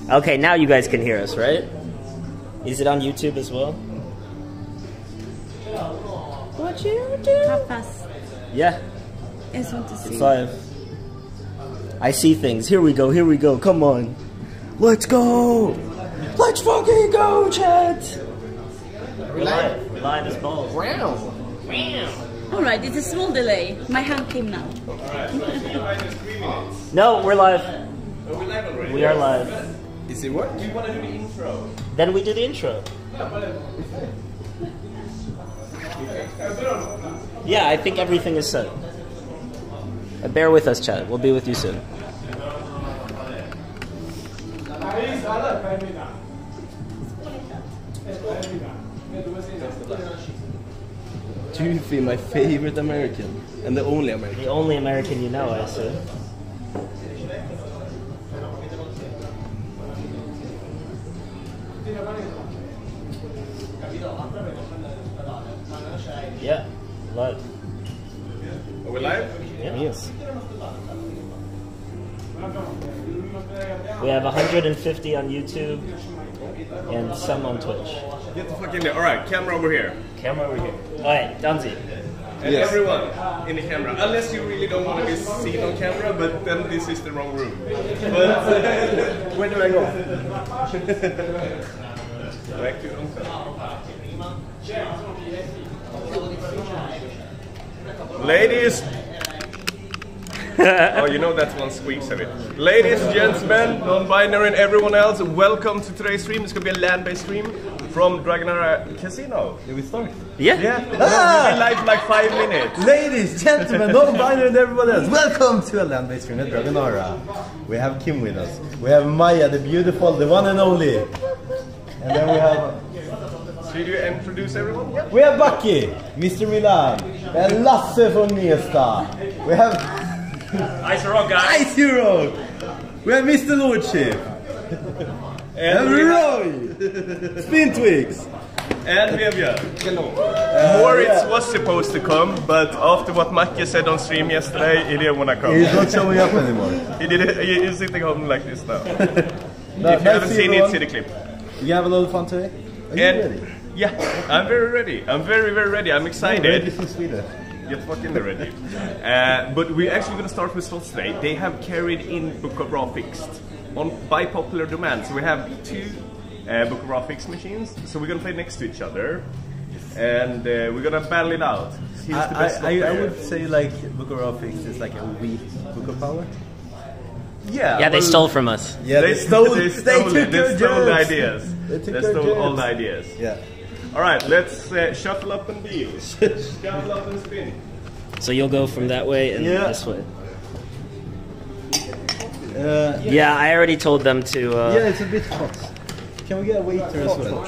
Okay, now you guys can hear us, right? Is it on YouTube as well? What you do? How fast? Yeah. It's want to see. It's live. I see things. Here we go, here we go. Come on. Let's go! Let's fucking go, chat! We're live. We're live as balls. Wow. Alright, it's a small delay. My hand came now. No, we're live. Are we live already? We are live. Is it what? Do you want to do the intro? Then we do the intro. Yeah, I think everything is set. Bear with us, chat. We'll be with you soon. Doofy, my favorite American. And the only American. The only American you know, I assume. Yeah, live. Are we live? Yeah. Yes. We have 150 on YouTube and some on Twitch. Get the fuck in there. Alright, camera over here. Camera over here. Alright, Danzi. And everyone in the camera. Unless you really don't want to be seen on camera, but then this is the wrong room. But where do I go? Back to Uncle. Ladies! Oh, you know that one squeaks of it. Ladies, gentlemen, non-binary and everyone else, welcome to today's stream. It's going to be a land-based stream from DRAGONARA Casino. Did we start? Yeah. Yeah, we've been live for like 5 minutes. Ladies, gentlemen, non-binary and everyone else, welcome to a land-based stream at DRAGONARA. We have Kim with us. We have Maya, the beautiful, the one and only. And then we have... Should you introduce everyone? Yeah. We have Bucky, Mr. Milan, and Lasse from Nesta. We have... Ice Rock, guys. Ice Rock. We have Mr. Lordship. And Roy. Spin Twigs. And we have Moritz was supposed to come, but after what Macke said on stream yesterday, he didn't want to come. He's not showing up anymore. He's sitting home like this now. If you haven't seen it, see the clip. You have a lot of fun today? Are you ready? Yeah, I'm very ready. I'm very ready. I'm excited. Ready for Sweden. Get fucking ready. But we're actually going to start with slots today. They have carried in Book of Raw Fixed by popular demand. So we have two Book of Raw Fixed machines. So we're going to play next to each other. And we're going to battle it out. Who's the best slot player? I would say like Book of Raw Fixed is like a weak Book of Power. Yeah, Yeah, they stole from us. Yeah, they stole the ideas. They stole all the ideas. Yeah. Alright, let's shuffle up and deal. Shuffle up and spin. So you'll go from that way and this way. Yeah, I already told them to... yeah, it's a bit hot. Can we get a waiter as well?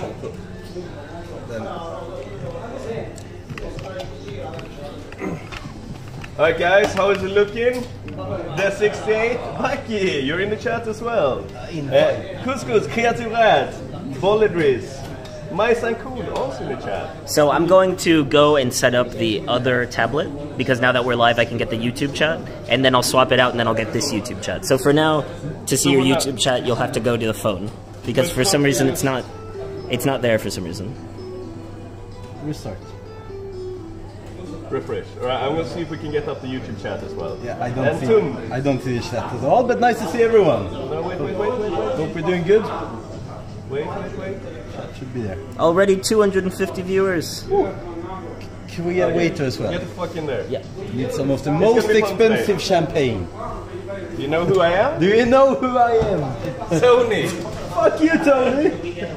Alright guys, how is it looking? The 68, Bucky, you're in the chat as well. Couscous, Creative Rat, Bolidris, Mice and Cool also in the chat. So I'm going to go and set up the other tablet, because now that we're live I can get the YouTube chat, and then I'll swap it out and then I'll get this YouTube chat. So for now, to see your YouTube chat, you'll have to go to the phone, because for some reason it's not there for some reason. Restart. Refresh. Alright, I'm gonna see if we can get up the YouTube chat as well. Yeah, I don't see the chat at all, but nice to see everyone. No, wait. Hope we're doing good. Wait. That should be there. Already 250 viewers. Ooh. Can we get a waiter as well? Get the fuck in there. Yeah. Need some of the most expensive champagne. Do you know who I am? Do you know who I am? Tony. Fuck you, Tony.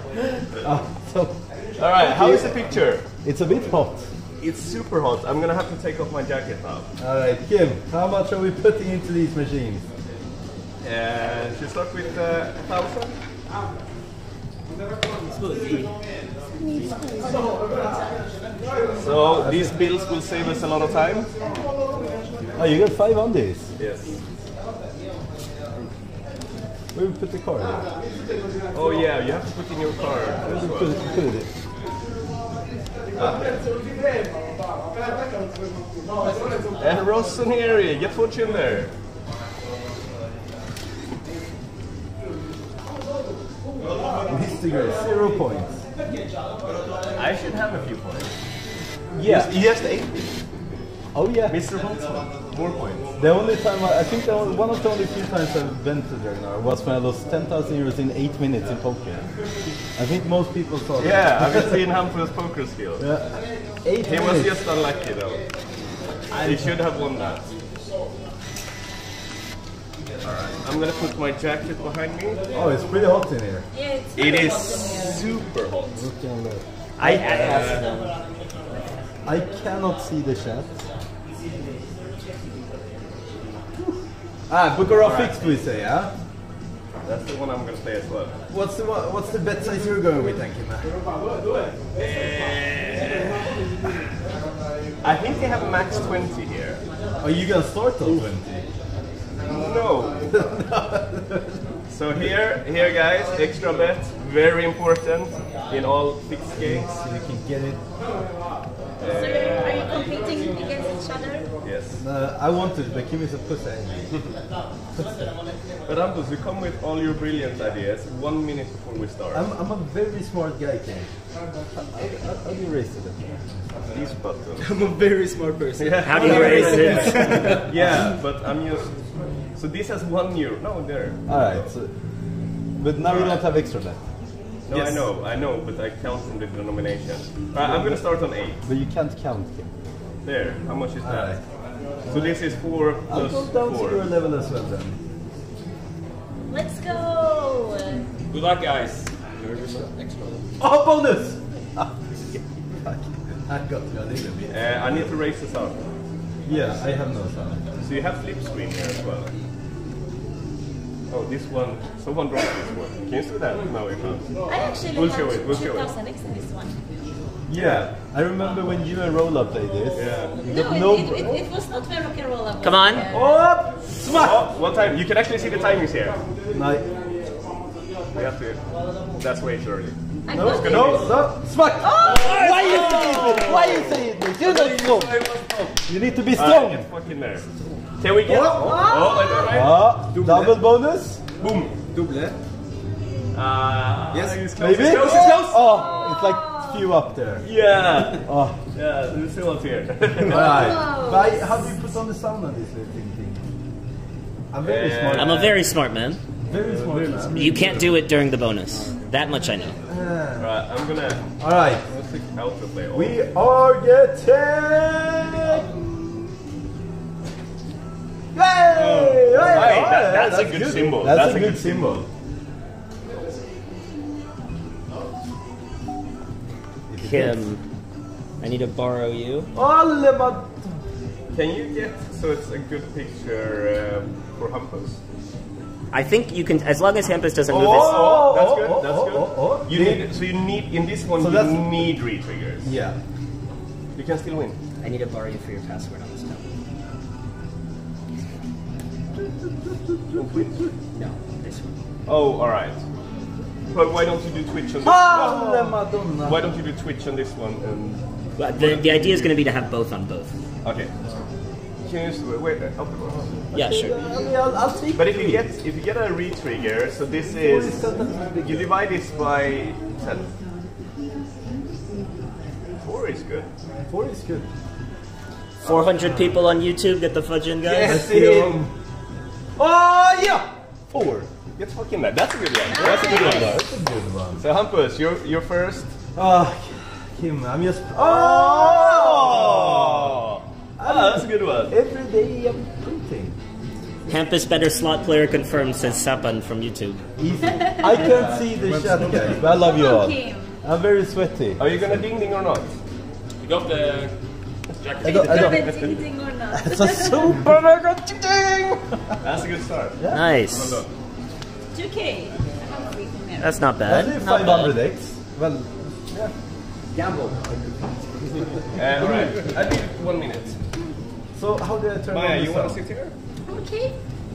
Alright, how is the picture? It's a bit hot. It's super hot. I'm gonna have to take off my jacket now. Alright, Kim, how much are we putting into these machines? Should we start with 1,000? So these bills will save us a lot of time. Oh, you got 5 on this? Yes. Where we put the card? Oh yeah, you have to put in your card. Put it. And Rossoneri, get what in there. Mr. Gray, 0 points. I should have a few points. Yeah. He has the 8. Oh yeah. Mr. Holtzman, 4 points. The only time I think one of the only few times I've been to Dragonara was when I lost 10,000 euros in 8 minutes in poker. I think most people saw that. Yeah, I've been seeing Hampus' poker skills. Yeah. 8 He minutes. was just unlucky though. He should have won that. Alright, I'm gonna put my jacket behind me. Oh, it's pretty hot in here. Yeah, it's It very is hot in here. super hot. Look at that. I asked them. I cannot see the chat. Bukara fixed, we say, yeah? That's the one I'm gonna play as well. What's the bet size you're going with, thank you, man? I think they have max 20 here. Are you gonna start on 20? No. So here guys, extra bet, very important in all fixed games. You can get it. So are you competing against each other? Yes. I want it, but Kim is a pussy. But Hampus, you come with all your brilliant ideas 1 minute before we start. I'm a very smart guy, Kim. How do you raise it? These buttons. I'm a very smart person. Yeah. How do you raise it? Yeah, but I'm just... So this has €1. No, there. Alright, so, but now you don't have extra bet. No, Yes. I know, but I count from the denomination. I'm gonna start on 8. But you can't count, Kim. There, how much is that? Alright. So this is 4 I'll plus go down to 4. your level as well then. Let's go! Good luck, guys. Extra. Oh, bonus! I got you a little bit. I need to raise this up. Yeah, I have no sound. So you have flip screen here as well. Oh, this one, someone dropped this one. Can you see that? No, you can't. I actually We'll have show it, we'll show it. 2000x in this one. Yeah, I remember when you and Rolla played this. Yeah. You No, got it was not very rock and roll. Come on. Oh! Smack! Oh, what time? You can actually see the timings here. No, We have to. That's way too early. I no, got it. no, smack! Why you saying it? Why you saying it? You're not strong. You need to be strong. Get fucking there. Can we get? Oh, right. Double bonus? Boom. Double. Yes. It's close. Maybe? It's close. It's close. Oh, it's like few up there. Yeah. Oh. Yeah. There's still up here. Alright. But how do you put on the sound on this little thing? I'm very smart. I'm a very smart man. very smart man. You can't do it during the bonus. That much I know. Alright, I'm gonna. Alright. Let's take out the play. We are getting... Yay! Hey, that's a good symbol. That's a good symbol. Kim, I need to borrow you. Can you get so it's a good picture for Hampus? I think you can, as long as Hampus doesn't move his... Oh, that's good. That's good. You Yeah. need, so you need in this one. So you that's- need re-triggers. Yeah. You can still win. I need to borrow you for your password on this tablet. No, this one. Oh, all right. But why don't you do Twitch on this? Madonna. Why don't you do Twitch on this one? Well, the idea is going to be to have both on both. Okay. Can you just wait? Yeah, sure. I'll take But if you get a re-trigger, so this is you divide this by 10. 4 is good. 4 is good. 400 people on YouTube, get the fudge in, guys. Yes, Oh yeah! 4. Get fucking that. That's a good one. That's a good one. That's a good one. So Hampus, you're first. Kim, I'm just... That's a good one. Every day I'm printing. Hampus better slot player confirmed, says Sapan from YouTube. Easy. I can't see the chat, guys, but I love you all. Kim. I'm very sweaty. Are you gonna ding ding or not? You got the jacket. I got Ding ding or not. it's a super mega ding! That's a good start. Nice. 2K. I have 3 from here. That's not I bad. did Not bad. 500x. Well, yeah. Gamble. Alright, I need 1 minute. So how do I turn Maya, on the you wanna sound? sit here? Okay.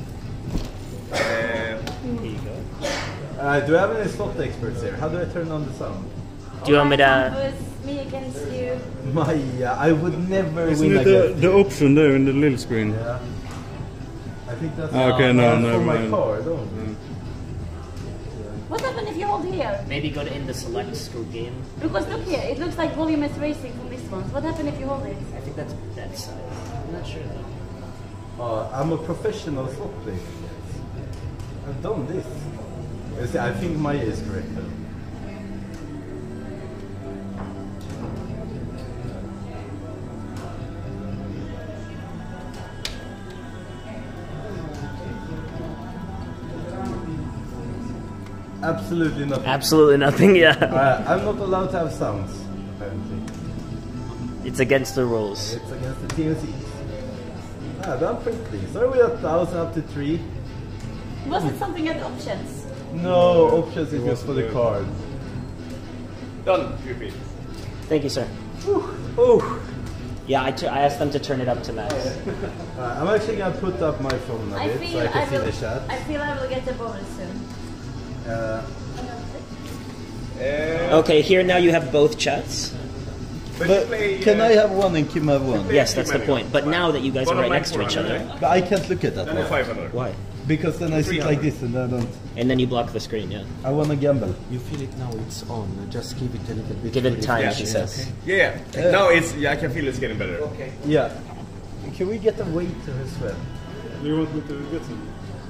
Here you go. Do I have any slot experts here? How do I turn on the sound? Do you want me to... Campus, me against you. Maya, I would never Isn't win it against the option there in the little screen? Yeah. I think that's Okay, no, for never my mind. car, don't What happens if you hold here? Maybe go to in the select screw game. Because look here, it looks like volume is racing from this one. So what happens if you hold it? I think that's that size. I'm not sure though. I'm a professional slot player. I've done this. You see, I think Maya is correct. Absolutely nothing. Absolutely nothing, yeah. I'm not allowed to have sounds, apparently. It's against the rules. It's against the TNCs. Done pretty. Start with 1,000 up to 3. Was it something at the options? No, options is just for the card. Done. Repeat. Thank you, sir. Oh. Yeah, I asked them to turn it up to max. I'm actually gonna put up my phone a bit so I can see the chat. I feel I will get the bonus soon. Okay, here now you have both chats. But can I have one and Kim have one? Yes, that's the point. But now that you guys are right next to each other, But I can't look at that Then one. 500. why? Because then I sit like this and I don't. And then you block the screen, yeah. I wanna gamble. You feel it now, it's on. Just give it a little bit. Give it time, she says. Yeah. No, it's I can feel it's getting better. Okay. Yeah. Can we get a waiter as well? Do you want me to get some?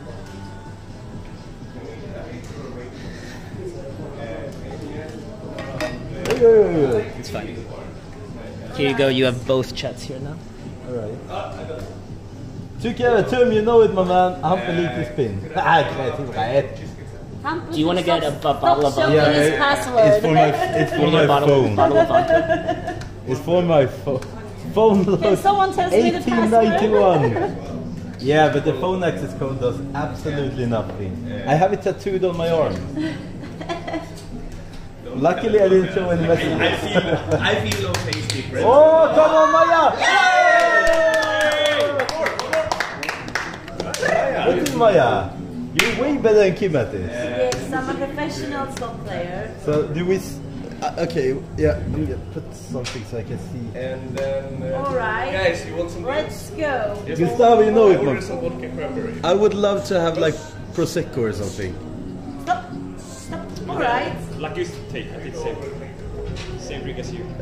It's fine. Here you go, you have both chats here now. Alright. Tycker Tum, you know it my man. DRAGONARA. Kreativ rätt. Do you want to get a bottle of Stop vodka? showing his password. It's for my phone. Bottle of vodka? It's for my phone. Phone Can load someone tell me the password? 1891. Yeah, but the phone access code does absolutely nothing. I have it tattooed on my arm. Luckily I didn't show any messages. I feel no taste difference. Oh, come on Maya! What is Maya? You're way better than Kim at this. Yes, I'm a professional slot player. So do we... okay, yeah, I'm gonna put something so I can see. And then... Alright. Guys, you want some Let's go. Gustavo, you know it, Order man. some vodka cranberry. I would love to have like Prosecco or something. Stop. Stop. Alright. Like you take, I did same drink as you.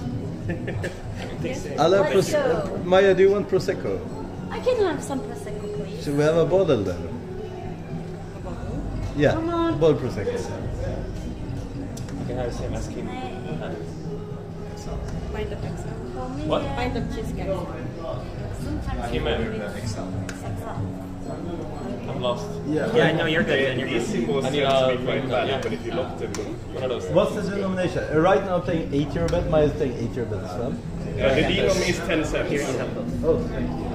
I love Let's Prosecco. go. Maya, do you want Prosecco? I can have some Prosecco, please. Should we have a bottle then? Yeah, Come on. bottle Prosecco. You can have the same as Kim. Pint of XL. What? Pint of cheesecake. Sometimes Kim, XL. I'm lost. Yeah, no, you're good. Man, you're These good. symbols I tend need, to be quite valid, yeah. but if you lock them... One of those. What's the denomination? Right now I'm playing 8 euro bet, Maya's playing 8 euro bet as well. the denom is 10 cents. Oh, thank you.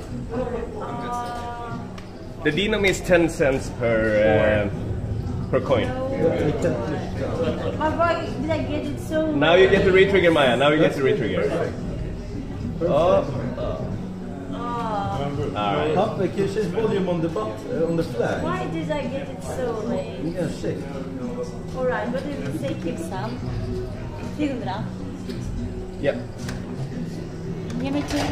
The denom is 10 cents per coin. I can't push. My boy, did I get it so Now you get the retrigger, Maya. Now you get the retrigger. Oh, Alright. Happe, can you change volume on the on the flag? Why did I get it so late? You can check. Alright, what did we say, Kickstand? 300. Yep. Give me 2.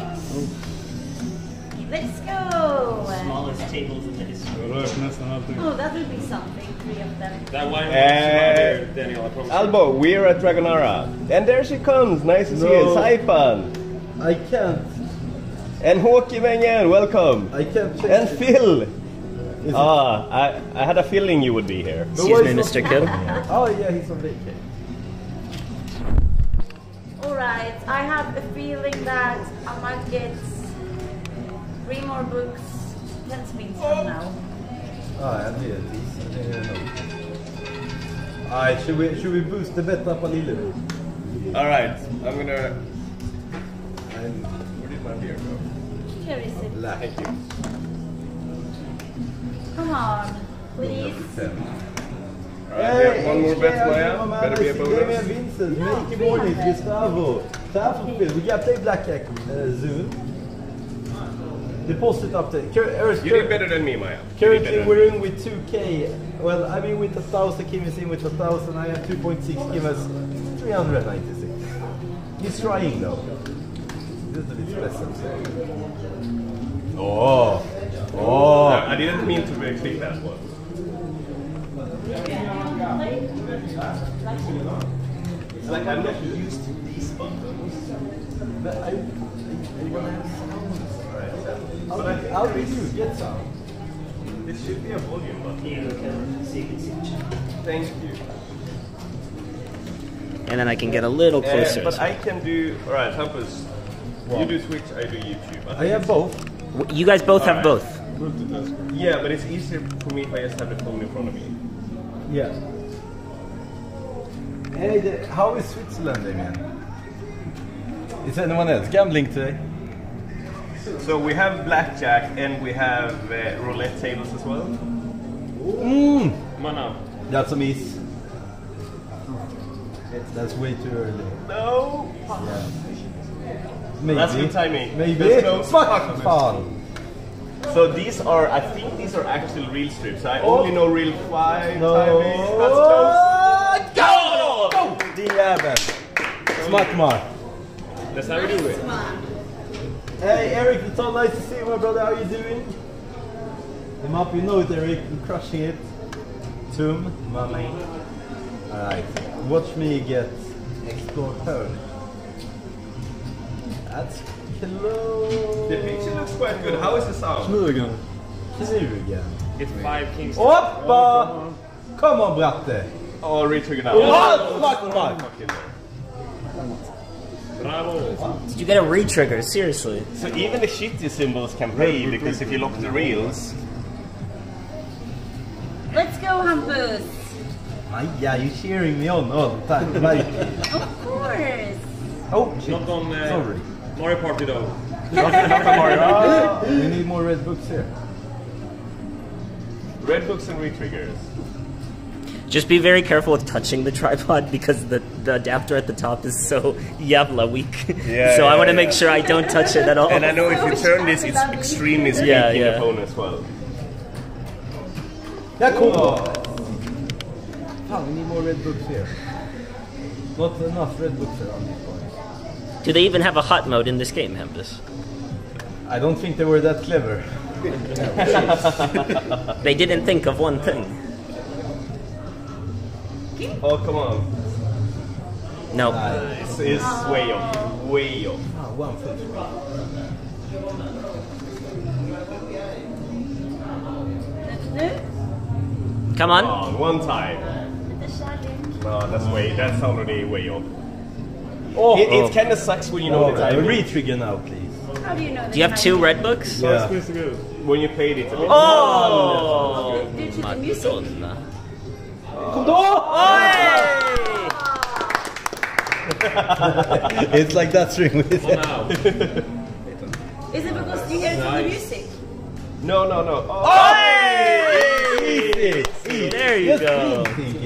Let's go! Smallest tables in the history. Jag rök nästan allting. Oh, that would be something, 3 of them. That wine was Daniel, I promise. Albo, we're at Dragonara. And there she comes. Nice to see you. No. Saipan. I can't. And Håki Mengen, welcome. I can't check. And Phil. Is it- I had a feeling you would be here. Excuse me, Mr. Kim. Oh yeah, he's on vacation. Alright, I have a feeling that I might get 3 more books 10 spins from now. Ah, I did this. I didn't know. Alright, should we boost the bet up a little bit? Alright, I'm gonna... Where did my beer go? Here is it. Thank you. Come on, please. Alright, we have one more bet, Maya. Better be a bonus. Vincent, make it morning, Gustavo. Time for Phil. We got play Blackjack soon. Deposit up to... You did better than me, Maya. You did Currently better we're than in with 2k. Well, I'm in with 1,000, Kim is in with 1,000, I have 2.6, Kim has 396. He's trying though. This is a bit special. Oh! me. I didn't mean to click that one. used these buttons. But I want to have sound. How do you get sound? This should be a volume button. Here you can see the chat. Thank you. And then I can get a little closer. But I can do. Alright, Hampus. You do Twitch, I do YouTube. I have both. You guys both have both. Yeah, but it's easier for me if I just have the phone in front of me. Yeah. Hey, how is Switzerland, man? Is anyone else gambling today? So we have Blackjack and we have Roulette tables as well. Come on now. That's a miss. That's way too early. No! Yeah. Maybe. That's good timing. Maybe. That's close. Fuck fun. So these are, I think these are actual real strips. I only know real 5 No. timing. That's close. Go! Go! Diabel. Smart mark. That's how we do it. Hey Eric, it's all nice to see you, my brother. How are you doing? I'm up, you know it, Eric. I'm crushing it. Tum, mommy. Alright, watch me get explore her. That's hello. The picture looks quite good. How is the sound? Smoogen. Smoogen. It's 5 kings. Oppa! Come on, bratte. Oh, retrigger now. Oh, smart mark. Bravo. Did you get a re-trigger? Seriously. So even the shitty symbols can pay, because if you lock the reels... Let's go, Hampus. Yeah, you're cheering me on all the time. Like, Of course. oh, shit. Not on Sorry. Mario Party though. We need more red books here. Red books and retriggers. Just be very careful with touching the tripod because the adapter at the top is so yabla weak. Yeah, so I yeah, want to yeah. make sure I don't touch it at all. And I know if you turn this, it's extremely squeaky Yeah, in yeah. the phone as well. Yeah, cool. Oh, we need more red books here. Not enough red books around these boys. Do they even have a hot mode in this game, Hampus? I don't think they were that clever. They didn't think of one thing. Oh, come on. No. This is way off. Way off. Ah, one foot. Come on. Oh, one time. No, that's already way off. Oh, It kind of sucks when you know the timing. Re-trigger now, please. How do you know Do you have 2 red books? Yeah. When you played it a bit. Oh! Due to the music. Madonna. It's like that string with Come on now. Is it because you hear it from the music? No. Oh! Easy! Easy! There you go.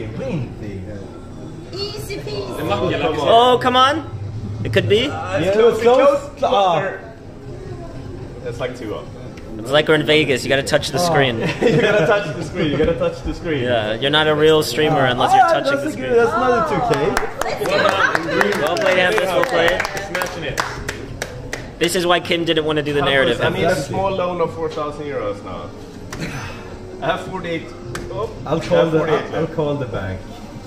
Easy The peasy. macchia Oh, come on. It could be. Yeah, it was close. That's like 2 up. It's like we're in Vegas. You gotta touch the screen. You gotta touch the screen. You gotta touch the screen. Yeah, you're not a real streamer unless you're touching the that's screen. good. That's another 2K. Let's go, Hampus. Well played, Hampus. Well played. Smashing it. This is why Kim didn't want to do the narrative. I need a small loan of 4,000 euros now. I have 48. Oh, I'll call the bank.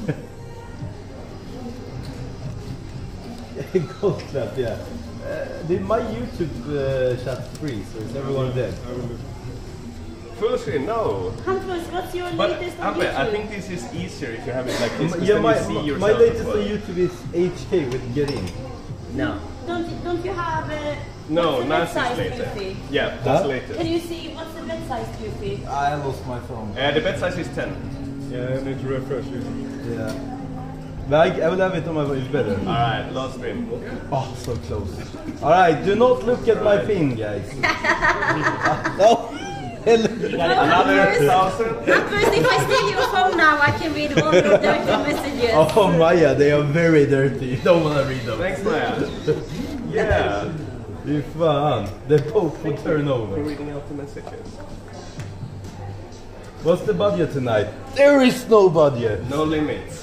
Gold clap, yeah. Did my YouTube chat free? So is everyone dead? Full screen, no. Hampus, what's your But latest on Ambe, I YouTube? think this is easier if you have it like this. 'Cause Yeah, then you see my yourself latest as on well. YouTube is HK with Get In. No. Don't you have No, what's the bed Nancy's size later. goofy? Yeah, that's Huh? later. Can you see what's the bed size goofy? I lost my phone. The bet size is 10. Yeah, I need to refresh it. Yeah. But I would have it on my phone better. Alright, last stream. Oh, so close. Alright, do not look at my pin, guys. No! Another 1,000. Hampus, if I steal your phone now, I can read all your dirty messages. Oh, Maya, they are very dirty. You don't want to read them. Thanks, Maya. Yeah. Fy fan. The Pope will turn We're over. reading out the messages. What's the budget tonight? There is no budget. No limits.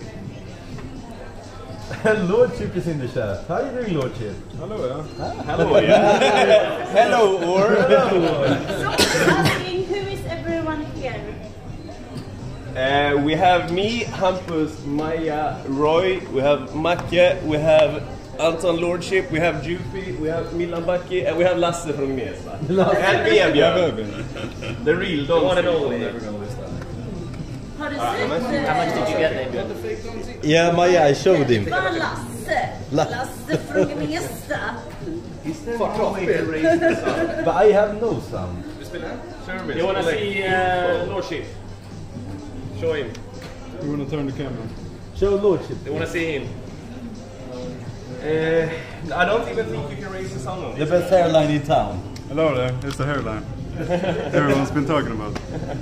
Lordship is in the chat. How are you doing, Lordship? Hello, yeah. Hello, yeah. Hello, or hello. So, asking who is everyone here? We we have me, Hampus, Maja, Roy, we have Macke, we have Anton Lordship, we have Jufy, we have Milan Backi, and we have Lasse from Gnesta. And Vebjörn. The real dog. One and only. Har du sett How much did you get, Vebjörn? Yeah, Maja, I showed him. Lasse från Gnesta. Fuck off, But I have no sound. Service. You wanna see Lordship? Show him. You wanna turn the camera? Show Lordship. You wanna see him? I don't even think you can raise the sound on The this. best hairline in town. Hello there, it's the hairline. Everyone's been talking about.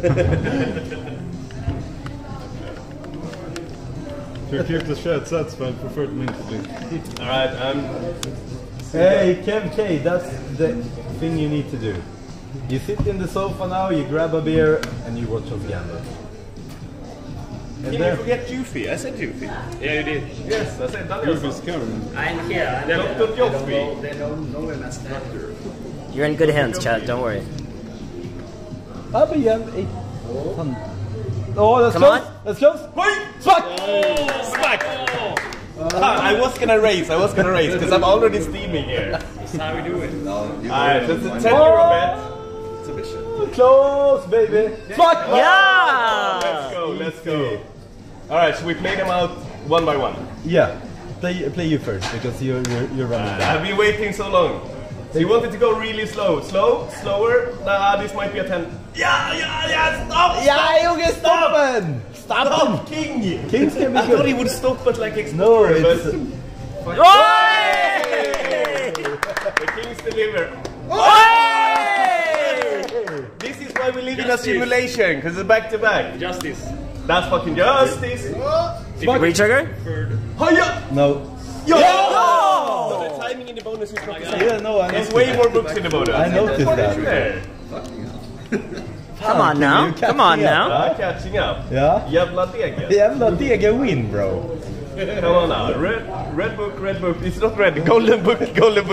To keep the chat satisfied for 30 minutes at least. Alright, Hey, Kev K, that's the thing you need to do. You sit in the sofa now, you grab a beer, and you watch us gamble. And Can then, you forget Jufy? I said Jufy. Yeah, you did. Yes, I said Daniel. Jufy's cameraman. I'm here. Dr. Joffi. They don't know him as an actor. You're in good hands, chat. Don't worry. up again. Oh, that's Come close. on. That's close. Fuck! Smack! I was gonna race because I'm already steaming here. That's how we do it. Alright, that's a 10 euro bet. It's a mission. Close, baby. Fuck! Yeah! Let's go. Alright, so we play them out one by one. Yeah. Play you first because you're running down. I've been waiting so long. So you want it to go really slow. Slower. This might be a 10. Yeah, stop! Yeah, you can stop him! Stop, King! Kings can be I thought he good. would stop at like No, Explorer, it's... but... Oi! The Kings deliver. This is why we live in a simulation, because it's back to back. Justice. That's fucking justice. Re-trigger? Hiya! No. Yo! No! The timing in the bonus is not the same. Yeah, no, I There's noticed way that. more books in the bonus. I noticed that. There. Come on now. Come on now. Catching up. Yeah? Jävla degen. Jävla degen win, bro. Come on now. Red book. It's not red. Golden book.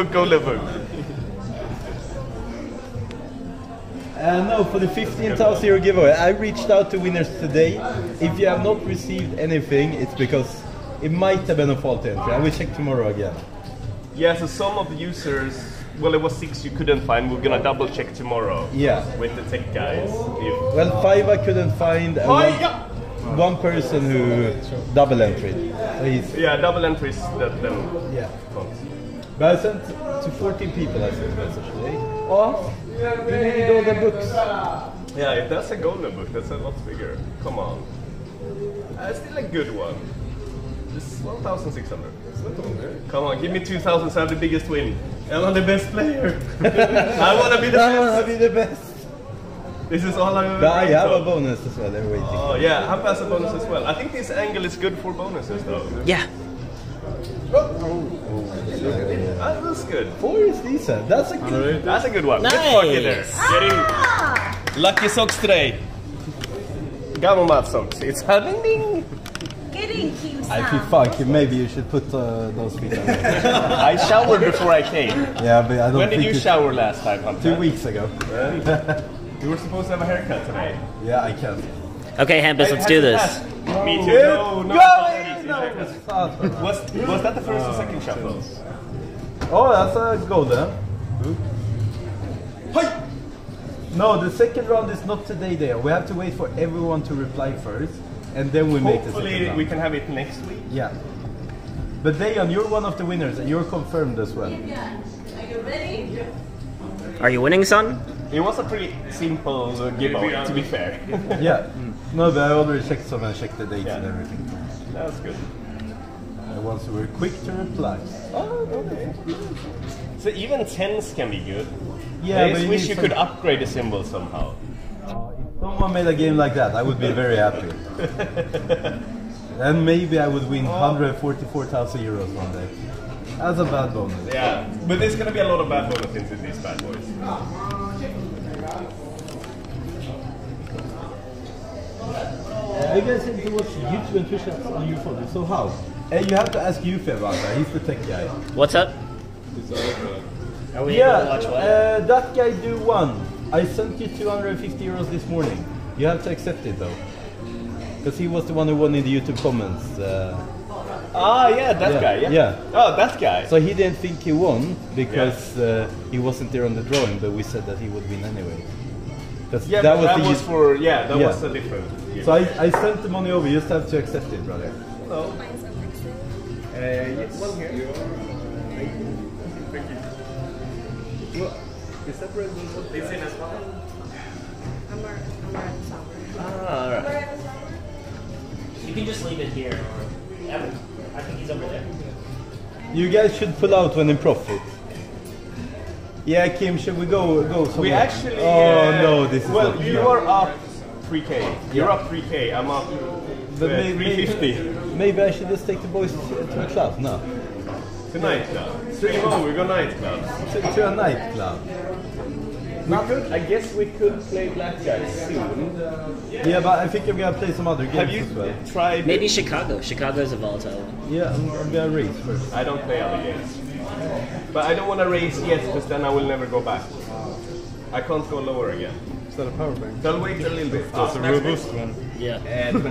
No, for the 15,000 euro giveaway, I reached out to winners today. If you have not received anything, it's because it might have been a fault entry. I will check tomorrow again. Yeah, so some of the users, well, it was 6 you couldn't find. We're gonna double check tomorrow. Yeah. With the tech guys. Well, 5 I couldn't find. And one person who double entered. So Yeah, double entries that them. yeah. But I sent to 14 people. I sent a message today. Oh, you need all the books. Yeah, if that's a golden book, that's a lot bigger. Come on. Still a good one. This is 1,600. Come on, give me 2,000 so I have the biggest win. I'm the best player. I wanna be the I wanna best. be the best. This is all I'm But I have a bonus as well. They're waiting. Oh yeah, I pass a bonus as well. I think this angle is good for bonuses though. Yeah. That was good. 4 is decent. That's a good. That's a good one. Nice. Get fucking there. Get in. Lucky socks today. Gamma socks. It's a ding ding. Get in, Kim I feel Sam. funky. Maybe you should put those feet on. I showered before I came. Yeah, but I don't When think did you shower last time, Hunter? 2 weeks ago. You were supposed to have a haircut today. Yeah, I can. Okay, Hampus, let's do this. Me too. No, no. Go! Was that the first or second shuffle? Oh, that's a golden. No, the second round is not today there. We have to wait for everyone to reply first, and then we make the second Hopefully round. we can have it next week. Yeah. But Dayan, you're one of the winners, and you're confirmed as well. Are you ready? Are you winning, son? It was a pretty simple giveaway, to be fair. Yeah. No, but I already checked some and checked the dates and everything. That's good. The ones who were quick to reply. Oh, okay. So even 10s can be good. Yeah, I but just wish need you some- could upgrade the symbol somehow. If someone made a game like that, I would be very happy. Then maybe I would win 144,000 euros one day. As a bad bonus. Yeah, but there's gonna be a lot of bad bonuses in these bad boys. You guys need to watch YouTube and Twitch on your phone. So how? You have to ask Yufi about that. He's the tech guy. What's up? Are we able to watch what? That guy do one. I sent you 250 euros this morning. You have to accept it though. Because he was the one who won in the YouTube comments. Yeah, that guy. Yeah. Oh, that guy. So he didn't think he won because he wasn't there on the drawing, but we said that he would win anyway. Yeah, that was for that was a different. So I sent the money over. You just have to accept it, brother. Hello. One here. Thank you. Well, is that Red Bull? Is in as well? I'm already somewhere. Alright. You can just leave it here, or Evan. I think he's over there. You guys should pull out when in profit. Yeah, Kim, should we go somewhere? We actually. No, this is well, not you are up 3K. You're up 3K. I'm up 350. Maybe I should just take the boys to a club now. To nightclub. Stream on. We go nightclub. To a nightclub. I guess we could play Blackjack soon. Yeah, but I think I'm gonna play some other games Have you as well. tried? Maybe Chicago. Chicago's a volatile one. Yeah, I'm gonna race first. I don't play other games. But I don't want to race yet because then I will never go back. I can't go lower again. Is that a power bank? So I'll wait a little bit. That's a robust one. Yeah. 20.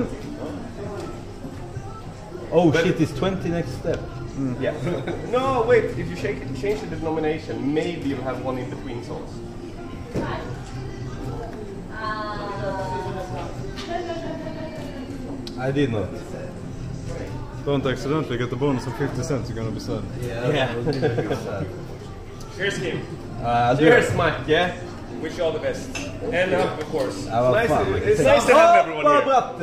Oh shit, it's 20 next step. Yeah. No, wait. If you change the denomination, maybe you'll have one in between songs. I did not. Don't accidentally get the bonus of 50 cents, you're gonna be sad. Yeah. Cheers, Kim. Cheers, Mike. Yeah. Wish you all the best. And of course. It's nice to have everyone here. Up.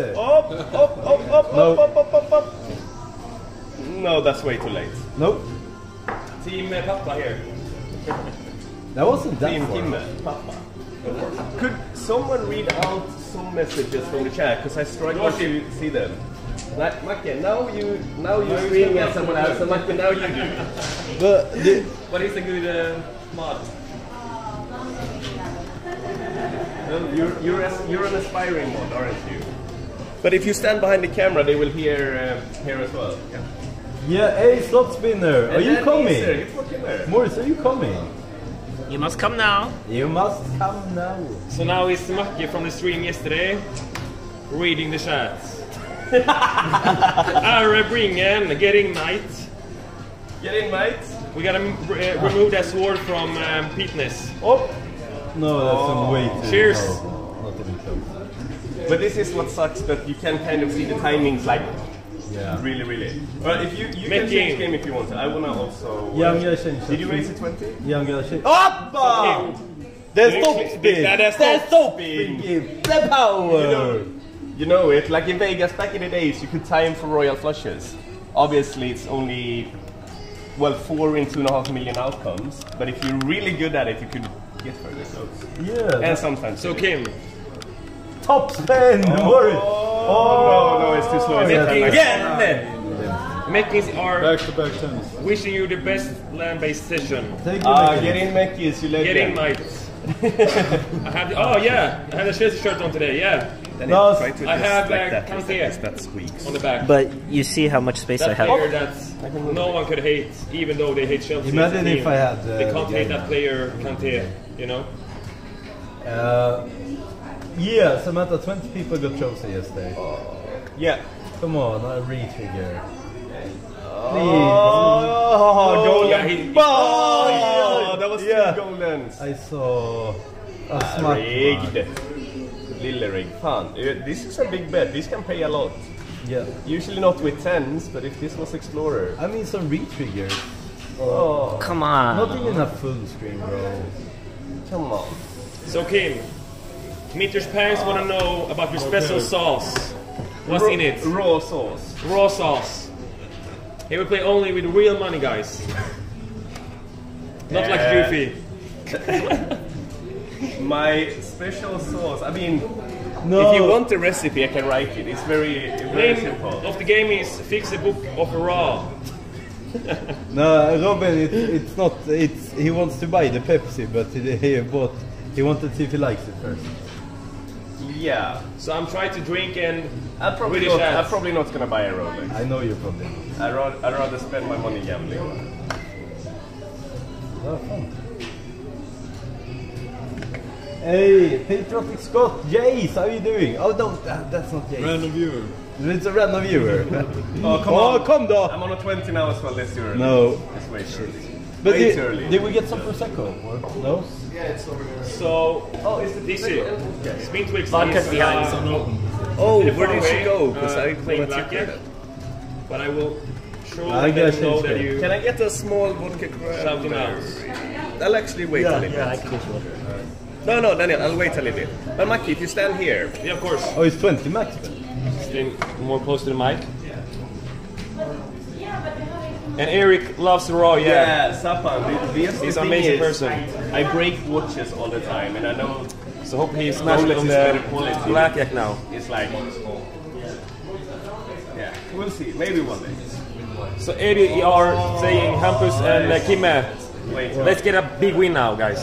No, that's way too late. Nope. Team Papa here. That wasn't that Team far. Kim, Papa. Could someone read out some messages from the chat? Because I struggle to see them. Macke, now you screaming at someone else, and Macke, now you do. What is a good mod? Well, you're an aspiring mod, aren't you? But if you stand behind the camera, they will hear as well. Yeah, hey, slot spinner, are you coming? Morris, are you coming? You must come now. You must come now. So now is Macke from the stream yesterday reading the chat. Bringen, getting night. Getting night. We gotta remove that sword from Peteness. Oh! No, that's some way too. Cheers. No, not even close. But this is what sucks, that you can kind of see the timings like really. Well, if you can change game if you want to. I wanna also. Yeah, I'm gonna change. Did you raise it 20? Yeah, I'm gonna change. Oppa! There's topspin! There's topspin! The power! You know it, like in Vegas back in the days, you could time for royal flushes. Obviously, it's only 4 in 2.5 million outcomes. But if you're really good at it, you could get further. So. Yeah. And sometimes. So Kim. Topspin! No, it's too slow. Meckis are Back-to-back tennis. wishing you the best land-based session. Thank you, get in, Meckis, you legend. Getting mites. I have the Chelsea shirt on today. Yeah. No, I have Kanté that squeaks on the back. But you see how much space I That have. player that no one could hate, even though they hate Chelsea. Imagine if I had. They can't hate that player, Kanté. You know. Yeah, Samantha, 20 people got chosen yesterday. Yeah. Come on, a re-trigger. Golden. Yeah, that was 2 goldens. I saw a smart Rigged. Lille rig. Fan. This is a big bet. This can pay a lot. Yeah. Usually not with 10s, but if this was Explorer. I mean, some re-triggers. Oh. Come on. Not even a full screen, bro. Come on. So Kim, Mitter's parents want to know about your special sauce. What's in it? Raw sauce. Raw sauce. He will play only with real money, guys. Not like Goofy. My special sauce. I mean, No. if you want the recipe, I can write it. It's very Name simple. of the game is Fix a Book of Raw. No, Robin, it's not. He wants to buy the Pepsi, but he wanted to see if he likes it first. Yeah. So I'm trying to drink and I'm probably not gonna buy a Rolex. I know you're probably not. I'd rather spend my money gambling. Oh, fun. Hey, Patriotic Scott, Jace, how are you doing? Oh, no, that's not Jace. Random viewer. It's a random viewer. Oh, come on. Come on. I'm on a 20 now as well, this year. No. It's way too early. But way too early. did we get some Prosecco? Or those? So, this year, Spin Twix Vodka's is behind. Oh, in a where far did she way, go? Because I playing want to Blackjack. But I will show I you guess know it's that good. you Can I get a small vodka shouting out. I'll actually wait a little bit. I can get you one. No, Daniel, I'll wait a little bit. But Maki, if you stand here. Yeah, of course. Oh, it's 20 max then. Staying more close to the mic. And Eric loves raw, Yeah, Sapan, he's an amazing person. I break watches all the time, and I know So hope he smashed Roulette on is the better quality. Blackjack now. it's like, yeah, we'll see, maybe one day. So Eddie are saying Hampus and Kimme, Wait, let's get a big win now, guys.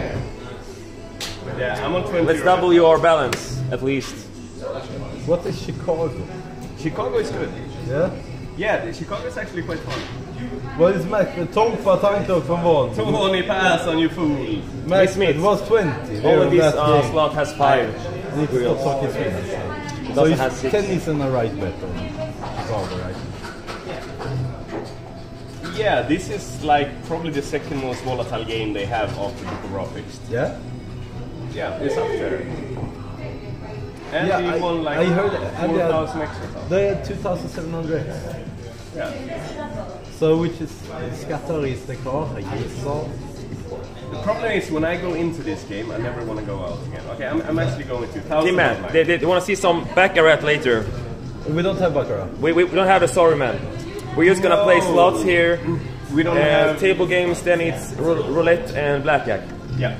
yeah, I'm on 20. Let's double your balance, at least. What is Chicago? Chicago is good. Yeah? Yeah, Chicago is actually quite fun. Vad är Mac? Tompa tankar från vad? Tony pass on you fool. Mac, Smith. it was 20. Only this that game. slot has 5. I need to stop talking Swedish. So Doesn't it's have 6. 10 isn't a right bet on Chicago, right? Yeah, this is like probably the second most volatile game they have after Book of Raw fixed. Yeah? Yeah, it's up there. And Yeah, we won like I heard 4,000 extra. They had 2,700. Yeah. So which is skatter is the car, I guess so. The problem is when I go into this game, I never want to go out again. Okay, I'm actually going to 1,000. Kimme, they want to see some Baccarat later. We don't have Baccarat. We don't have the sorry man. We're just gonna play slots here. We don't have table games, then it's roulette and blackjack. Yeah.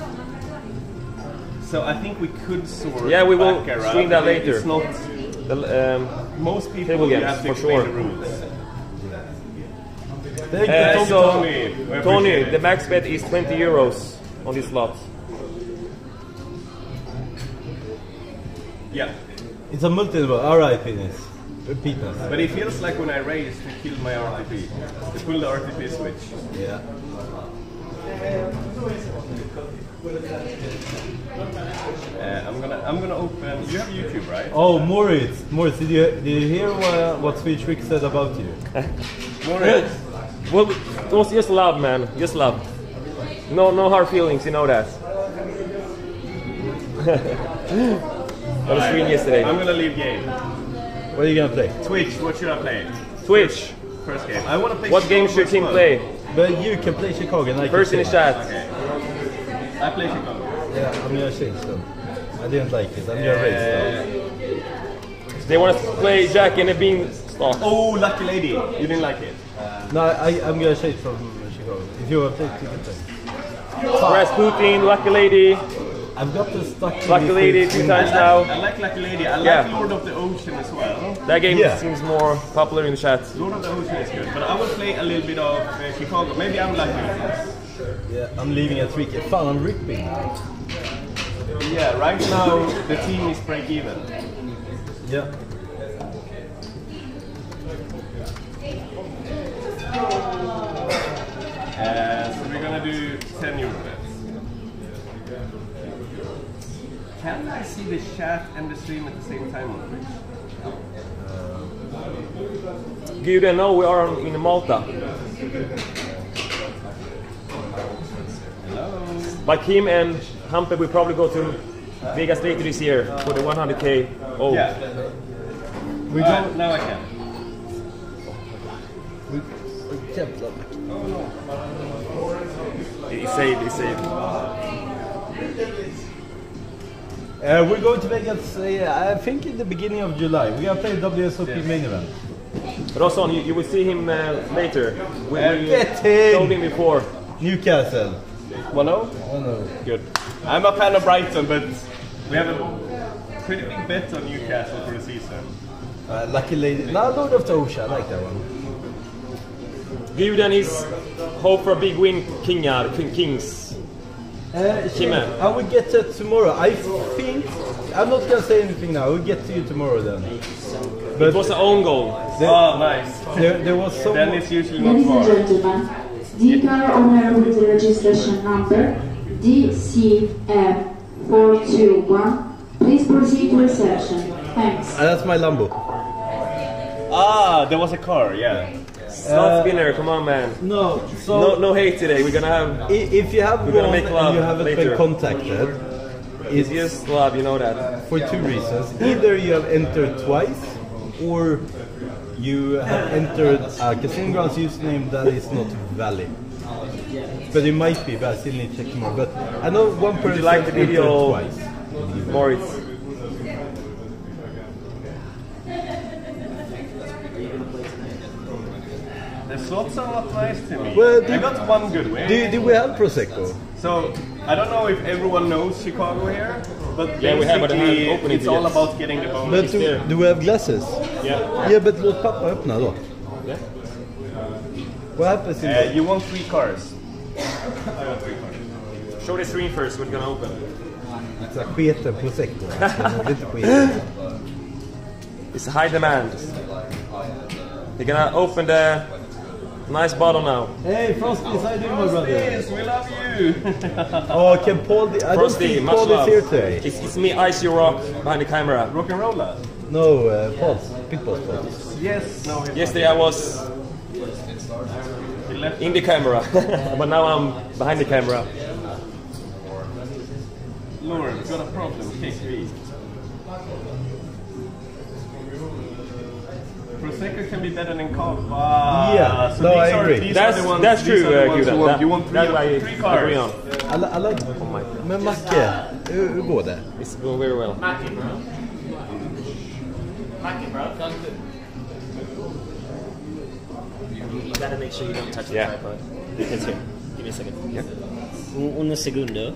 So I think we could sort. Yeah, we will Baccarat, screen that but later. It's not. Most Most people table you games, have to for explain sure. the rules. Thank you, So, Tony, we Tony, appreciate the it. max bet is 20 euros on this slot. Yeah. It's a multi-level. Alright, penis. Penis. But it feels like when I raised to kill my RTP, to pull the RTP switch. Yeah. I'm gonna open. You have YouTube, right? Oh, Moritz, did you hear what Swedish Rick said about you? Moritz. Well, it was just love, man. Just love. No hard feelings, you know that. On the screen yesterday. I'm gonna leave game. What are you gonna play? Twitch. What should I play? Twitch. First game. I want to play. What Chicago game should as Tim well. play? But you can play Chicago and I First in can the chat. Okay. I play Chicago. Yeah, I'm gonna change them. I didn't like it. I'm gonna raise them. They want us to play Jack and the Bean slot. Oh, Lucky Lady. You didn't like it. No, I'm gonna change from Chicago. If you want to play, you can play. Rasputin, Lucky Lady. I've got the stuck. Lucky Lady 2 times now. I like Lucky Lady. I Yeah. like Lord of the Ocean as well. That game Yeah. seems more popular in the chat. Lord of the Ocean is good, but I will play a little bit of Chicago. Maybe I'm lucky. Yeah, I'm leaving a trick. Fan, I'm ripping. Yeah, right now the team is break even. Yeah. So we're gonna do 10 euro bets. Can I see the chat and the stream at the same time on Twitch? You don't know we are in Malta. Hello. But Kim and Hampe will probably go to Vegas later this year for the 100k. Oh, Yeah. We Alright, now I can. he saved. We're going to Vegas, I think in the beginning of July. We're gonna play WSOP main event. Rosson, you will see him later. We Get him! showed him before. Newcastle. 1-0? Oh no. Good. I'm a fan of Brighton, but we have a pretty big bet on Newcastle for the season. Lucky Lady. No, Lord of the Ocean. I like that one. Guden is hope for a big win, Kings. Kimme. I will get to it tomorrow. I think. I'm not gonna say anything now. I will get to you tomorrow then. It was an own goal. Oh, nice. There was some. Then it's usually not Ladies and far. gentlemen, the car owner with the registration number DCM 4, 2, 1. Please proceed to reception. Thanks. That's my Lambo. Ah, there was a car, yeah. Slot spinner, come on, man. No, so No hate today. We're gonna have. if you have We're gonna won make love and you haven't later. been contacted, It's just love, you know that. for two reasons. Either you have entered twice, or you have entered a CasinoGrounds username that is not valid. But it might be, but I still need to check more. But I know one person you like the video, entered twice. Moritz. The slots are not nice to me. Well, I got one good way. Do we have Prosecco? So, I don't know if everyone knows Chicago here, but Yeah, we have, but I haven't basically opened it it's all yet. about getting the bonus. But do we have glasses? Yeah. Yeah, but låt pappa öppna då. Yeah. What happens in You want 3 cars. Show the screen first. We're gonna open. It's a sketen Prosecco. Lite sketen. It's a high demand. They're gonna open the nice bottle now. Hey, Frosty, how you doing, my brother? Yes, we love you! Oh, can Paul... I don't Frosty, think much Paul is love. here today. It's me, Ice You Rock, behind the camera. Rock and roller? No, Paul's. Pitbull's Paul. Yes, no. It's Yesterday I was He left. in the camera, but now I'm behind the camera. Lauren, got a problem. Take 3. Prosecco can be better than coffee. Wow. Yeah, so no, these I are- agree. these are the ones- That's these true, are the ones Guda. you want That I 3 cars. agree on. Alla... Men Macke, hur går det? It's going very well. Mackie, bro. You gotta make sure you don't touch the Yeah. tripod. It's here. Give me a second. Un segundo.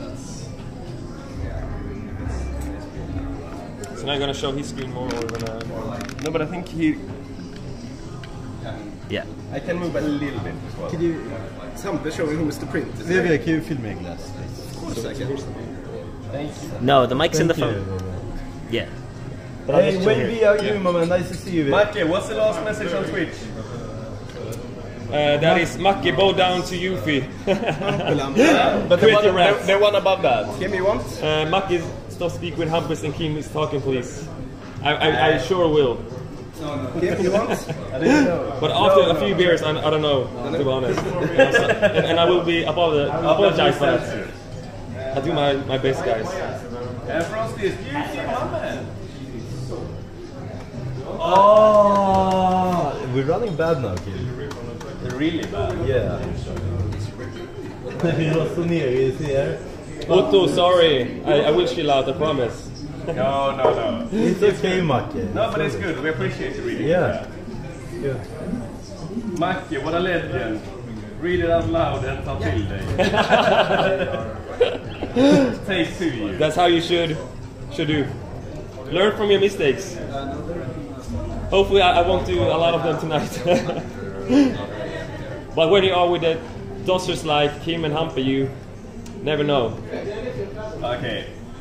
So now I'm gonna show his screen more, or we're gonna... No, but I think he... Yeah. I can move a little bit as well. Could you... Sample showing who's the print. Vivi, can you film me a glass, please? Of course I can. Thank you. No, the mic's in the Thank phone. you. Yeah. But I'll Hey, just chill here. Wavy, how are you doing, my man? Nice to see you. Macke, what's the last message on Twitch? That is Mackie, bow down to Yuffie. But Quit your rants. the one above that. Give me one. Mackie, stop speak when Hampus and Kim is talking, please. I sure will. Give me one. I didn't know. But after a few beers, I don't know, to be honest. and I will be apologize for that. I do my best, guys. Frosty is beauty, my man. Oh, we're running bad now, kid. Really bad. Yeah. Vi var så nere, vi ser. Otto, sorry. I will chill out, I promise. No. It's okay, Macke. No, but it's good. We appreciate it really. Yeah. Good. Macke, what a legend. Read it out loud and ta till dig. Take 2 you. That's how you should do. Learn from your mistakes. Hopefully I won't do a lot of them tonight. But when you are with the dossers like Kim and Hampe, you never know. Okay.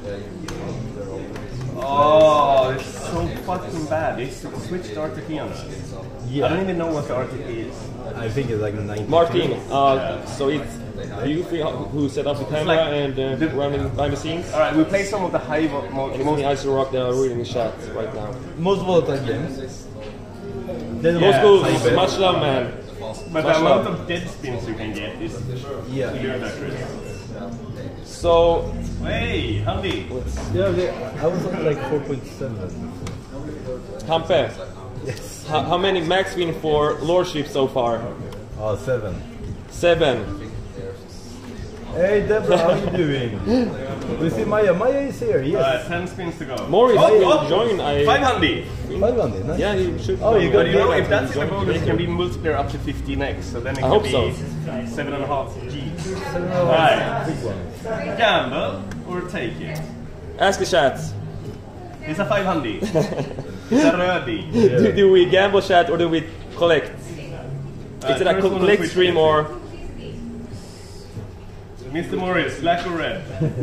Oh, it's so fucking bad. They switched Arctic. Yeah. I don't even know what the Arctic is. I think it's like 90. Martin, so it's you who set up the camera like and running behind the scenes. Alright, we play some of the high And it's me, Ice Rock, that are reading the chat right now. Most volatile games. Then Most cool, Cyber. much love, man. But the amount of dead spins you can get is ludicrous. So, Hey, Andy! Yeah, I was on like 4.7. Hampe, Yes. how many max win for Lordship so far? Oh, 7. 7. Hey Deborah, how are you doing? We see Maya. Maya is here, yes. 10 spins to go. Morris, Oh, join. 500! 500, nice. Yeah, you should. Oh, you got But you know, Yeah, if that's in the join bonus, it later. can be multiplier up to 15x, so then it I can hope be so. 7.5 G's. Big Right. one. Gamble or take it? Ask the chat. It's a 500. It's a röding. Do we gamble chat or do we collect? Is it a first one on collect Twitch, stream or? Mr. Morris, black or red?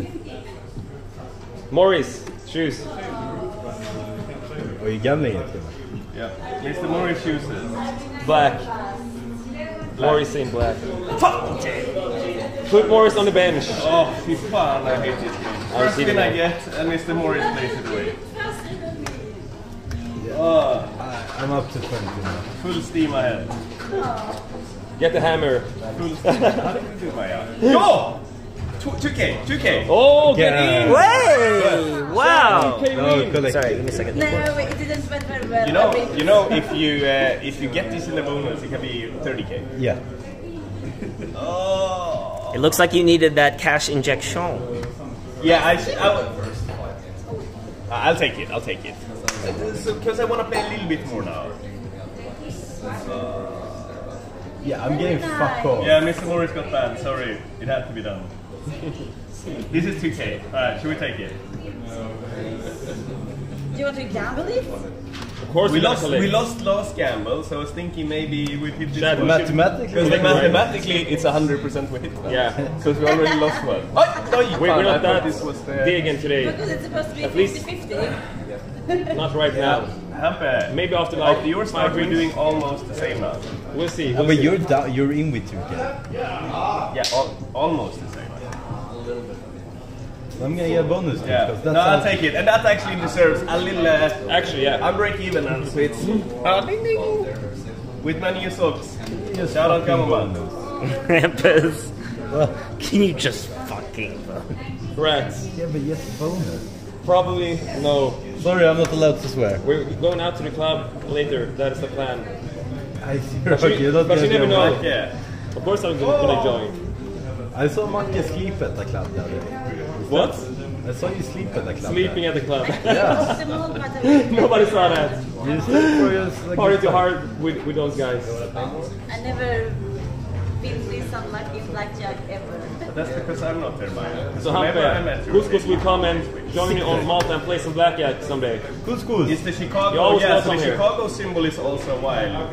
Morris, choose. Are you gambling it? Yeah. Mr. Morris chooses. Black. Morris in black. Put Morris on the bench. Oh, fy fan, I hate this game. First spin I get, and Mr. Morris plays it away. I'm up to 20 now. Full steam ahead. Get the hammer. Full steam. How did you do, Maya? Go! 2K. Oh, get in! Way! Wow! No, Sorry, give me a second. No, it didn't went very well. You know, if you get this in the bonus, it can be 30K. Yeah. It looks like you needed that cash injection. Yeah, I'll take it. Because I want to play a little bit more now. Yeah, I'm getting fuck off. Yeah, Mr. Morris got banned. Sorry, it had to be done. This is 2K. Alright, should we take it? Do you want to gamble it? Of course we lost last gamble, so I was thinking maybe we hit this one. Mathematically? Because mathematically it's 100% we hit. Yeah. Because we already lost one. Oh, no, you We're not that this was the... big in today. Because it's supposed to be At least 50-50. not right now. Hampe. Maybe after like your start we're doing almost the same now. We'll see. But you're in with 2K. Yeah, almost the same. I'm gonna get a bonus. Yeah. That's no, I'll take it. And that actually deserves a little... actually, yeah. I'm break even now, so it's... ding ding! With many socks. Shout out Kammerman. Krampus. Can you just fucking... Correct. Yeah, but yes, bonus. Probably no. Sorry, I'm not allowed to swear. We're going out to the club later. That is the plan. I see. But you never know. Yeah. Of course I'm gonna join. I saw Macke sleep at the club the other day. What? I saw you sleep at the club. Sleeping at the club. Yeah. Nobody saw that. You sleep for your... Party too hard with those guys. I never been this unlucky in Blackjack ever. But that's because I'm not there, Maya. So Hampe, Couscous will come and join you on Malta and play some Blackjack someday. Couscous. Is the Chicago... You always Yeah, so welcome the here. Chicago symbol is also wild.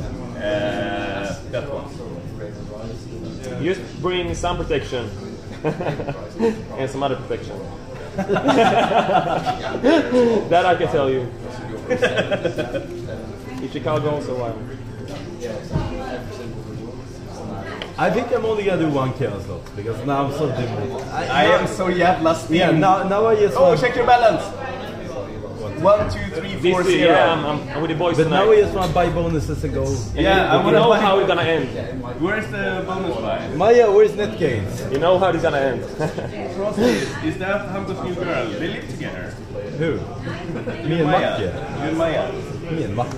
That one. Just bring sun protection. And some other protection. That I can tell you. In Chicago also wild. I think I'm only gonna do 1K on slots because now I'm so dim. I am so jävla steam. Yeah, now I just want... check your balance. 1, 2, 3, 4, 0. Yeah, I'm with the boys But tonight. now I just want to buy bonuses and go. Yeah, I You want to know buy... how it's gonna end. Where's the bonus buy? Maya, where's net gains? You know how it's gonna end. Is that Hampe's new girl? They live together. Who? Me and Maya. Macke. You and Maya. Me and Macke.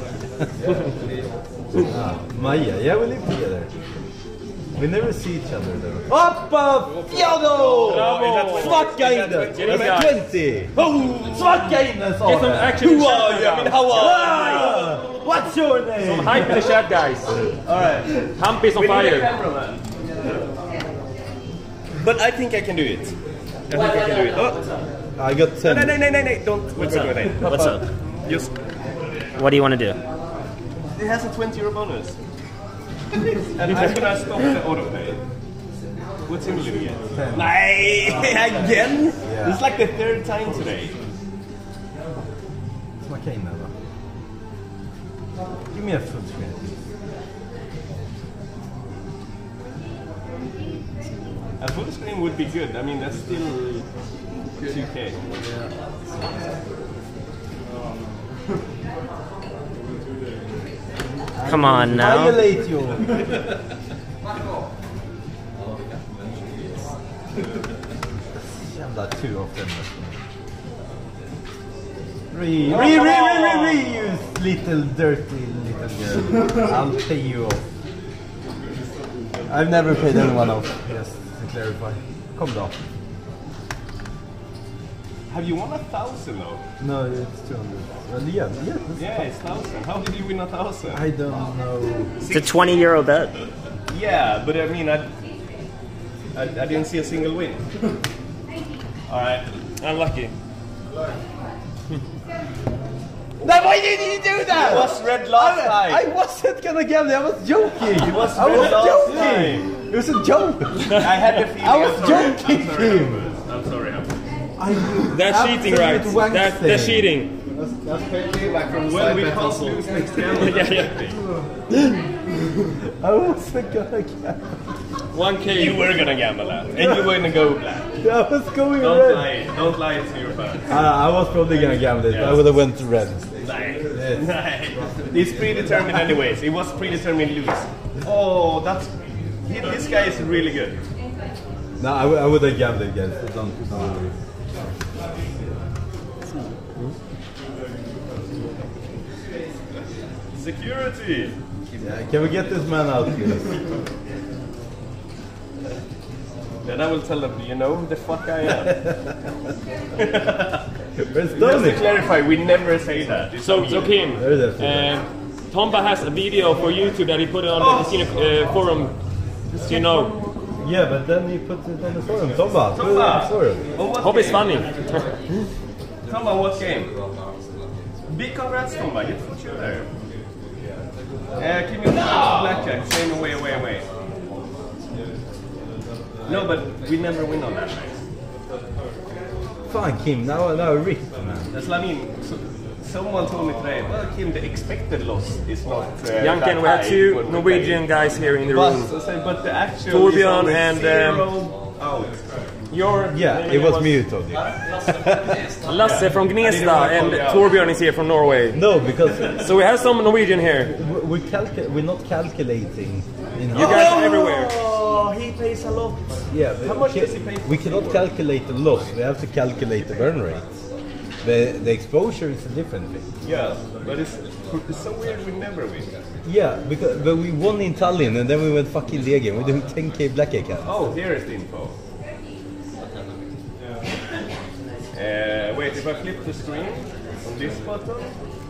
Maya, yeah, we live together. We never see each other though. Oppa! Fjodor! Bravo! Svacka in den! Get in, guys. 20! Svacka in den sa Get some action in the chat, guys. How are What's your name? Hype in the chat, guys. Alright. Hampe's on fire. But I think I can do it. I think I can do it. Oh. I got 10. No, don't. What's up? Wait. What's up? Just... What do you want to do? It has a 20 euro bonus. And I'm gonna stop the autoplay. What's in the again? Again? Yeah. It's like the third time today. Svacka in den då. Give me a full screen. A full screen would be good. I mean, that's still 2K. Come on now. Violate you. Jävla two of them. You little dirty little girl. I'll pay you off. I've never paid anyone off, just to clarify. Come down. Have you won 1,000 though? No, it's 200. Well, yeah, Yeah, it's 1,000. How did you win 1,000? I don't know. It's a 20 euro bet. Yeah, but I mean, I didn't see a single win. Alright. Unlucky. Now, why did you do that? It was red last time. I wasn't gonna gamble, I was joking. It was I was red last joking. time. It was a joke. I had the feeling. I was joking, Kim. I'm sorry. That's cheating, right? That's cheating. That's paying like from Well, we side bet can't also. lose next game. Yeah. I wasn't gonna gamble. 1K. You were gonna gamble that, and you were gonna go black. I was going Don't red. lie. Don't lie to your fans. I was probably gonna gamble it. I would have went to red. Nice. Yes. Nice. It's predetermined anyways. It was predetermined lose. Oh, this guy is really good. No, I would have gambled against it. Don't worry. Security. Yeah, can we get this man out, please? Then I will tell them, you know who the fuck I am. Where's Just Tony? to clarify, we never say that. It's So not Kim, Tomba has a video for YouTube that he put on the casino forum. Do you know? Yeah, but then he puts it on the forum. Tomba, put it on the forum. Hope it's funny. Tomba, what game? Big congrats, Tomba. Get for sure there. Kim, you Blackjack. Same away. No, but we never win on that night. Fine, Kim. Now I ripped, man. That's what I mean. Someone told me today, well, Kim, the expected loss is not. Janken, we have two Norwegian guys here in the room. But the actual Torbjörn and out. It was me who told you. Lasse from Gnesta and Torbjörn is here from Norway. No, because so we have some Norwegian here. we're not calculating. You guys are everywhere. Oh, he pays a lot. Yeah, How much does he pay? We cannot calculate the loss. We have to calculate the burn rate. The exposure is a different thing. Yeah, but it's so weird. We never win. Yeah, but we won in Tallinn and then we went fucking Degen. We're doing 10k Blackjack. Oh, here is the info. Wait, if I flip the screen on this button.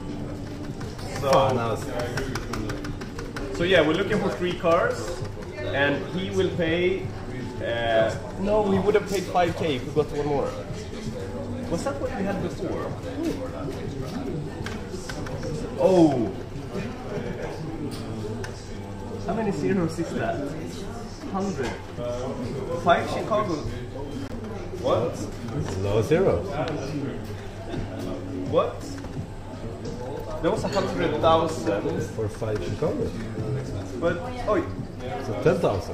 So yeah, we're looking for 3 cars, and he will pay. No, we would have paid 5k if we got one more. Was that what we had before? Oh! How many zeros is that? 100. 5 Chicago. What? Low zeros. What? That was 100,000. For 5 Chicago. But, oh. So 10,000.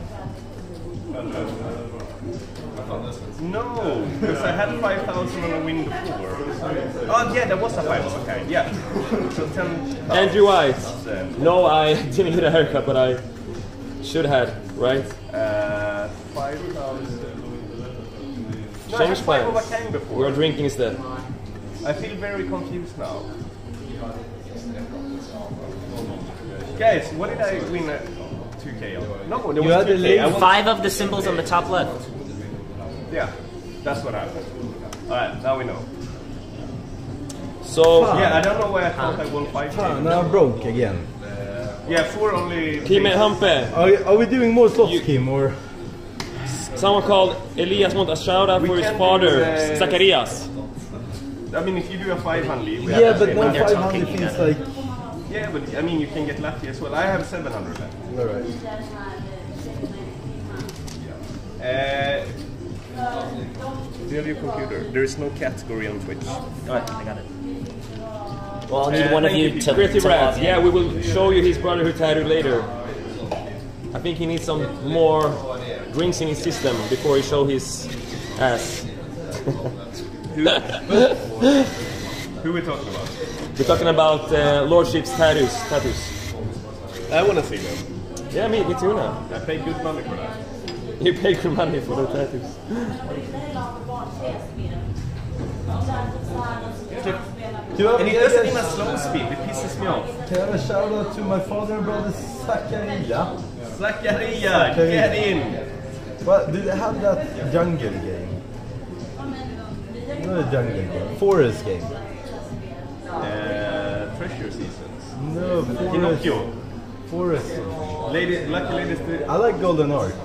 No, because I had 5,000 on a win before. Oh yeah, that was a 5,000. Okay, yeah. So 10,000. Andrew White. No, I didn't get a haircut, but I should have, right? 5,000. No, Change plans. before. We're drinking instead. I feel very confused now. Guys, what did I win at 2k on? No, there was 2k. 5 of the symbols on the top left. Yeah, that's what happened. Alright, now we know. So yeah, I don't know why I thought I won 5k. Now I'm broke again. Yeah, 4 only. Kim and Hampe. Are we doing more slots, Kim, or? Someone called Elias wants a shout out for his father, Zacharias. I mean, if you do a 500, yeah, but now 500 feels like. Yeah, but I mean, you can get lucky as well. I have 700 left. Alright. Do you have your computer? There is no category on Twitch. Alright, I got it. Well, I'll need one of you to Creative log Rats. in. Yeah, we will show you his brotherhood tattoo later. I think he needs some more drinks in his system before he show his ass. Who are we talking about? We're talking about Lordship's tattoos. I want to see them. Yeah, me too now. I pay good money for that. You pay good money for the tattoos. And it doesn't in a slow speed, it pisses me off. Can I have a shout out to my father and brother Zakaria? Zakaria, get in! Well, do they have that jungle game? Not a jungle game, forest game. Treasure Seasons. No, forest. Pinocchio. Forest. Lucky Ladies. I like Golden Ark.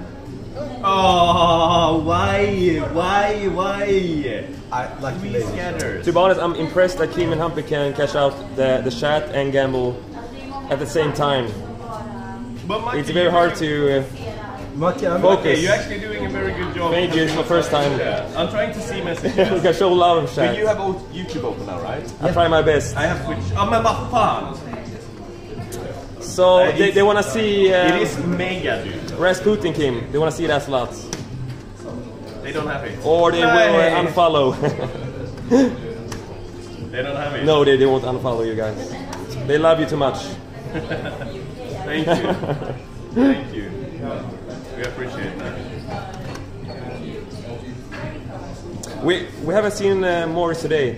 Oh, why? I like Three scatters. To be honest, I'm impressed that Kim and Humpy can cash out the chat and gamble at the same time. But Maki, It's very hard to focus. Okay, you're actually doing a very good job. Thank you, it's my first time. Yeah. I'm trying to see messages. You can show love in But chat. you have YouTube open now, right? I try my best. I have Twitch. Oh, men vad fan! So they want to see. It is mega, dude. Rasputin, Kim. They want to see that slot. They don't have it. Or they will unfollow. They don't have it. No, they won't unfollow you guys. They love you too much. Thank you. Thank you. We appreciate that. We haven't seen Morris today.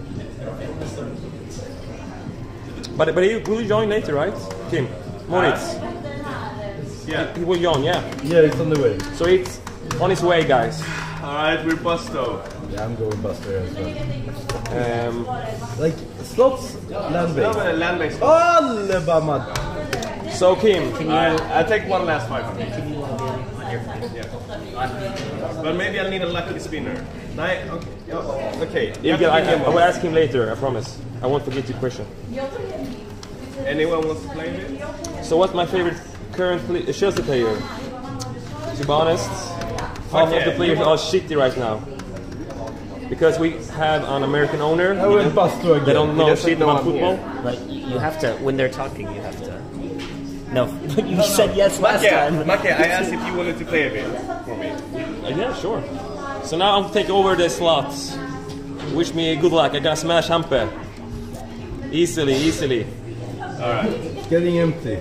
But he will join later, right? Kim? Moritz? Yeah. He will join, yeah. Yeah, it's on the way. So it's on his way, guys. Alright, we're Busto. Yeah, I'm going Buster as well. Like, slots, land-based. No, land-based. Alabama! So Kim, I'll take one last 500. Yeah. But maybe I'll need a lucky spinner. Okay. I will ask him later, I promise. I won't forget your question. Anyone wants to play it? So what's my favorite current Chelsea player? To be honest, half of the players are shitty right now. Because we have an American owner. They don't know shit about football. But you have to, when they're talking, you have to. No, you said yes last time. Maki, I asked if you wanted to play a bit for me. Yeah, sure. So now I'm taking over the slots. Wish me good luck. I gotta smash Hampe. Easily. Alright. It's getting empty.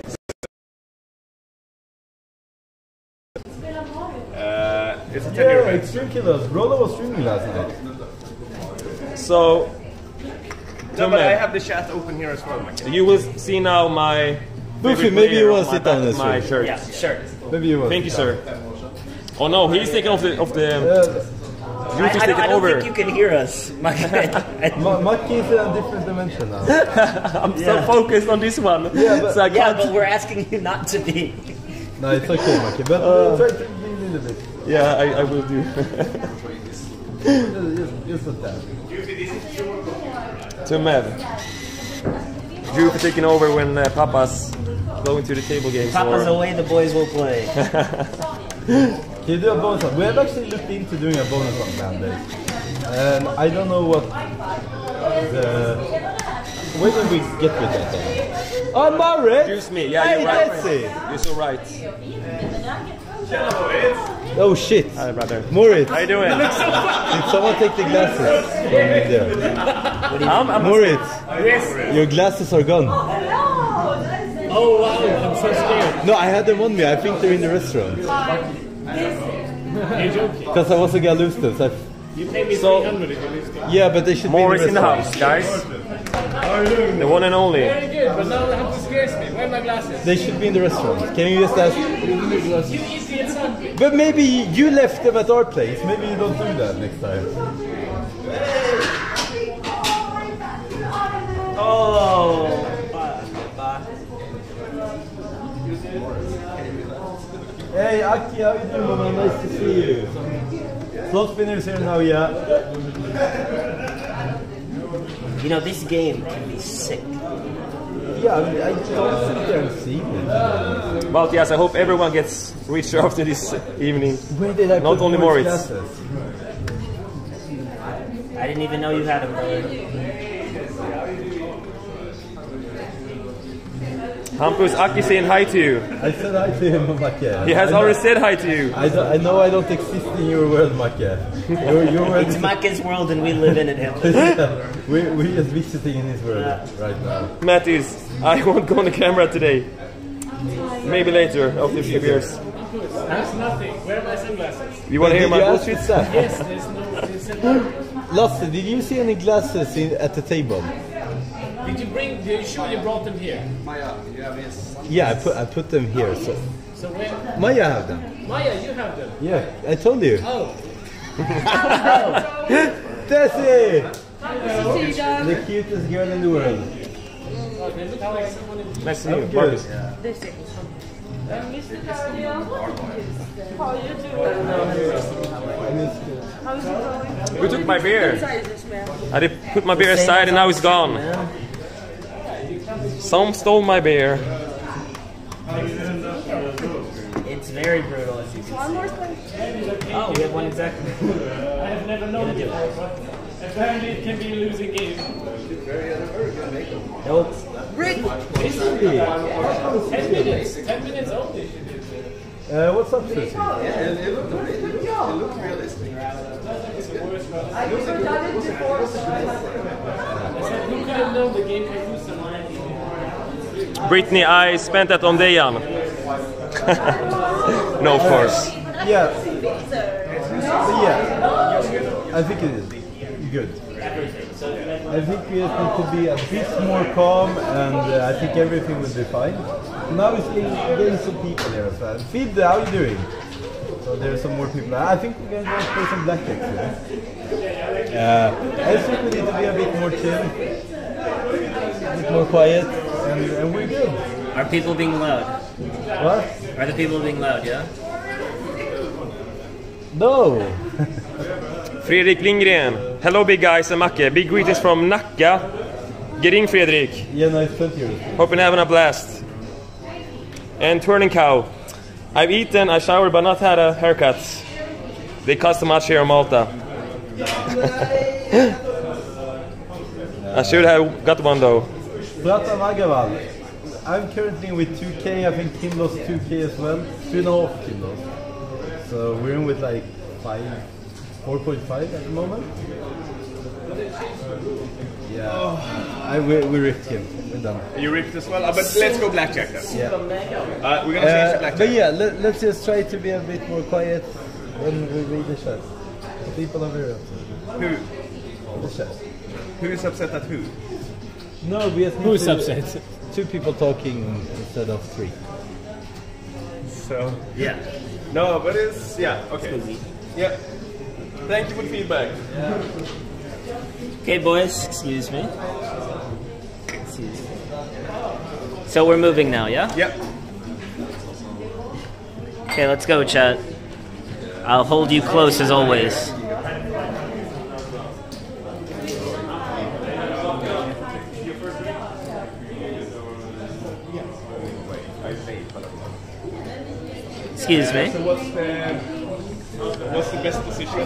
It's a 10-year Yeah, bet. Extreme Killers. Rolo was streaming last night. So, No, but I have the chat open here as well, Maki. you will see now my Buffy, maybe you want to sit down this my way. shirt. Yeah, sure. Maybe you want. Thank you, sir. Oh no, he's taking off the I don't think you can hear us. Maki is in a different dimension now. I'm so focused on this one. Yeah, but, So I can't. but we're asking you not to be. No, it's okay, Maki. But try to be a little bit. Yeah, I will do. Just a tap. To Mev. Drew for taking over when Papa's going to the table games. Papa's away, the boys will play. Can you do a bonus one? We have actually looked into doing a bonus on land-based. And I don't know what the... Where did we get with that then? Oh, Marit! Excuse me, yeah, you're right. You're so right. Oh shit! Hi, brother. Moritz! How you doing? Did someone take the glasses from there? Moritz! Yes. Your glasses are gone. Oh wow, I'm so scared. No, I had them on me. I think they're in the restaurant. You're joking. Because I wasn't gonna lose them. So You pay me 300 if you lose them. yeah, but they should Morris be in the house, guys. The one and only. Very good, but now Hampe scares me. Where are my glasses? They should be in the restaurant. Can you just ask? You idiot son. But maybe you left them at our place. Maybe you don't do that next time. Oh. Hey Aki, how you doing, man? Nice to see you. Slot spinners here now, yeah. You know, this game can be sick. Yeah, I don't sit there and see it. But yes, I hope everyone gets richer after this evening. Where did I Not put only Moritz Moritz. glasses? I didn't even know you had them, brother. Hampus Aki saying hi to you. I said hi to him, Macke. He has already said hi to you. I know I don't exist in your world, Macke. Your world It's is... Make's world and we live in it, him. We're just visiting in his world right now. Mattis, I won't go on the camera today. Maybe later, after a few beers. That's nothing. Where are my sunglasses? You want to hear my bullshit? Yes, there's no... Lasse, did you see any glasses at the table? Did you sure you brought them here? Yeah, I put them here. So where? Maya have them. Maya, you have them. Yeah, I told you. Oh. Tessie! The cutest girl in the world. Oh, they look like someone in... Nice to meet you, Good. Marcus. Mr. Dario, how are you doing? How's it going? Who took my beer? Sizes, man. I did put my beer aside and now it's gone. Some stole my beer. It's very brutal, as you can One see. more thing. Oh, we have one exactly. I have never known before, but apparently it can be a losing game. Nope. Really? 10 minutes only. What's up, Susie? It looked realistic. I never done it before. Who could have known the game can use some Brittany, I spent that on Dejan. No, of course. Yeah. Yeah. I think it is good. I think we just need to be a bit more calm, and I think everything will be fine. Now it's getting some people here as well. Fid, how are you doing? So there's some more people. I think we're going to play some Blackjack today. I think we need to be a bit more chill, a bit more quiet, and we're good. Are people being loud? What? Are the people being loud, yeah? No! Fredrik Lindgren. Hello big guys and Macke. Big greetings from Nacka. Get in, Fredrik. Yeah, nice to meet you. Hope you're having a blast. And Turning Cow. I've eaten, I showered, but not had a haircut. They cost so much here in Malta. I should have got one though. Plata Vagabal. I'm currently with 2k. I think Kim lost 2k as well. 2.5 Kim lost. So we're in with like 4.5 at the moment. Yeah, we ripped him. We're done. You ripped as well, but let's go Blackjack then. Yeah. We're gonna change to Blackjack. But yeah, let's just try to be a bit more quiet when we read the chat. People are very upset. Who? The chat. Who is upset at who? No, we just need Who's to- upset? 2 people talking instead of 3. So Yeah. no, but it's okay. Yeah. Thank you for the feedback. Okay, boys, excuse me. Excuse me. So we're moving now, yeah? Yep. Okay, let's go, chat. I'll hold you close as always. Excuse me. So what's the best position?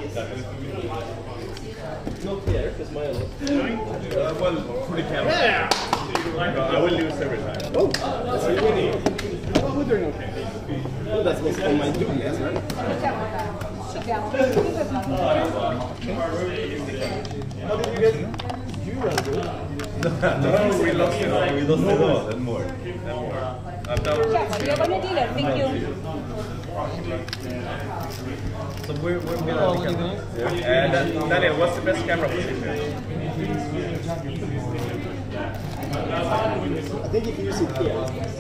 Not there, because my well, for the camera. Yeah. I will lose every time. Oh, that's really. Oh, we're doing okay. Well, that's what's on my doing list, right? How did you get? You run good. No, we lost it all. We lost it all and more. I'm down. So we're gonna Daniel, what's the best camera position? I think you can use it here.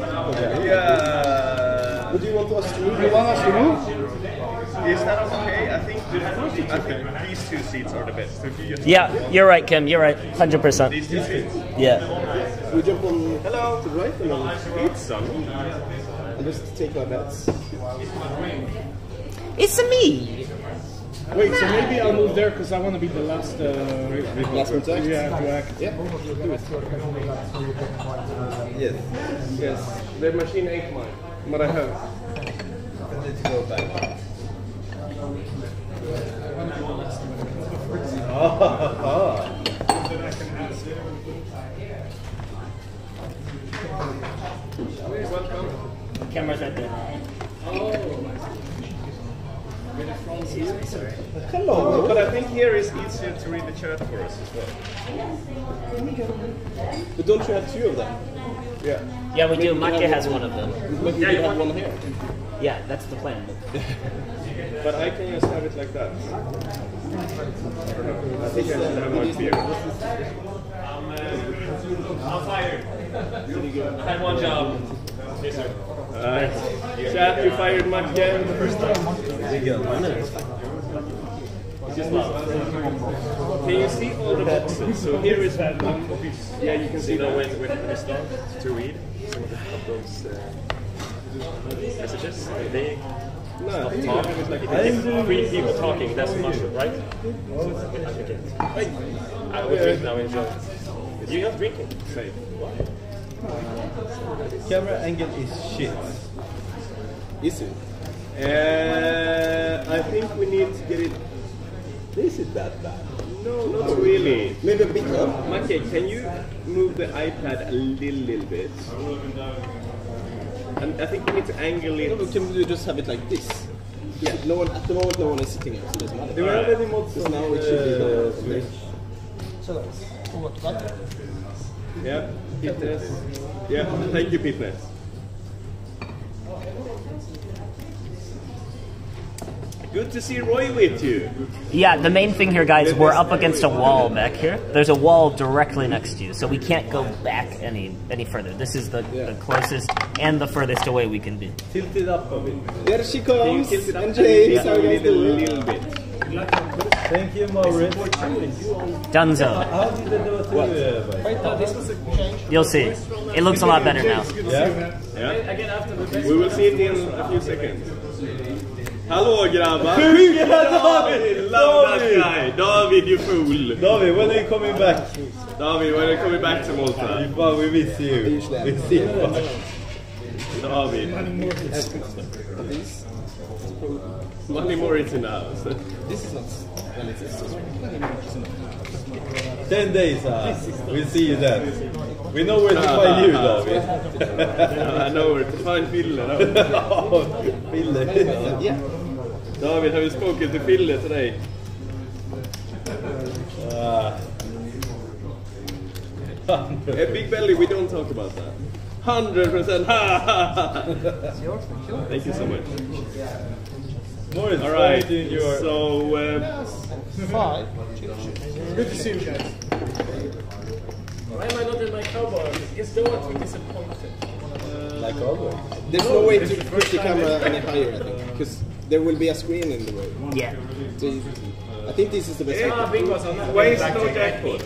Yeah. What do you want us to move? You want us to move? Is that okay? I think these 2 seats are the best. So if you just Yeah, you're right, Kim. You're right. 100%. these 2 seats. Yeah. We jump on hello to the right and then It's sun. and just take our bets. It's me. Wait, so maybe I'll move there because I want to be the last. Last contact? Yeah, to act. Yeah. Yes. Yes. The machine ain't mine, but I have. I need to go back. Camera's right there. Hello. But I think here is easier to read the chat for us as well. But don't you have 2 of them? Yeah. Yeah, we do. Macke has one of them. Maybe you have one here. Yeah, that's the plan. But I can just have it like that. I think I should have my beer. I'm fired. I had one job. Yes, sir. Chat, you fired Matt again the first time. Can you see all the boxes? So here is that one. Yeah, you can see that when we start to read some of those messages. They talk. Like if you get 3 people talking, that's much, right? I think it. I will drink now. Enjoy. You're not drinking. Say. Camera angle is shit. Is it? I think we need to get it. Is it that bad? No, not really. Maybe a bit up. Mackie, can you move the iPad a little bit? And I think we need to angle it. No, can we just have it like this? Yeah. No one at the moment. No one is sitting here, so it doesn't matter. Do we have any mods on now? It should be done. So, what? Yeah, fitness. Yeah, thank you, fitness. Good to see Roy with you. Yeah, the main thing here, guys, we're up against a wall back here. There's a wall directly next to you, so we can't go back any further. This is the closest and the furthest away we can be. Tilt it up a bit. There she comes, and James, how are you guys doing? A little bit. Thank you, Maurice. Dunzo. How did they do it? You'll see. It looks a lot better now. Yeah. We will see it in a few seconds. Hallå grabbar! David! Love that guy! David, you fool! David, when are you coming back? David, when are you coming back to Malta? We miss you. We see you back. David. Money more into now. This is not... Well, it's 10 days, we'll see you then. We know where to find you, David. I know where to find Fille. Fille. Yeah. David, have you spoken to Fille today? A big belly, we don't talk about that. 100%. Thank you so much. Morris, all right. So, 5. Good to see you guys. Why am I not in my cowboy? It's the one disappointed. Like always. There's no way to push the camera any higher, I think, because there will be a screen in the way. Yeah. So I think this is the best. Why is no jackpot?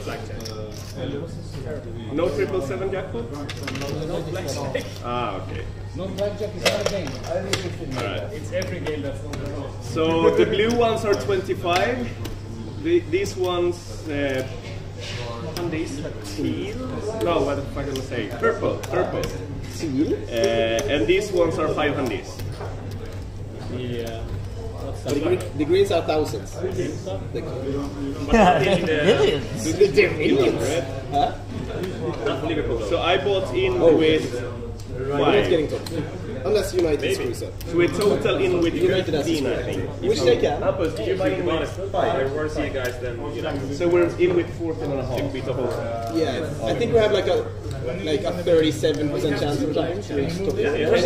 No 777 jackpot? No Blackjack. Ah, okay. No Blackjack is not a game. Alright. It's every game that's not a game. So the blue ones are 25. These ones, teal? No, what the fuck am I saying? Purple. Teal? And these ones are 500s. Yeah. The greens are thousands. Millions. They're millions. Huh? So I bought in with We're not getting top. Unless United screws up. So we total in with United 15, I think. Which they can. Did you buy in with 5? Or worse you guys than United? So we're in with 14.5. Yeah, I think we have like a 37% chance of time to reach top.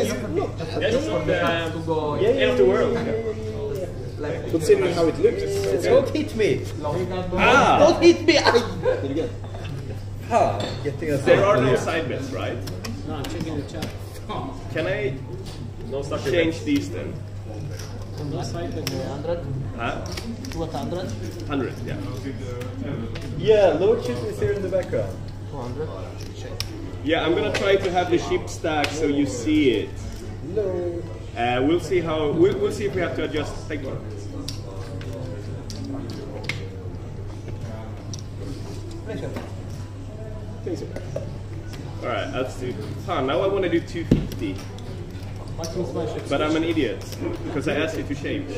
End of the world. Considering how it looks. Don't hit me! Don't hit me! Did you get it? There are no side bets, right? No, I'm checking the chat. Can I change these then? No side bet. 100? Huh? 200? 100, yeah. Yeah, Lord Chip is here in the background. 200? Yeah, I'm gonna try to have the ship stack so you see it. No. We'll see how. We'll see if we have to adjust. Thank you. All right, let's do. Now I want to do 250. But I'm an idiot because I asked you to change.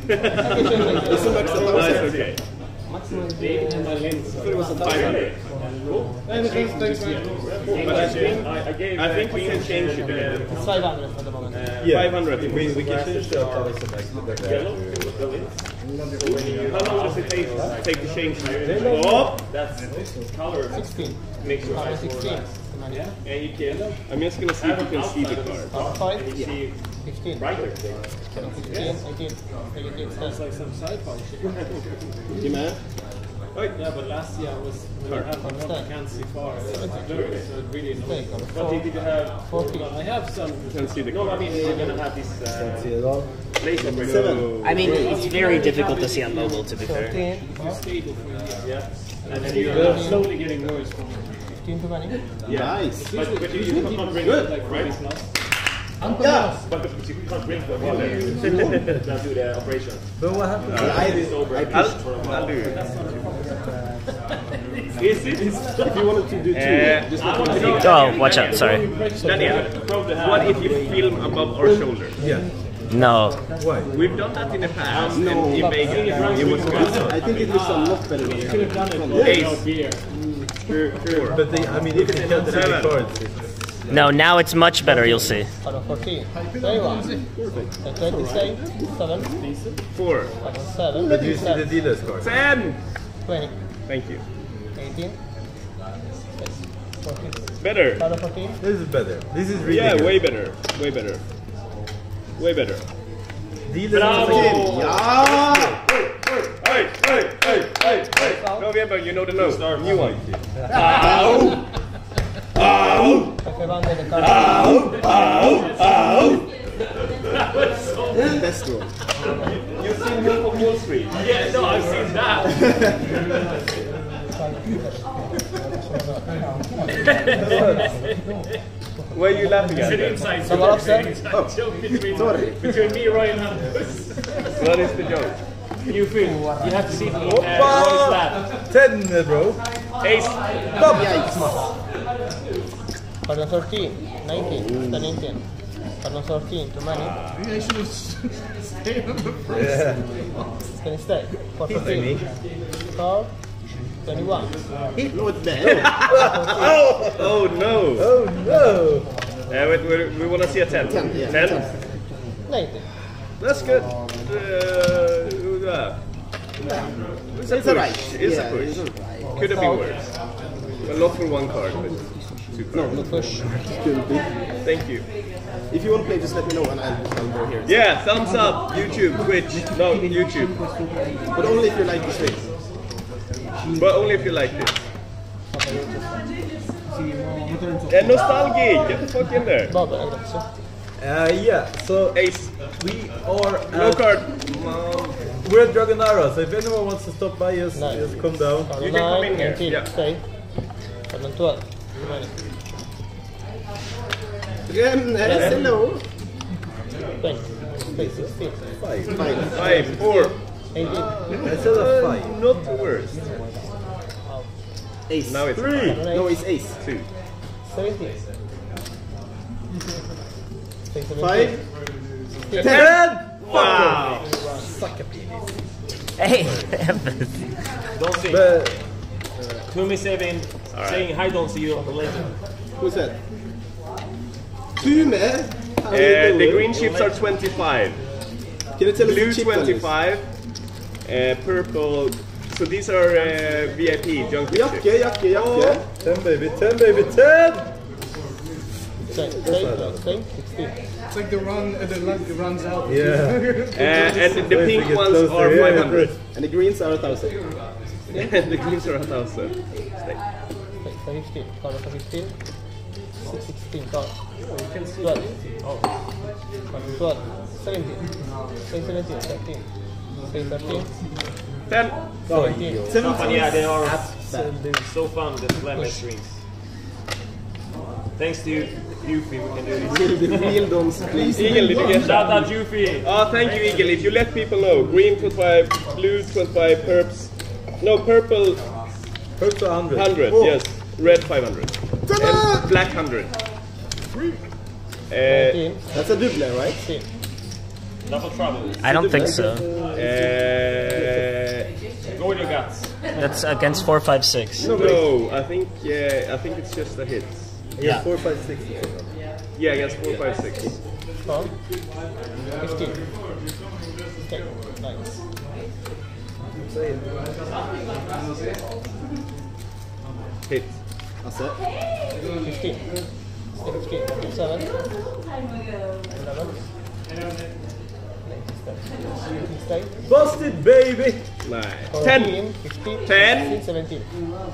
That's okay. And my lens. 500. But I think we can change it a little. It's 500 for the moment. 500. We can change the 1,000 back. How long does it take to change it? Oh! That's color. 16. Make sure Color 16. Yeah, and you can. I'm just gonna see if you can see the card. 5? You see 15. brighter. 15, 18. Sounds like some sci-fi shit. You man? Yeah, but last year I was I can't see far. So it really annoying. What did you have? 14. I have some. You can see the No, I card. mean you're gonna have this See it all? laser break. 7. I mean, it's very difficult to see on mobile, to be fair. 13. Stable for you. Yeah. And then you're slowly getting worse. 15 to 20. Nice. But you can't bring it like right now. Yeah. But you can't bring the water to do the operation. But what happened? I'll do it. Is it? If you wanted to do 2, just not one. Oh, watch out, sorry. Daniel, what if you film above our shoulder? Yeah. No. Why? We've done that in the past. No. In Vegas. It was good. I think it looks a lot better than Could have done it Ace. out here. Four. But they, I mean, if you count the Seven. cards. No, now it's much better, you'll see. Out of 14. Very well. 26, 7, 4. 7, But you see the dealer's card. 10. 20, Thank you. 18, 14. Better. Out of 14. This is better. This is really Yeah, good. way better. Way better. Way better. Dealer's Bravo! Ja! Hey, hey, hey, hey, hey! No, Weber, you know the note. New one. Okay, one day the card. Best roll. You've seen Wolf of Wall Street? Yeah, no, I've seen that. Why are you laughing at that? Inside Someone upset? joke between me, Roy, and Hampus. What is the joke? You feel you have to see the Roy's Oppa! lap. 10, bro. Ace. Card 13, 19, 19. Card 13, too many. Maybe I should have stayed on the first. Yeah. Can you stay? For 15. Card 21. No, it's bad. Oh no. Oh no. We want to see a 10. 10, yeah. 10? 19. That's good. It's a It's push. alright. It's Yeah, a push. it's alright. Could have been worse. Well, not for one card, but two cards. No push. Could be. Thank you. If you want to play, just let me know and I'll go here. Yeah, thumbs up. YouTube, Twitch. No, YouTube. But only if you like the stream. But only if you like this. Nostalgic. Get the fuck in there. Bobby, I got so. Yeah, so Ace. we are No at, card. we're at Dragonara, so if anyone wants to stop by, just come down. Card You can come 9, in here, 19, yeah. stay. Card 12, too many. Hello. 20, stay 16, 5, 4. 18. I said a 5. Not the worst. Ace. Now it's 3. No, it's ace. 2. 17. Stay 17. 5. 10! Wow. Hey, Don't see. But, Tumi Sevin saying hi, don't see you on the left. Who's that? Tume? The green chips are 25. Can you tell us Blue the chip values? 25. Purple. So these are VIP junkie chips. Jacke. 10 baby, 10 baby, 10! Stay 16. It's like the run, the runs out. Yeah. And the pink Get ones closer, are yeah. 500. And the greens are 1,000. And the greens are 1,000. Stay 15. Card 15. 16. Card 12. Card 12. 17. Stay 17. 13. Stay 13. 10. 17. Yeah, they are so fun, the Flemish drinks. Thanks to you, Yuffie, we can do this. The real dons, please. Eagle, did you get Shout that? out Yuffie! Oh, thank you, Eagle. If you let people know, green 25, blue 25, purps. No, purple First 100. 100, Oh. yes. Red 500. And black 100. 19. That's a double, right? 16. Double trouble. I don't think so. Go with your guts. That's against 4, 5, 6. No, I think it's just a hit. Yeah. 4, 5, 6. Yeah, against 4, 5, 6. Card 15. Stay. Nice. Hit. Alltså. 15. Stay 15. 7. 11. Stay. Busted baby! Nice. 14, 10. 15, 10. 16, 17.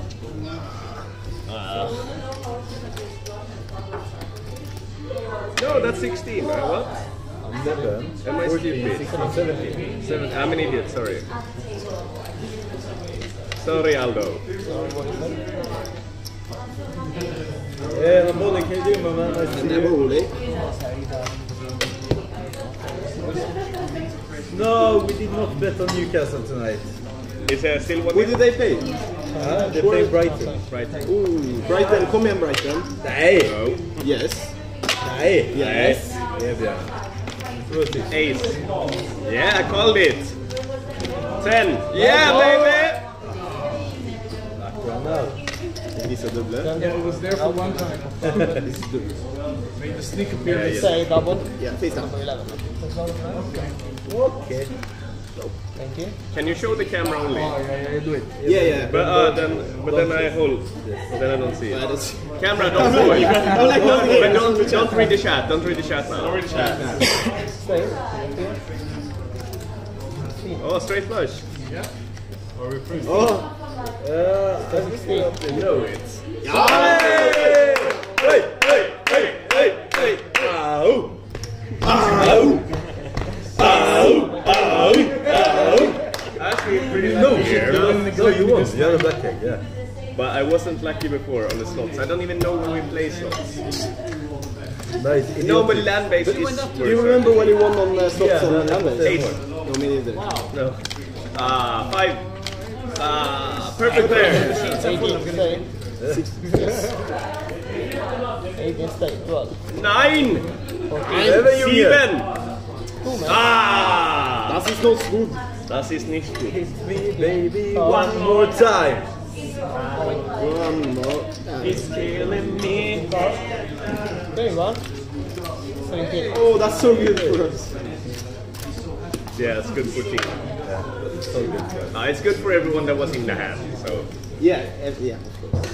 No, that's 16. What? 11. Am I 14, stupid? 16, 17. 7. I'm an idiot, sorry. Sorry, Aldo. Yeah, I'm bowling. How you doing, my man? Nice to see you. Bowling. No, we did not bet on Newcastle tonight. Is there still one? Who did they play? They played Brighton. Right. Ooh, Brighton. Kom igen, Brighton. Nej! No. Yes. Nej! Yes. Ja, Björn. Ace. Yeah, I called it. 10. Yeah, baby. Vissa dubbler. Yeah, it was there for one time. Made the sneak appearance. Say double. Yeah, face down. Number 11. Okay. Thank you. Can you show the camera only? Yeah, do it. Yeah. But then I hold. Then I don't see it. That's... Camera, don't hold. I'm like holding it. But don't read the chat. Don't read the chat now. Don't read the chat. Stay. Oh, straight flush. Yeah. Are we free? Oh! I know it. Hey! Ow! Actually, pretty No, lucky here. no, you won. You had a blackjack, yeah. But I wasn't lucky before on the slots. I don't even know when we play slots. Nice. No, but land-based is Do you worse. remember when you won on slots on land-based? 8. No, me neither. No. 5. Perfect pair. 18 stay. 18 stay. 12. 9. 14. 7. Ah! Das ist noch gut. Das ist nicht gut. Kiss me, baby, one more time. One more. It's killing me. There you go. 17. Oh, that's so good for us. Yeah, it's good for team. Yeah, so good. It's good for everyone that was in the hand. So. Yeah, of course.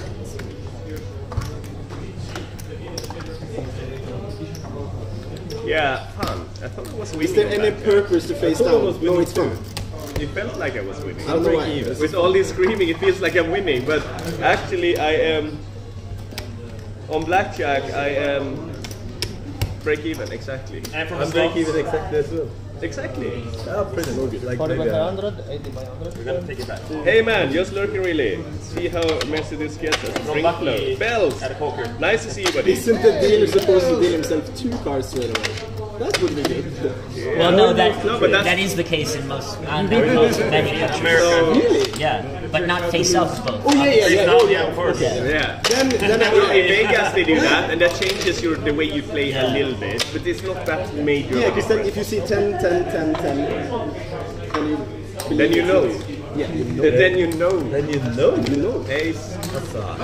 Yeah, fun. I thought it was winning. Is there any purpose to face down? No, it's fun. It felt like I was winning. I don't know why. With all this screaming, it feels like I'm winning. But actually, I am on blackjack. I am break even exactly. And from I'm break even exactly as well. Exactly. Yeah, pretty good. Like 40 by maybe 100, 80 by 100. We're gonna take it back. Hey man, just lurking really. See how messy this gets us. From Drink Bucky low. Bells. at a poker. Nice to see you, buddy. Isn't the dealer supposed to deal himself 2 cards straight away? That would be good. Well, no, but that's- that is the case in most many countries. Really? Yeah, but not face up both. Oh, yeah. Oh, Yeah, of course. Yeah. Then Well, in Vegas they do that, and that changes the way you play a little bit, but it's not that major. yeah, of a because then difference. if you see 10, 10, 10, 10, Then you know. Yeah, you know. Then you know. Then you know. You know. Ace. Assa,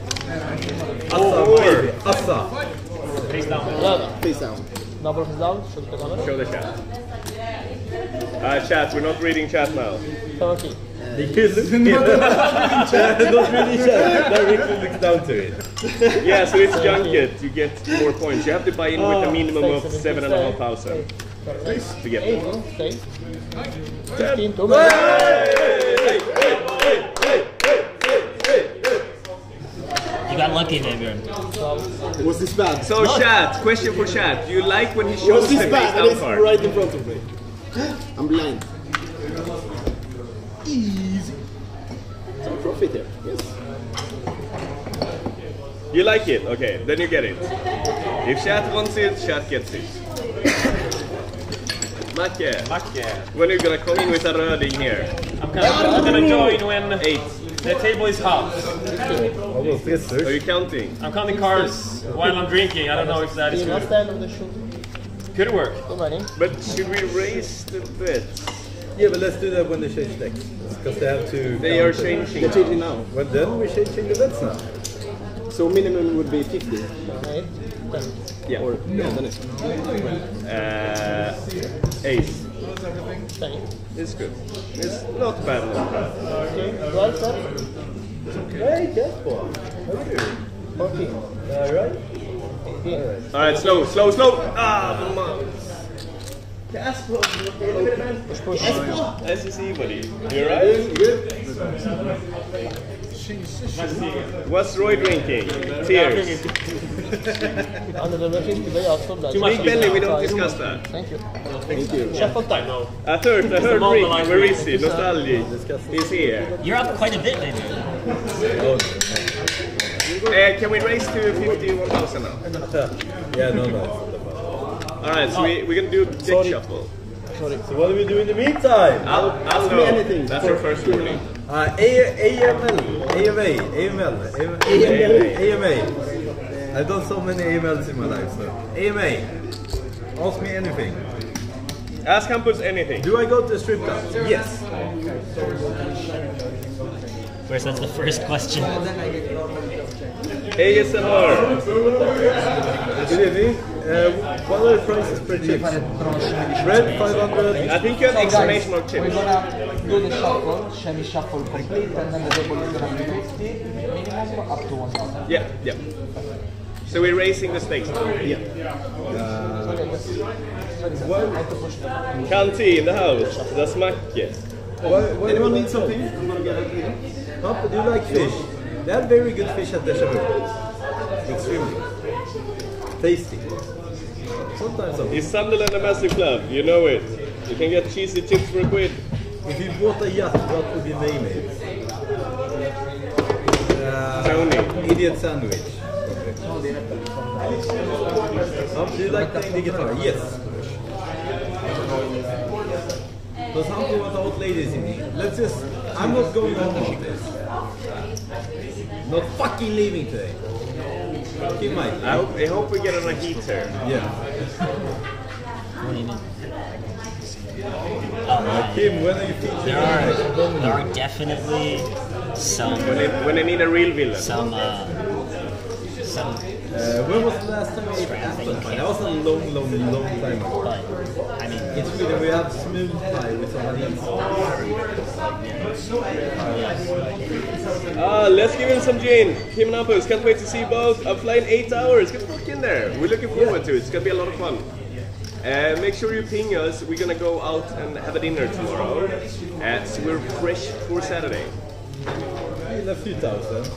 baby. Assa. Face down. 11. Face down. Double face down. Show the camera. Show the chat. Chat, we're not reading chat now. 30. You look not really sure. Directly looks down to it. Yeah, so it's junket, you get more points. You have to buy in with a minimum of 7,500 to get them. 18, stay. 15, 2. You got lucky there, Björn. Was this bad? So chat, question for chat. Do you like when he shows Was the this face bad? And down it's card? right in front of me. I'm blind. Easy. Some profit here. Yes. You like it? Okay, then you get it. If chat wants it, chat gets it. Macke, when are you gonna come in with a röding here? I'm gonna join when 8. the table is hot. Almost this, Are sir. you counting? I'm counting cards while I'm drinking. I don't know if that is Ena good. stand of the shoe. Could work. Come on in. But should we raise the bet? Yeah, but let's do that when they change decks. Because they have to... They are counter. changing. They're changing now. Well, then we're changing the bets now. So minimum would be 50. 8, 10. Yeah. Or, yeah, then it's... Ace. Stay. It's good. It's not bad, not bad. Okay, 12, sir. Hey, Casper. How are you? 14. Alright. 18. Alright, slow. Ah, man. Casper. Nice to see you, buddy. You alright? Good. What's Roy drinking? Tears. Under the 50 by outside. Big belly, we don't discuss that. Thank you. Thank you. Shuffle time now. I heard Rick. Where is he? Nostalgic. He's here. You're up quite a bit, maybe. Can we raise to 51,000 now? Yeah, no. Alright, so we're gonna do deck shuffle. So what do we do in the meantime? I'll know. anything. That's your first warning. AML. I've done so many AMLs in my life, so AMA. Ask me anything. Ask Hampus anything. Do I go to the strip club? Yes. Of course, that's the first question. ASMR. Good evening. What are the prices per chips? Red 500. I think you have exclamation mark chips. We're gonna do the shuffle, semi-shuffle complete, and then the table is gonna be 50 minimum up to 1,000. Yeah, yeah. So we're raising the stakes. Yeah. Kanti in the house. The Smacke. Anyone need something? I'm gonna get it. Papa, do you like fish? They have very good fish at Deja Vu. Extremely tasty. Sometimes I'm... Is Sunderland a massive club? You know it. You can get cheesy chips for a quid. If you bought a yacht, what would you name it? Tony. Idiot sandwich. Do you like playing the guitar? Yes. Does Humpty want the old ladies in me? Let's just... I'm not going on with this. Not fucking leaving today. Keep my... I hope we get on a heater. Yeah. What do you mean? Kim, when are you featuring? There are definitely some... When I need a real villain. Some... when was the last time we ate apple pie? That was a long time ago. But, I mean... In Sweden we have smooth pie with some onions. Let's give him some gin. Kim and Hampus, can't wait to see you both. I'm flying 8 hours. Get fuck in there. We're looking forward to it. It's gonna be a lot of fun. Make sure you ping us. We're gonna go out and have a dinner tomorrow. So we're fresh for Saturday. A few thousand.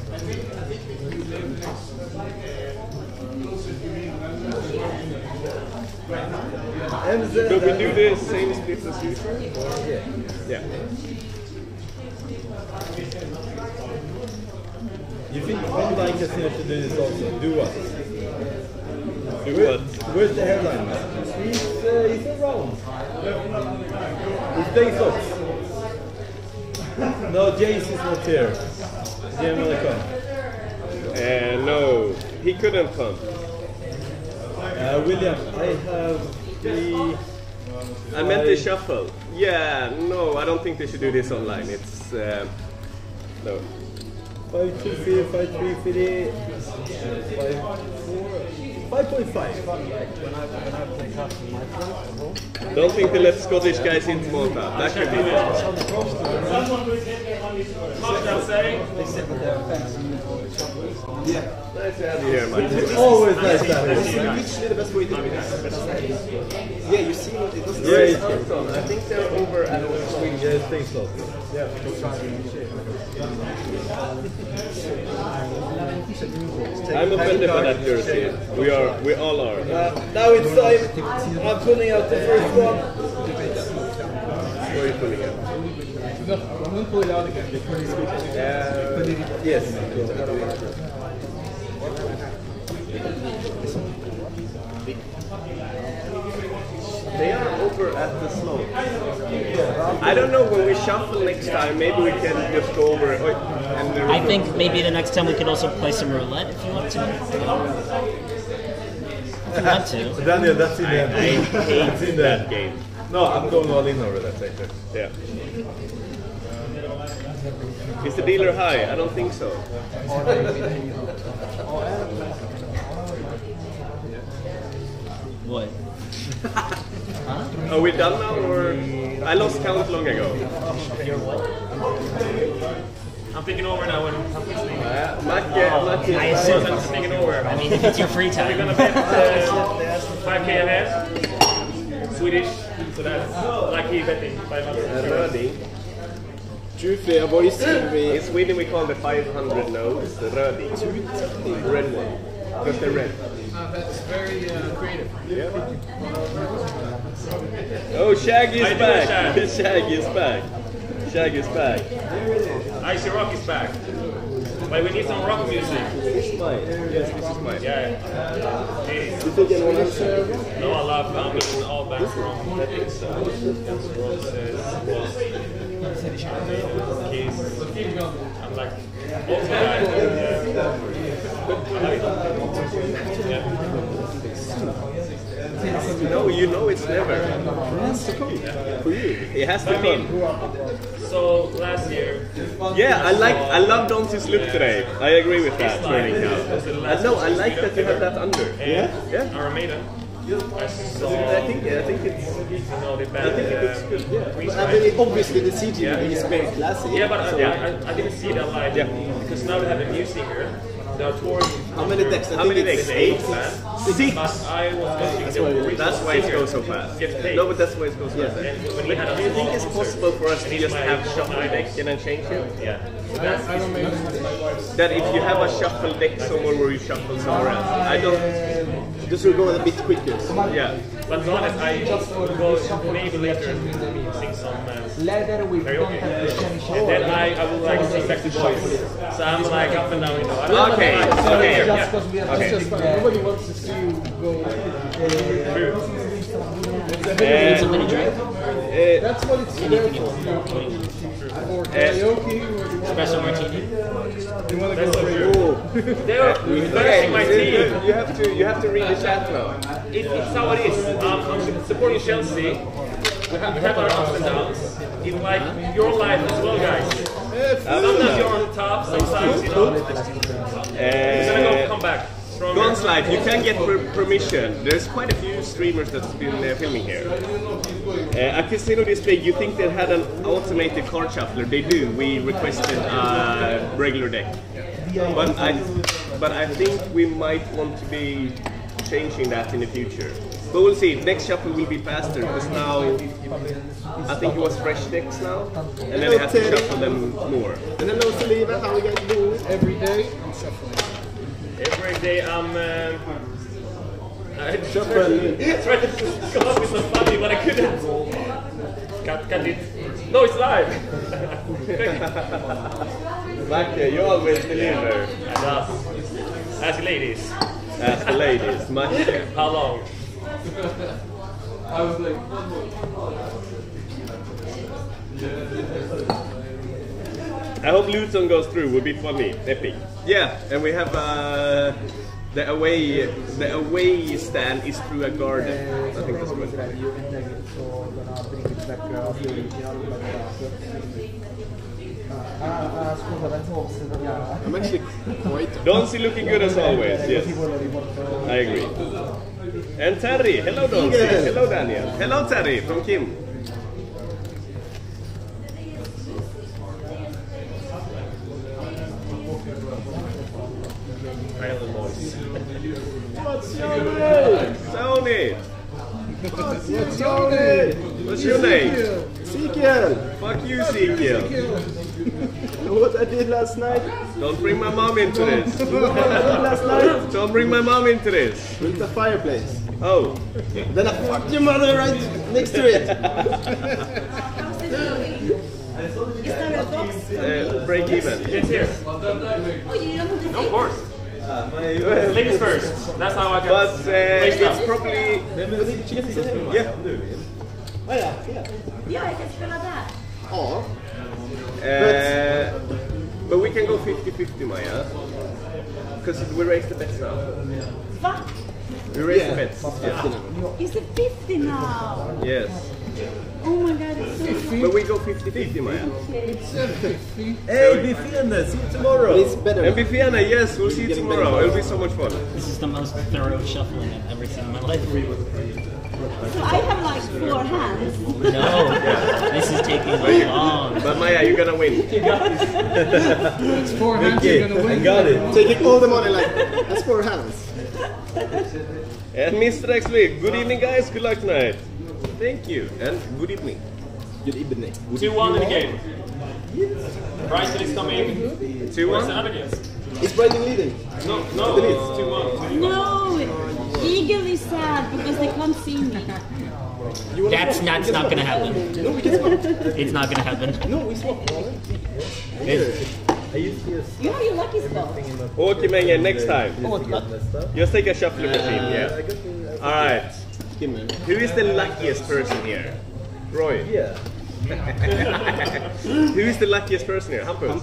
Could we do the same split as usual? Yeah. You think online casino should do this also? Do what? Do what? Where's the airline man? He's around. He's playing stocks. No, Jace is not here. Jim will come. No, he couldn't come. William, I have 3... I meant the shuffle. Yeah, no, I don't think they should do this online. It's... no. 5, 2, 3, 5, 3, 3, 5, 4, 5.5. Don't think they let Scottish guys into Malta. That could be it. Yeah. Nice to have you here, Mike. It's always nice to have you. Usually the best way to do it. Yeah, you see what it doesn't I think they're over at Sweden. Yeah, it's playing slow. I'm offended by that jersey. We all are. Now it's time. I'm pulling out the first one. Where are you pulling out? Yes. They are over at the slope. I don't know, when we shuffle next time, maybe we can just go over it. I think maybe the next time we could also play some roulette if you want to. If you want to. Daniel, that's in there. I hate that game. No, I'm going all in over that later. Yeah. Is the dealer high? I don't think so. What? Are we done now, or I lost count long ago? You're what? I'm thinking over now when I'm Macke. I assume. I'm thinking over. I mean, if it's your free time. We're gonna bet 5k ahead. Swedish. So that's lucky betting 500. Truthfully, I've always seen me. In Sweden we call the 500 notes the röding. The red one. Because they're red. That's very creative. Yeah. Oh, Shaggy is back! Shaggy is back. Shaggy is back. Icy Rock is back. But we need some rock music. This is mine. Yes, this is mine. Yeah. Hey. You think anyone else? No, I love I'm all back from Guns N' Roses. Kiss. I'm like also guy. Yeah. No, you know it's never. It has to come. For you. It has to come. So last year. Yeah, I love Don's look today. I agree with that. No, I like that you have that under. Yeah? Yeah. Armada. I think it's. I think it looks good. Yeah. But I mean, obviously the CG is very classy. Yeah, but I didn't see that live. Yeah. Because now we have a new singer. They are touring. How many decks? How many decks? 8? 6. I was That's why it goes so fast. No, but that's why it goes so fast. But do you think it's possible for us to just have shuffle deck and then change it? Yeah. That if you have a shuffle deck somewhere where you shuffle somewhere else, I don't. This will go a bit quicker. Yeah. But to be honest, I will go maybe later and sing some karaoke. And then I will like sing back to voice. So I'm like up and down, you know. Okay. Nobody wants to see you go. Somebody drink? That's what it's there for. Karaoke. Espresso martini. You want to go They're embarrassing my team. You have to read the chat now. It's how it is. I'm supporting Chelsea. We have our ups and downs. In like your life as well, guys. Sometimes you're on top, sometimes, you know. It's gonna come back. Gon's life, you can get permission. There's quite a few streamers that's been filming here. A casino display, you think they had an automated card shuffler? They do. We requested a regular deck. But I think we might want to be changing that in the future. But we'll see. Next shuffle will be faster because now I think it was fresh decks now, and then they have to shuffle them more. And then no Saliva, how we guys do it every day? I'm shuffling. Every day I'm I tried to come up with some funny, but I couldn't. Cut it. No, it's live. Macke, you always deliver. Ask the ladies. Ask the ladies. Macke. How long? I was like, I hope Luton goes through. Would be funny, epic. Yeah, and we have the away stand is through a garden. I think that's good. I'm actually quite. Don'sy looking good as always. Yes, I agree. And Terry, hello Don'sy. Hello Daniel. Hello Terry from Kim. What's your name? Tony. What's your name? What's your name? Ezekiel. Fuck you, Ezekiel. What I did last night? Don't bring my mom into this. What I did last night? Don't bring my mom into this. Built a fireplace. Oh. Then I fucked your mother right next to it. Break even. It's here. No, of course. Ladies first. That's how I got. But it's probably. Yeah. Ja, jag kan spela där. Ja. But we can go 50-50, Maya. Because we raised the bets now. Va? We raised the bets. Is it 50 now? Yes. Oh my god, it's so But we go 50-50, Maya. It's 50. Hey, Bifiana, see you tomorrow. It's better. And Bifiana, yes, we'll see you tomorrow. It'll be so much fun. This is the most thorough shuffling I've ever seen in my life. So I have like 4 hands. No, this is taking long. But Maya, you're gonna win. You got this. It's 4 hands, you're gonna win. I got it. Taking all the money like, that's 4 hands. And Mr. Exley, good evening guys, good luck tonight. Thank you, and good evening. Good evening. 2-1 in the game. Bryson is coming. 2-1? Where's the other games? Is Bryson leading? No, it's 2-1. No, Eagle is sad because they can't see me. That's not gonna happen. No, we can swap. It's not gonna happen. No, we swap. You have your lucky spot. Okay, Menge, next time. Just take a shuffle machine, yeah. Alright. Who is the luckiest person here? Roy? Yeah. Who is the luckiest person here? Hampus.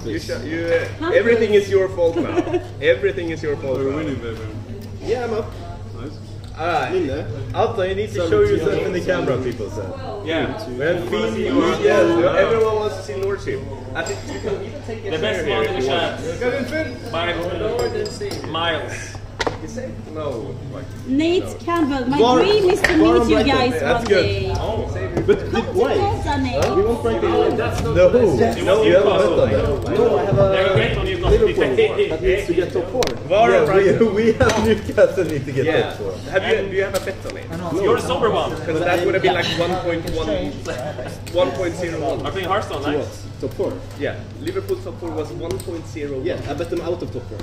Everything is your fault now. Everything is your fault now. We're winning, baby. Yeah, I'm up. Nice. Alright. Alta, you need to show yourself in the camera, people said. Yeah. Everyone wants to see Lordship. I think you can even take it. The best one in the chat. By miles. No. Nate Campbell, my dream is to meet you guys one day. But why? We won't break the rules. No, you have a bet on that. No, I have a Liverpool that needs to get top 4. We have Newcastle need to get top 4. Do you have a bet on it? You're a sober one. Because that would have been like 1.01. Are playing Hearthstone, right? Top 4? Yeah, Liverpool top 4 was 1.01. Yeah, I bet them out of top 4.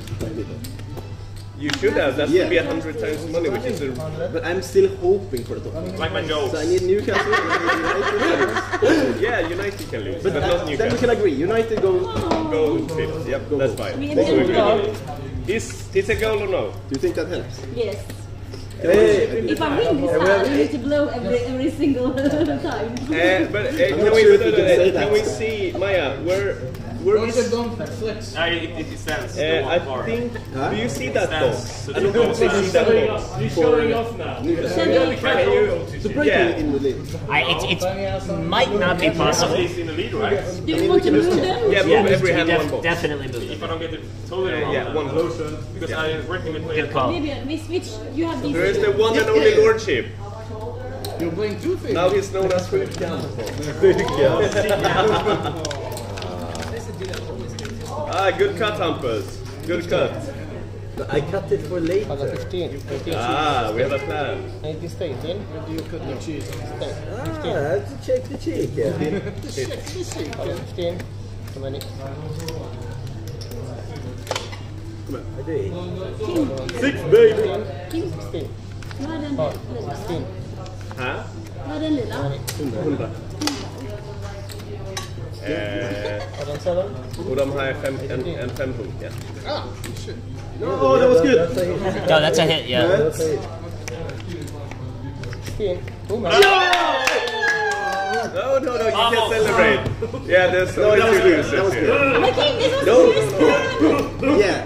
You should have. That would be 100 times the money, which is But I'm still hoping for the top 4. Like my jokes. So I need Newcastle and United. Yeah, United can lose, but not Newcastle. Then we can agree. United go 5th. Yep, that's fine. Is a goal or no? Do you think that helps? Yes. If I win this time, I need to blow every single time. But can we see, Maya, where is it? It stands. I think. Do you see that box? I don't know if you see that box. You're showing off now. It might not be possible. In the lead, right? Do you want to move them? Yeah, move every hand one box. Definitely move If I them. don't get it totally wrong. Yeah, one box. Because I'm working with Good call. Vivian, we switch. You have these. There is the one and only Lordship. You're playing 2 things. Now he's known as Sjukan. Good cut, Hampus. Good cut. I cut it for later. 15. We have a plan. 19 stay, 10. You cut the cheese. Stay. I have to check the cheek. 15. Too many. I do it. 6, baby. 16. Vad är den? 16. Vad är den lilla? 100. Och de har en 5 punkt, ja. Oh, that was good. No, that's a hit, yeah. 16. No, you can celebrate. Yeah, there's no two losers here. Yeah.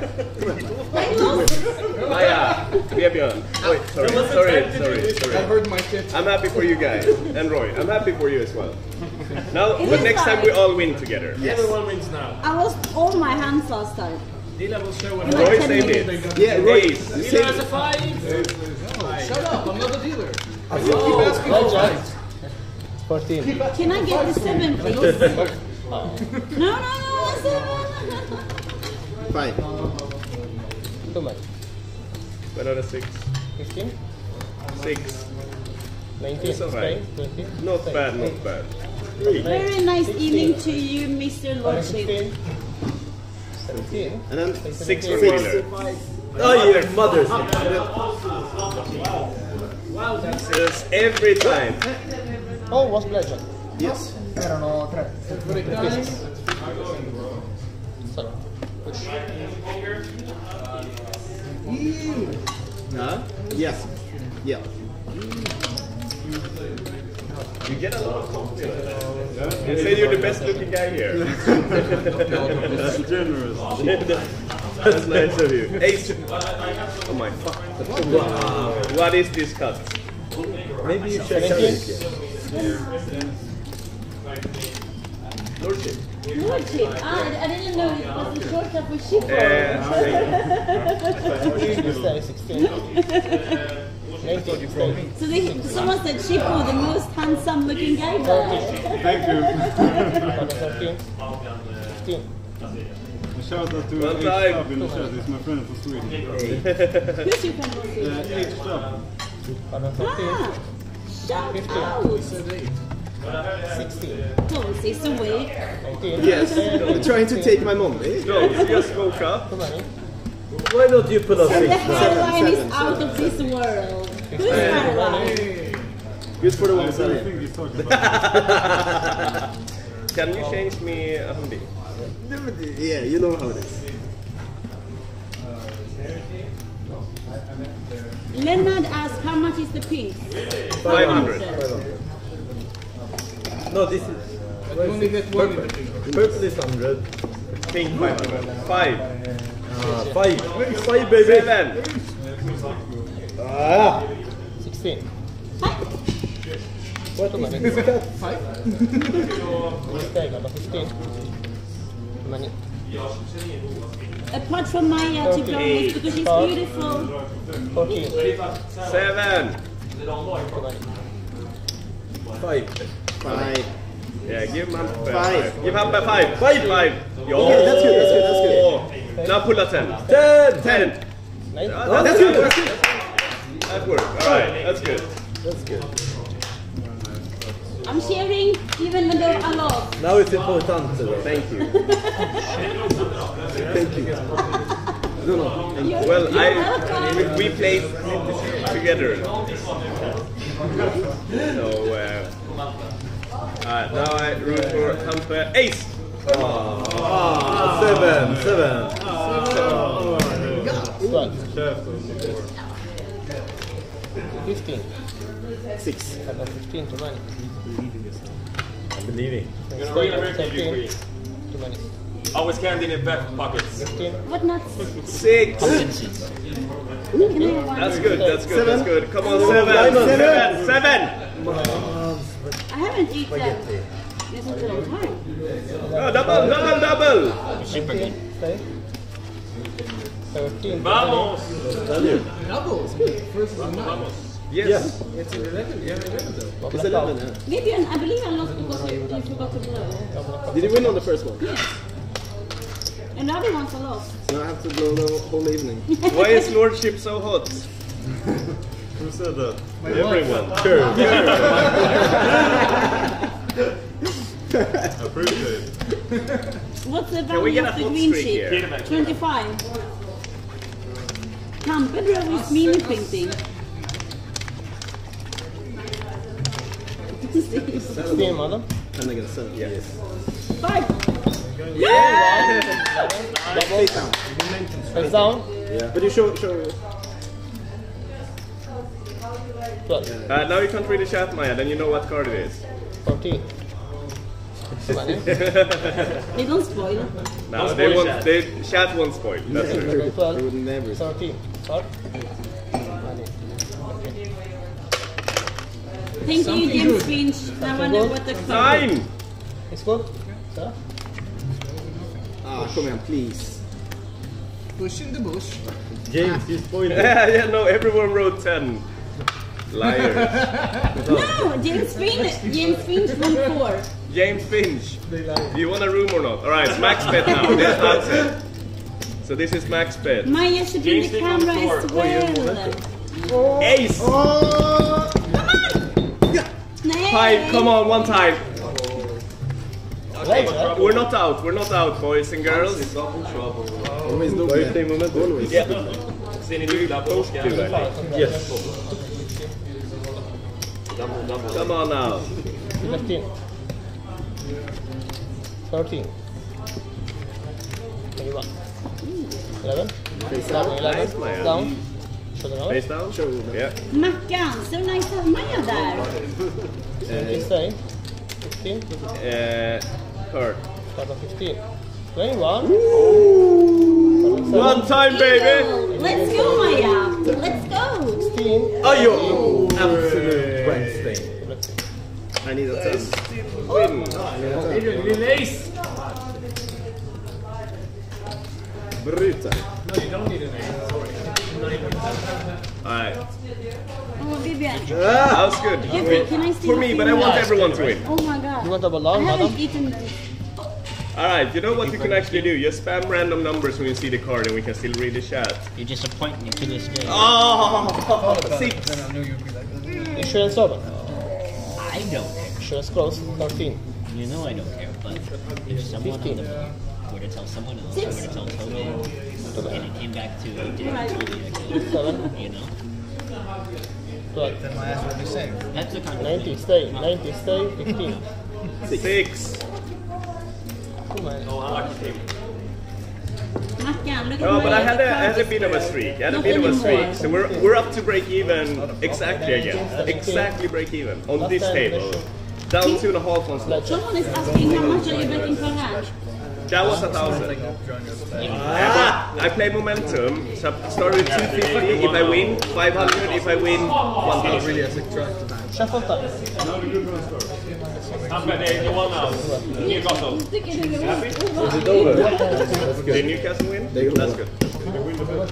Maya, Björn. Wait, sorry. I heard my tip. I'm happy for you guys. And Roy, I'm happy for you as well. Now, but next time we all win together. Yes. Everyone wins now. I lost all my hands last time. Dila will show what Roy saved it. Yeah, Roy. Dila has a 5. Shut up, I'm not a dealer. Keep asking for 5. 14. Can I get the 7, please? No, 7. 5. Too much. Another 6. 15. 6. 19. It's alright. 20. Not bad. Very nice evening to you, Mr. Lordship. 17. And then 6 for Wheeler. Oh, your mother's. Wow, that's It's every time. Oh, was Blackjack. Yes. Erano 3. Yes. Yeah. You get a lot of confidence. You say you're the best looking guy here. That's generous. That's nice of you. Ace. Oh my fuck. Wow. What is this cut? Maybe you check out this. Lordship. Lordship. I didn't know it was a shortcut for ship. 16. 19. So someone said Shippo, the most handsome looking guy there. Thank you. 13. 15. Shout out to One H time. Club in the chat, he's my friend from Sweden. Who's your friend? H Club. 14. Shout 15. out. 16. Close is awake. 19. Yes. You're trying to take my money. No, you just woke up. Too many. Why don't you put up And 6 the now? hairline is out of this world. Who's hairline? Good for the one I side. think he's talking about Can you change me a hundi? Yeah, you know how it is. Leonard asked how much is the piece? 500. No, this is. You only get one in the thing. Purple is 100. Pink 500. 5. 5. 5, baby. 7. 16. What Too many. is that? 5? Mistake, number 15. Too many. Apart from Maya, to be honest, because she's beautiful. 14. 7. 5. 5. Yeah, give him 5. Give him 5. 5. Yo. Okay, that's good, that's good, that's good. Now pull a 10. 10. 9. That's good. That worked. Alright, that's good. That's good. I'm sharing, even though I lost. Now it's important though. Thank you. Thank you. No, no. Well, we played together. So, now I root for Hampe. Ace! 15. 6. 15 too many. I'm believing. 13 too many. Always candy in your back pockets. 15. What nuts? 6. That's good, that's good, that's good. Come on, 7. 7. I haven't eaten that in such a long time. Oh, double. Super good. 13. Vamos! Double. It's good. First one. Vamos. Yes. It's 11. You have 11 though. It's 11, yeah. Maybe, I believe I lost because you forgot to blow. Did you win on the first one? Yes. And the other ones I lost. So I have to blow the whole evening. Why is Lordship so hot? Who said that? Everyone. Appreciate. What's the Can we value get a of the hot green streak sheet? here? 25. Camper with mini printing. 16, madam. And I get a 7. Yes. 5. Face down. Face down. Yeah. But you show. 12. Now you can't read the chat, Maya, then you know what card it is. 14. Too many. They don't spoil. No, they chat won't spoil. That's true. 12. I would never. 13. Card. Thank you, James Finch. I wonder what the card. 9. It's good. So, Come on, please. Push in the bush. James, you spoiled it. Yeah, no, everyone wrote 10. Liars. No, James Finch won 4. James Finch. Do you want a room or not? Alright, max bet now. This that's it. So this is max bet. Maya should be in the camera as well. Ace! Come on! 5, come on, one time. Okay, we're not out, boys and girls. Always do Birthday moment. Always. Yeah. Ser ni dubbla på ska? Yes. Come on now. 15. 13. 21. 11. Down, 11. Nice, Maya. Down. Shoulder over. Face down? Yeah. Mackan, so nice to have Maya there. 15. 15. Hurt. Card of 15. 21. One time, baby! Let's go, Maya. Let's go. 16. Ayo! Absolute Wednesday. I need a 10. Win. Release. Brutal. No, you don't need an ace. Sorry. Alright. Oh, Vivian. That was good. Can I see For me, but I want everyone to win. Oh my god. You want double I down, haven't madam? eaten this. Alright, you know what you can actually do? Just spam random numbers when you see the card and we can still read the chat. You disappoint me to this day. Oh! 6! Insurance over. I don't care. Insurance close. 13. You know I don't care, but if someone on the board were to tell someone else, I were to tell Toby, and it came back to Toby, 7. you know? 12. Then my ass will be saying. That's the kind of 90. Stay. 90. Stay. 15. 6! Too many. Mackan, look at No, but I Maya. had a bit of a streak. I had a bit of a streak. So we're up to break even exactly again. Exactly break even on this table. Down 2.5 on slot. Someone is asking how much are you betting per hand? That was 1,000. I play momentum, so I start with 250 if I win, 500 if I win, 1,000. Shuffle time. Did Newcastle win? That's good. No,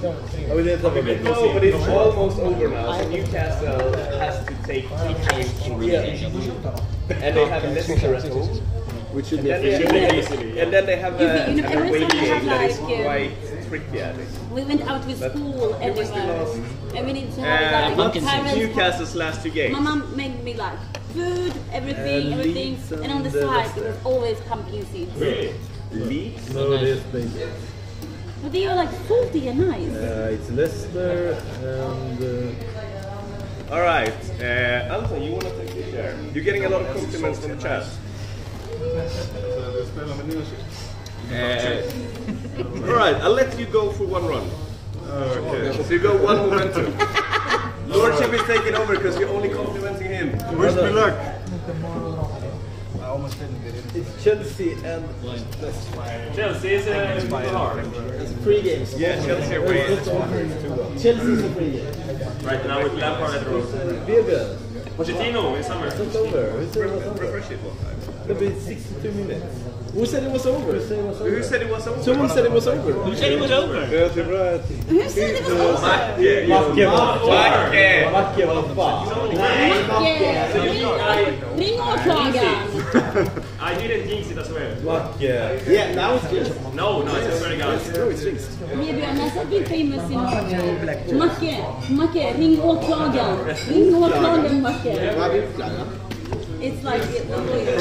but it's almost over now, so Newcastle has to take 3 points in revenge. And they have a Leicester at home. Which should be easily. And then they have a away game that is quite tricky, I think. We went out with school everywhere. And we need to have like parents. Newcastle's last 2 games. My mom made me like food, everything. And on the side it was always pumpkin seeds. Really? Leeds? No, it is big. But they are like salty and nice. It's Leicester and... Alright, Anton, you want to take this chair? You're getting a lot of compliments from the chat. Alright, I'll let you go for 1 run. Okay. So you go 1 momentum. Lordship is taking over because you're only complimenting him. Wish me luck. It's Chelsea and Chelsea is hard. it's 3 games. Yeah, Chelsea are way. Chelsea's a 3 game. Right now with Lampard at the road. Vega. Pochettino in summer. It's not over. Who said it was over? Refresh it one time. It'll be 62 minutes. Who said it was over? Who said it was over? Someone said it was over. Who said it was over? Who said it was over? Macke, vad fan. Ring åklagaren. I didn't jinx it, I swear. Macke. Yeah, now it's good. No, I swear to God. No, it's fixed. Vebjörn, när satt din famous i Macke, ring åklagaren. Ring åklagaren, Macke. It's like it's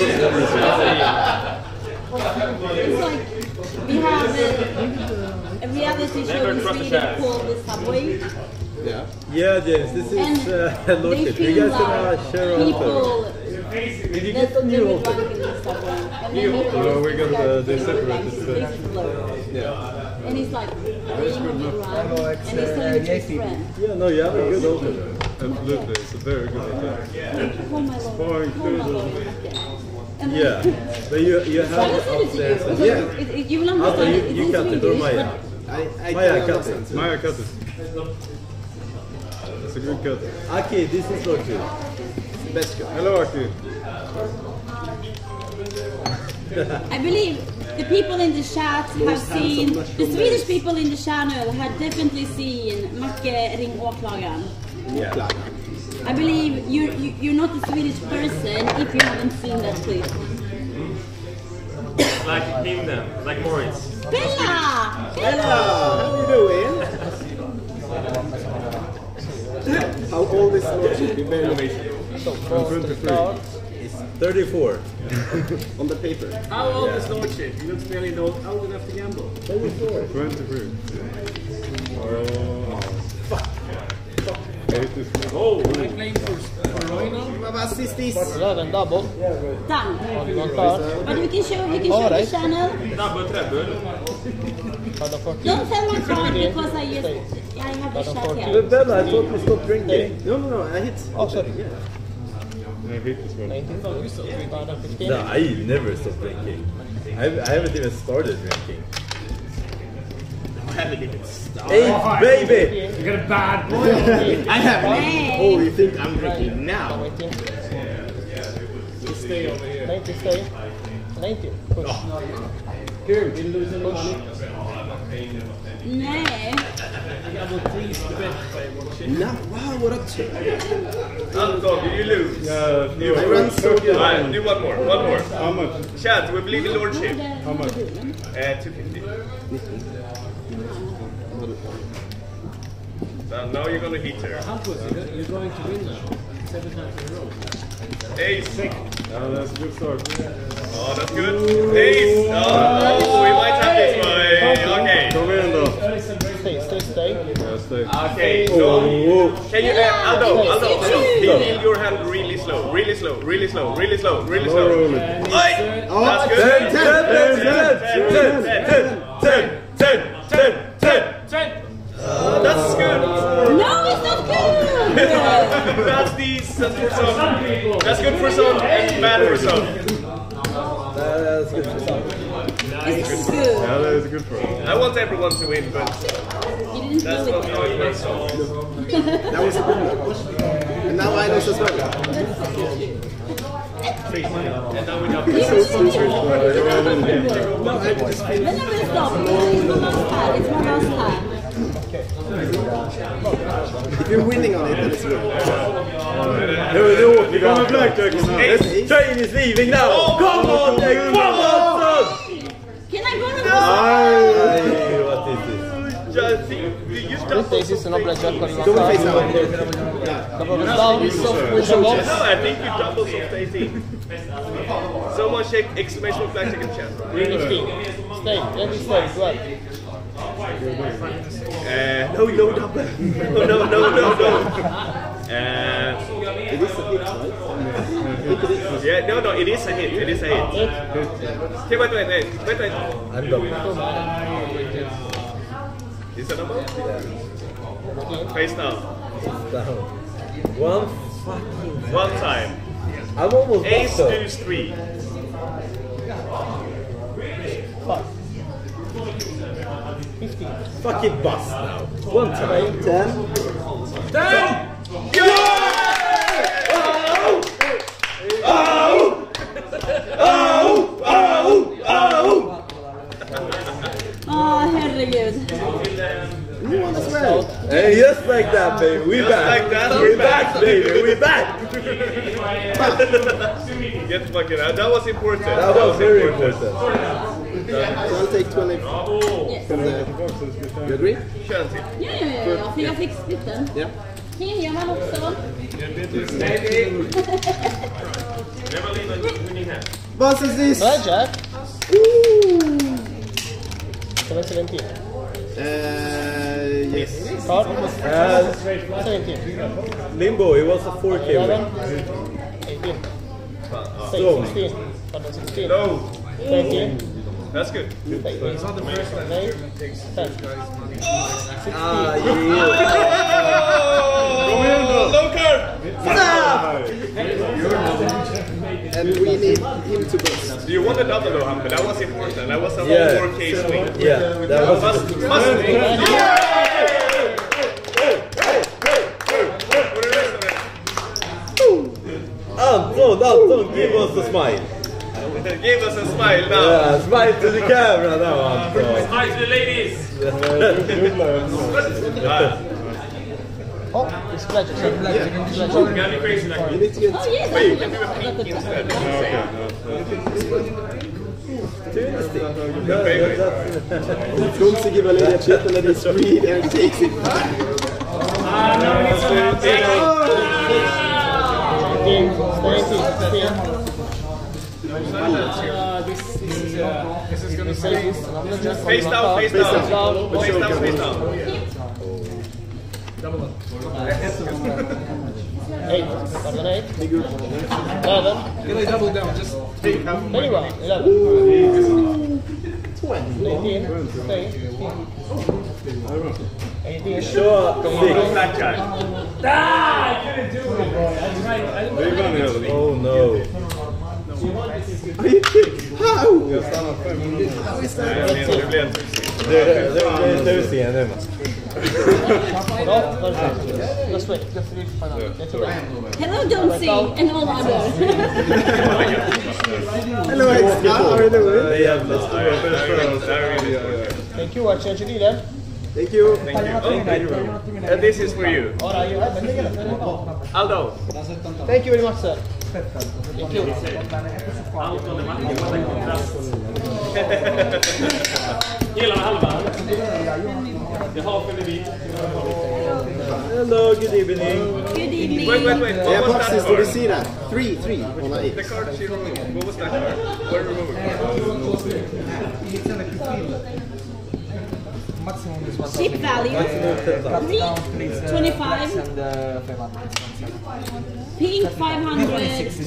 like we have a reality show in Sweden called The Subway. Yeah. Yeah, James, this is Lordship. You guys gonna share out Did you get the new hotel? No, we got they separated. Yeah. And he's like, and he's telling his friend. Yeah, no, you have a good hotel. Absolutely, it's a very good hotel. Spa included. Yeah, but you have upstairs. You will understand it. You cut it, or Maya? Maya cut it. Maya cut it. That's a good cut. Aki, this is Lordship. Best cut. Hello, Aki. I believe the people in the chat have seen, the Swedish people in the channel have definitely seen Macke ring åklagaren. Yeah. I believe you're not a Swedish person if you haven't seen that clip. Like him then, like Moritz. Bella! How you doing? How old is Lordship? Be very amazing. I'm 23. It's 34. On the paper. How old is Lordship? He looks barely old enough to gamble. 34. 23. Oh, fuck. Oh! Am I playing for Roy now? Vad assist this? Även double. Done. But we can show the channel. Double, treble. Don't tell my card because I have the chat here. But Bella, I thought we stopped drinking. No, I hit. Oh, sorry. Yeah. I hit this one. 19. No, I never stopped drinking. I haven't even started drinking. I haven't even started. 8, baby! You got a bad boy. I haven't. Oh, you think I'm drinking now? 19. You stay over here. 19, stay. 19. Push. Good. Didn't lose any money. Nej. No, wow, what up to? Anton, did you lose? No. I ran so good. Alright, do one more. How much? Chat, we believe in Lordship. How much? 250. Now you're gonna hit her. You're going to win now. 7 times in a row. Ace. Oh, that's a good start. Oh, that's good. Ace. Oh, we might have this one. Okay. Kom igen då. Stay. Ja, stay. Okay. So, can you, Aldo, feel your hand really slow. Oi! That's good. 10. That's good. No, it's not good. That's good for some and bad for some. That's good for some. This is good. Yeah, that is good for us. I want everyone to win, but You didn't that's feel not it. how it works. That was a good one. And now I lose as well. And now we have Then I will stop. It's my last hand. It's my last hand. If you're winning on it, then it's good. Nu åker vi med Blackjack. Train is leaving now. Come on, Nick. Come on, son. Can I go to the What is this? Questa esistono Blackjack con Go and face out. dopo quest'anno with the box. No, I think you double soft 18. Someone check exclamation Blackjack in chat. 15. Stay, let me stay, 12. No double. No. It is a hit, right? Yeah, no, it is a hit. It is a hit. Okay, wait. I'm done. Is that number? Face down. Down. One time. I'm almost Ace, bust, deuce, 3. 15. Fucking bust now. One time. 10. 10! herregud. You won as well. Hey, just like that, baby. We Just back. like that, We back, baby. We back. Get fucking out. That was important. That was very important. So I'll take 20 from the... You agree? Känns det. Ja, för jag fick splitten. Ja. Kim, jag vann också. What is this? Blackjack. 17. Yes. Card. 17. Limbo, it was a 4K 11. win. 18. Strong. 16. Pardon, 16. No. 13. That's good. 8. 10. 16. Ah, yeah. Low card. And we need him to bust. You won the double though, but that was important. That was a whole Yeah. 4K swing. Yeah, that was... Must be. Anton, give us a smile. Give us a smile now. Yeah, smile to the camera now, Anton. Smile to the ladies. Oh, it's Blackjack. You gotta be crazy like You need to get... Oh, yes. Wait, you can do a pink instead. Don't give a lady a chip and let it read and takes it back. This is gonna say Face down, face down. Face down, face down. double up. 8. Pardon, 8. 11. Can I double down? Just take half. Very well. 11. 19. Stay. 18. Sure, Blackjack. I couldn't do it, boy. I tried. Oh no. Are you kidding? How? How is that? They're thirsty and them. No, let's wait. Just read final. Let's wait. Hello, don't see, and all others. Hello, extra. How are you doing? Thank you. Watch HG then. Thank you. Thank you. And this is for you. Alright, you have Aldo. Thank you very much, sir. Thank you. Hello, good evening. Good evening. Wait. Yeah, What was boxes, that did you card? see that? 3 on an 8. The card she removed. What was that card? What removed? Chip value 325. Pink 500.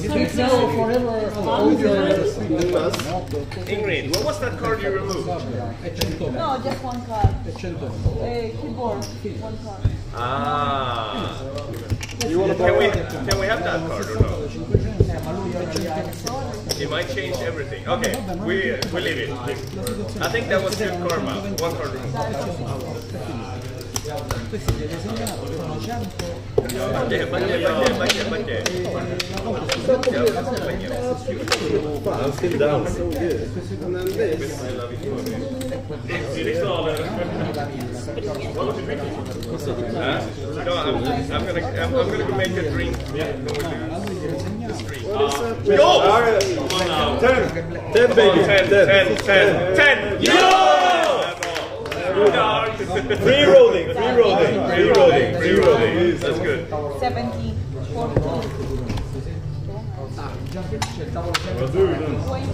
Ingrid, what was that card you removed? No, just one card. Keyboard, one card. Ah. Can we have that card or no? It might change everything. Okay, we leave it. I think that was good karma. One card removed. I'm still down. So good. No, I'm gonna go make a drink. Go! 10 baby. 10. Yo! Free rolling. That's good. 17, 14. Vad du den?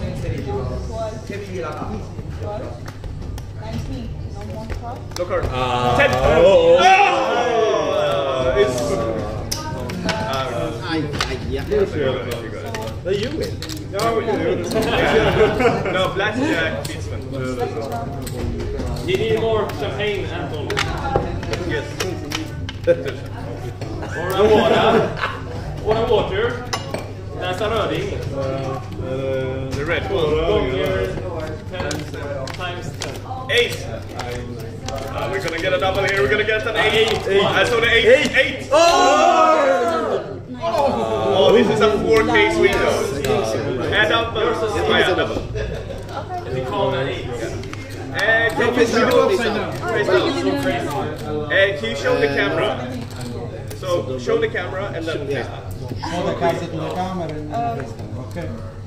19. No more card. No card. 10. No, you win. No, Blackjack beats one. You need more champagne, Anton. Yes. Or a water. That's a röring. The red one. Gånger 10 times 10. Ace. We're gonna get a double here. We're gonna get an 8. I saw the 8. Oh, this is a 4-case window. Add up versus double. Is he calling an 8? Can you show the camera? So show the camera and then face down. Okay.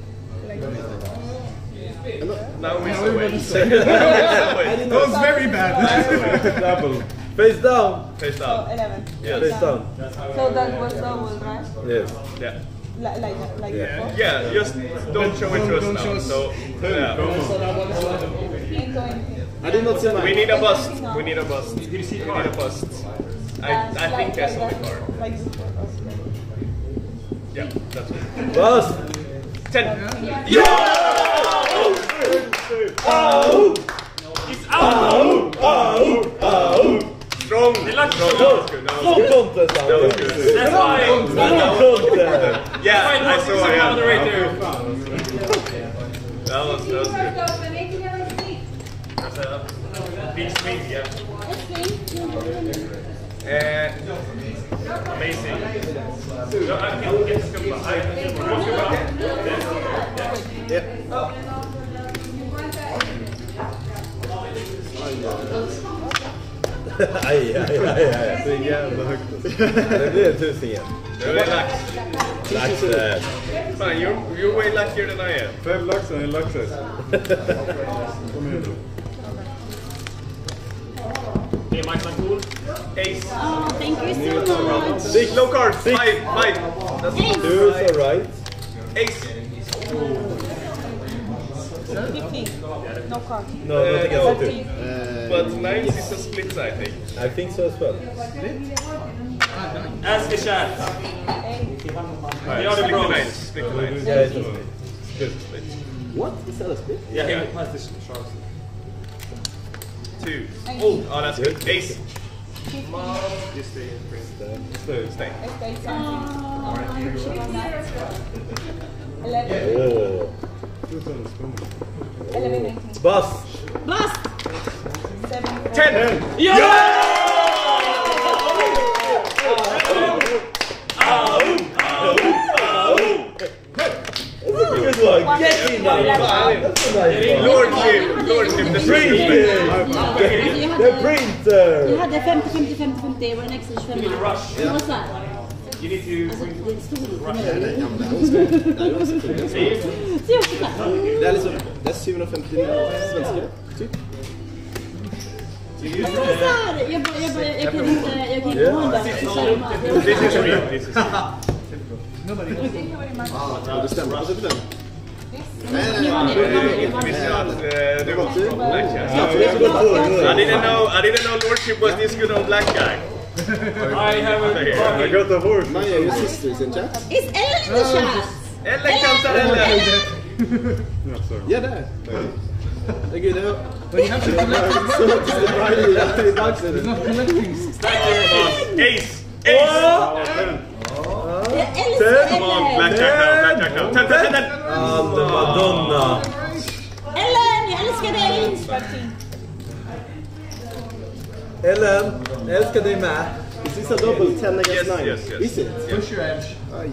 Now we away. That was very bad. Double. Face down. Face down. 11. Yes. Face down. So that was double, right? Yes. Yeah. Like before? Yeah, just don't show it to us now. So, yeah. I did not see mine. We need a bust. We need a bust. I think I saw the card. Yeah, that's it. Bust. 10. Yeah! It's out! Strong. They like Strong. strong. That was good. That was good. That's why. Yeah, I saw it. Moderator. That was good. That's a big swing, yeah. Amazing. So I can get scuba. I can get scuba. Yeah. Aj. Så jävla högt. Det blir 1000 igen. Relax. Lax. Fan, you're way luckier than I am. 5 laxar i en laxes. Kom igen då. Det är Michael Cool. Ace. Oh, thank you so much. 6 low card. 5. That's Ace. 2 is alright. Ace. 15. No card. No, not against the 2. But 9 is a split, I think. I think so as well. Ask the chat. Right, are the split the pros. 9. Split the 9. Yeah, it's a split. Good split. What? Is that a split? Yeah, Yeah. pass this Charles. 2. Oh, that's good. Ace. You stay in print. Stay. Stay Oh, 11. Oh. 11, 19. Bust. 7, 10. Good one. Get in now. That's a nice one. Lordship, the printer. The printer. Jag hade 50-50-50-50, det var en extra 25. Det var så här. You need to Alltså, det är stor. Det är liksom, det är 750 svenska, typ. Jag kan inte ha det. This is real. This is real. Det stämmer på 75. I didn't know Lordship was this good on Blackjack. I have a I got the horse. Maja, your sister is in chat. Is Ellen the chat? Ellen Cantarella. Ja, sorry. Ja, där. Det är gud, det är... Ace! Ace! Jag älskar Come on, Ellen! Blackjack now. 10, 10, 10, 10. Madonna. Ellen, jag älskar dig! Ellen, jag älskar dig med. Is this a double 10 against 9? Yes. Is it? Push your edge.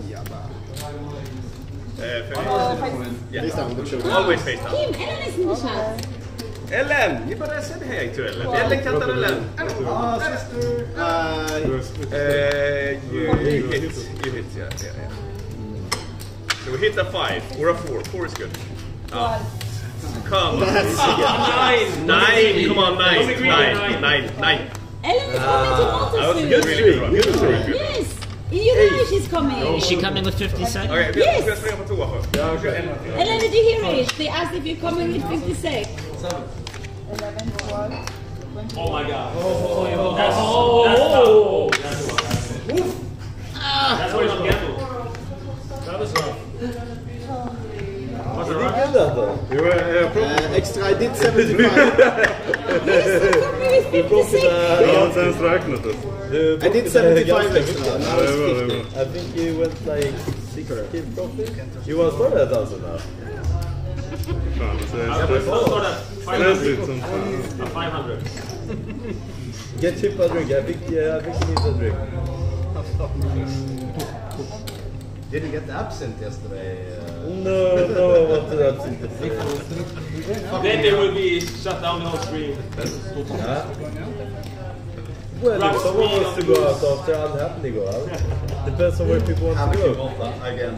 Yes. Always face down. Kim, Ellen is in the chat. Ellen, you better say hey to Ellen. Ellen kan ta Ellen. Sister. You hit, yeah. So we hit a 5 or a 4. 4 is good. Come on. 9. Come on, 9. Ellen is coming to Malta soon. Good streak. Yes. You know she's coming. Is she coming with 50 seconds? Okay, Yes. vi ska springa på toa först. Ellen, did you hear it? They asked if you're coming with 50 seconds. 11, 12, 20. Oh my god. That's That's what it's gamble. That was rough. Was it good though? You were extra. I did 75. Du plockade... Ja, sen räknat det. I did 75 extra. Now it's 50. I think you went like 60 profit. You want to start at 1,000 now? Fan, det I är will start at 500. stressigt som fan. 500. Get cheap a drink. I think you need a drink. Did you get the absinthe yesterday? No, I want to absinthe. Then they will be shut down the whole stream. Yeah. Well, if someone wants to go out after, I'll happily go out. Depends on where people want to go. Again.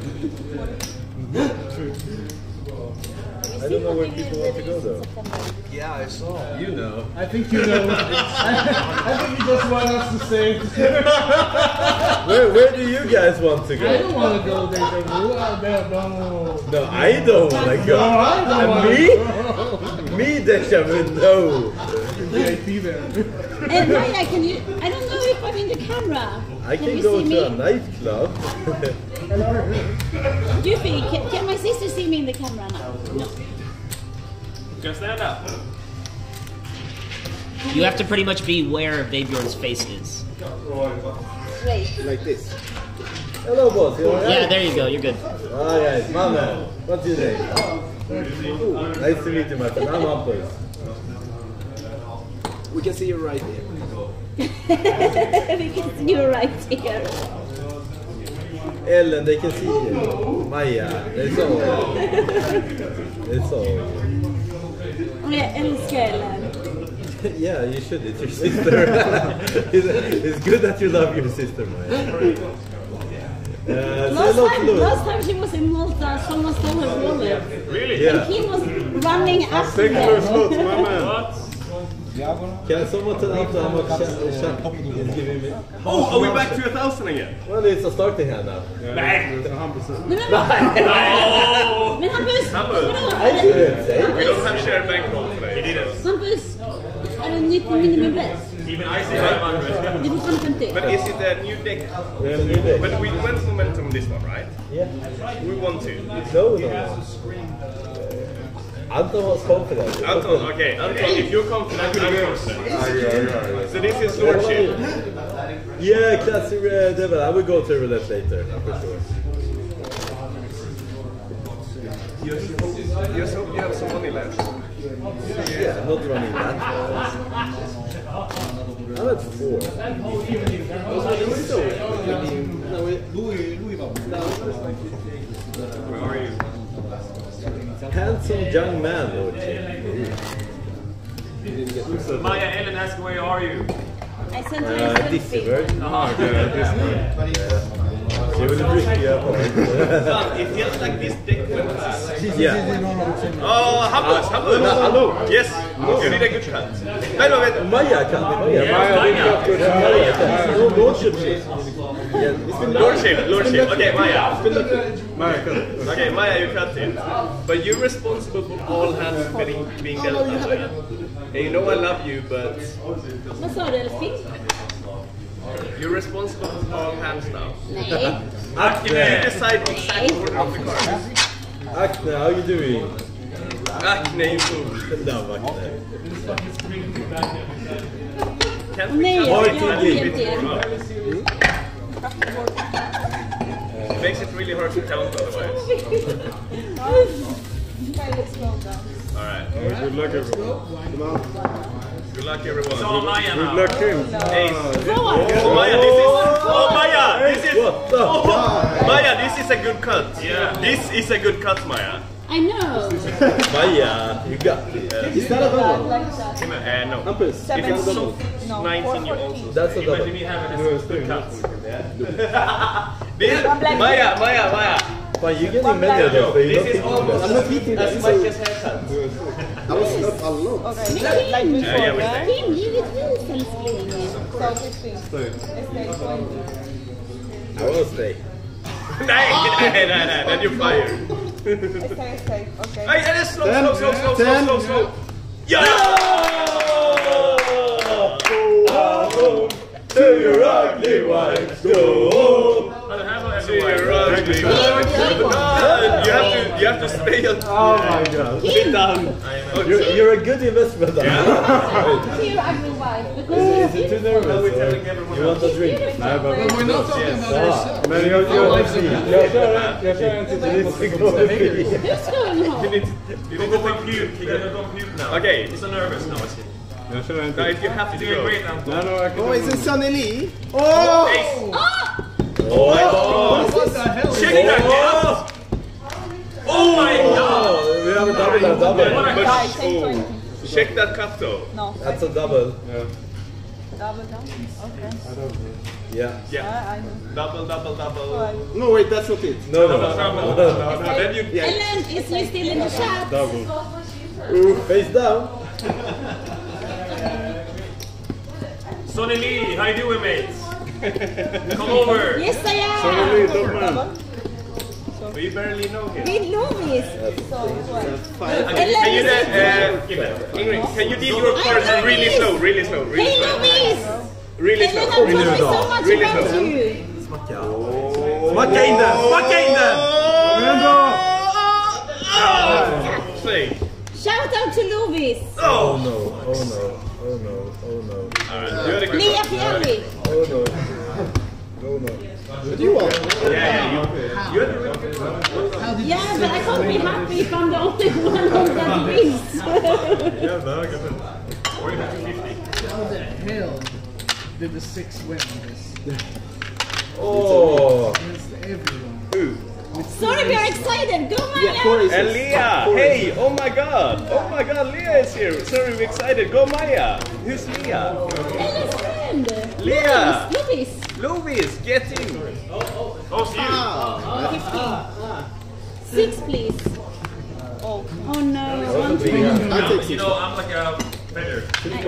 I don't know where people want to go though. Yeah, I saw. You know. I think you know. I think you just want us to say. Where do you guys want to go? I don't want to go there. No. No, I don't want to go. No, I don't want Me? to go. Me, Deja, no. VIP there. And Maya, can you? I don't know if I'm in the camera. I can you go see to a me? nightclub. Yuffie, can my sister see me in the camera now? No. You can stand up. You have to pretty much be where Babjorn's face is. Wait. Like this. Hello, boss. You alright? Yeah, there you go. You're good. Alright, my man. What's your name? Nice to meet you, my friend. I'm Hampus. We can see you right here. We can see you right here. Ellen, they can see you. Maya, they saw you. They saw you. Jag älskar Ellen. Yeah, you should. It's your sister. It's good that you love your sister, Maya. Last time she was in Malta, someone stole her wallet. Really? Yeah. And Kim was running after her. Can someone tell us how much chat is giving me? Oh, are we back to 1,000 again? Well, it's a starting hand now. Nej. Men Hampus! I didn't say. We don't have shared bankroll today. Hampus! Är det nytt minimum bet? Even I say 500. Det är fortfarande 50. But is it a new deck? But we went momentum this one, right? Yeah. We won 2. No. Anton was confident. Anton, okay. Anton, if you're confident, I'm confident. So this is Lordship. Yeah, classic devil. I will go to Roulette later, for sure. Just hope you have some money left. Yeah, I'm not running that fast. I'm at 4. Where are you? Handsome young man, Lord. Maya, Ellen asked where are you? I sent her a selfie. Disney. She will drink you up. It feels like this deck went. Yeah. Oh, Hampus! Hello. Yes, you did a good cut. Hello, Maya can be Lordship. Okay, Maya. Okay, Maya, you cut it. But you're responsible for all hands being dealt. Hey, you know I love you, but Vad sa du älskling? you're responsible for all hands now. Nej. You decide exact order of the cards. Acne, how you doing? Acne, you fool. No, Acne. Can't we Nej, cut jag it a vet little bit det. more up? Makes it really hard to count otherwise. let's go down. Alright. Good luck, everyone. Good luck, everyone. Good luck, Kim. Ace. Oh, Maya, this is. Oh, Maya, this is. Oh, Maya, this is a good cut. Yeah. This is a good cut, Maya. I know. Maya, you got it. Is that a double? Like that. No. Numbers. If it's so 19, you also. That's a double. Imagine me having this good cut. Maya. But you're getting many of those, but you're not This is taking almost them. I'm not eating that. as much as haircut. I was not alone. Okay. Like before, Yeah, we right? stay. Kim, you get really sensitive. So 15. Stay 20. I will stay. No, then you're fired. Stay. Okay. Hey, and it's slow. Yeah! To your ugly wife, go home. To your ugly wife. You have to stay on. Oh my god. Sit down. You're a good investment. To your ugly wife. Is it too nervous? You want a drink? No, but We're not talking about ourselves. men, jag kör inte till Who's going home? You need to puke now. Okay. He's so nervous now. Jag kör inte. Now if you have to go. Great, Anton. No, I can Oh, it's a Sunny Lee. Oh! Oh my god! What the hell? Check that cut! Oh my god! We have a double. Guys, say 20. Check that cut though. No. That's a double. Double down? Okay. Yeah. Yeah. I know. Double. No, wait, that's not it. No. Then you. Ellen, is you still in the chat? double. Face down. Sonny Lee, how you doing, mates? Come over. Yes, I am. Double? We barely know him. We know this. So, what? Can you Ingrid, can you deal your cards really slow? Hey, Louise! Really Ellen, slow. I'm talking so much Really about slow. you. Smacka in den! Say. Shout out to Louise. Oh no. Alright, you had a good Lea one. Pierri. Oh no. What do you want? Yeah, you had a really good one. Yeah, but I can't be happy if I'm the only one that wins. Or you have 250. How the hell did the 6 win on this? Oh. Against everyone. Who? Sorry, we are excited. Go, Maya. And Leah! Hey! Oh my god! Leah is here! Sorry, we're excited. Go Maya! Who's Leah? Ella's friend. Leah! Louise. Get in! Oh, see you. 6, please. Oh no. One, two. You know, I'm like a better.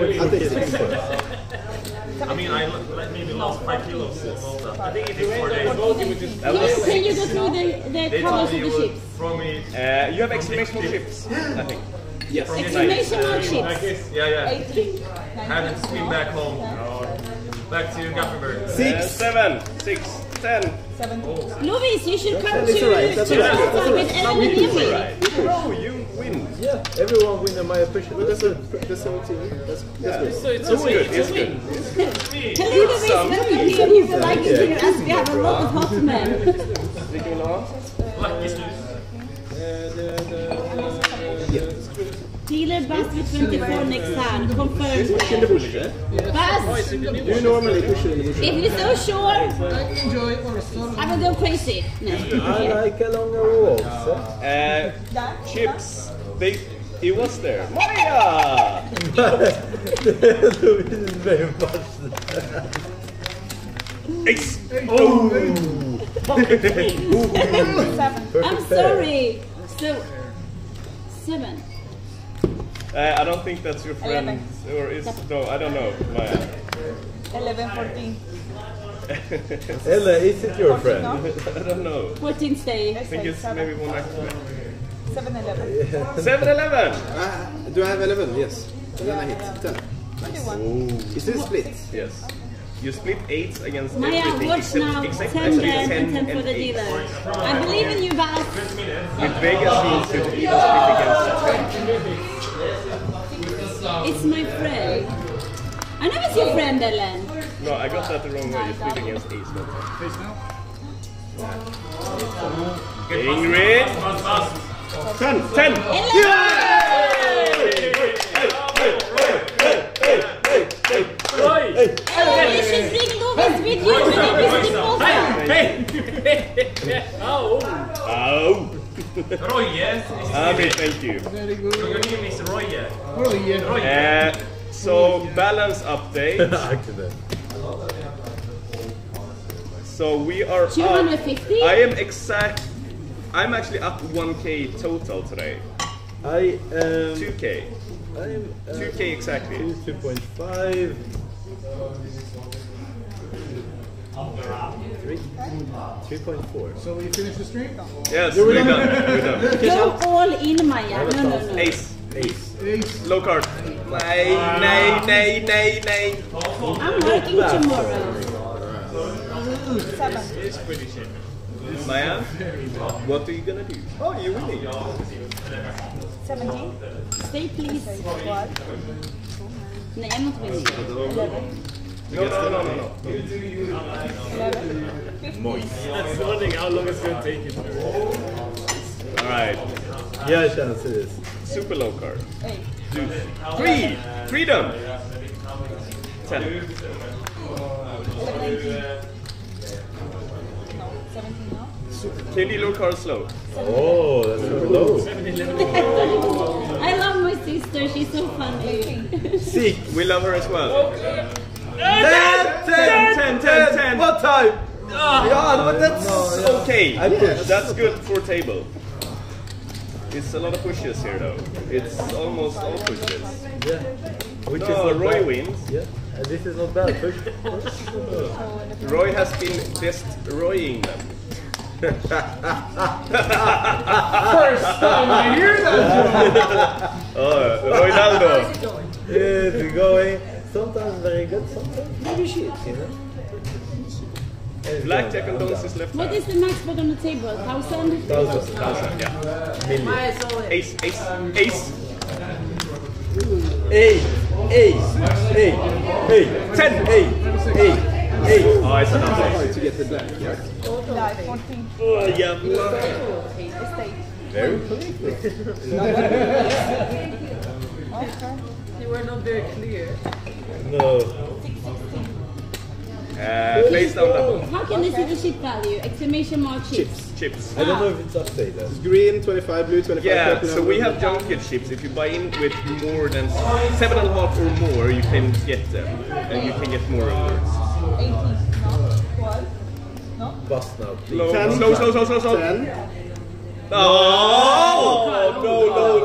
I mean, I maybe lost 5 kilos since Malta. I think it takes 4 days. Can you go through the colors of the ships? You have exclamation chips, I think. Yes. Exclamation mark ships. Yeah. Haven't swim back home. Back to Gothenburg. 7, 6, 10. 7. Louise, you should come to That's alright. with Ellen and Emily. No, you win. Yeah, everyone win in my appreciation. That's 17. That's good. So it's It's good. Hello, Louise. Welcome here. We would like you to as we have a lot of hot men. Lucky snooze. Dealer Bass with 24 next hand. Confirmed. Bass, Do you normally push it in the bush? if you're so sure, Enjoy or solo. I will go crazy. No. I like a longer walk. Chips. He was there. Maya! Louise is very much. Ace! I'm sorry. So, 7. I don't think that's your friend. Or is no, I don't know. Maya. 11, 14. Ella, is it your friend? I don't know. 14 stay. I think it's maybe one after. 7-11. 7-11! Do I have 11? Yes. And then I hit 10. 21. Is this split? Yes. You split 8 against Maya, everything watch now. 10 there and 10 for the dealer. I believe in you, Bass. With Vegas, you should even split against 10. It's my friend. I know it's your friend, Ellen. No, I got that the wrong way. You split against Ace. Face now. Ingrid! 10! 10! You should bring Louis with you when you visit Malta. Roye. Thank you. Very good. Your name is Roye. Roye. So, balance update. So we are 250? I'm actually up 1k total today. 2k. 2k exactly. 2.5. 3.4. So we finish the stream? Yes, we're done. Go all in, Maya. No. Ace. Ace. Low card. Nay. I'm working tomorrow. It's pretty shit. Maya, what are you gonna do? Oh, you're winning. 17. Stay, please. What? No, I'm not winning. 11. No. 11. 15. That's wondering how long it's gonna take you. Alright. Yeah, I can see this. Super low card. 8. 3. Freedom. 10. 17 now. KD low card slow. Oh, that's super low. I love my sister. She's so funny. 6. We love her as well. 10. 10. What time? Yeah, but that's okay. That's good for table. It's a lot of pushes here though. It's almost all pushes. Yeah. Which is No, not Roy bad. wins. Yeah. And this is not bad. Roy has been destroying them. First time I hear that joke. Ronaldo. It's going. Sometimes very good, sometimes maybe shit, you know? Blackjack and Dons is left. What is the max bet on the table? 1,000? 1,000, yeah. Million. Ace. 8. Oh, it's another. To get the black, yeah? 14. Oh, yeah. Estate. Very political. Okay. You were not very clear. No. 16. Place down double. How can they see the ship value? Exclamation mark chips. Chips. I don't know if it's updated. It's green, 25 blue, 25 Yeah, purple. so we have junket chips. If you buy in with more than 7.5 or more, you can get them. And you can get more rewards. 18. No. 12. No. Bust now, please. Slow. 10. Slow. 10. Oh! No.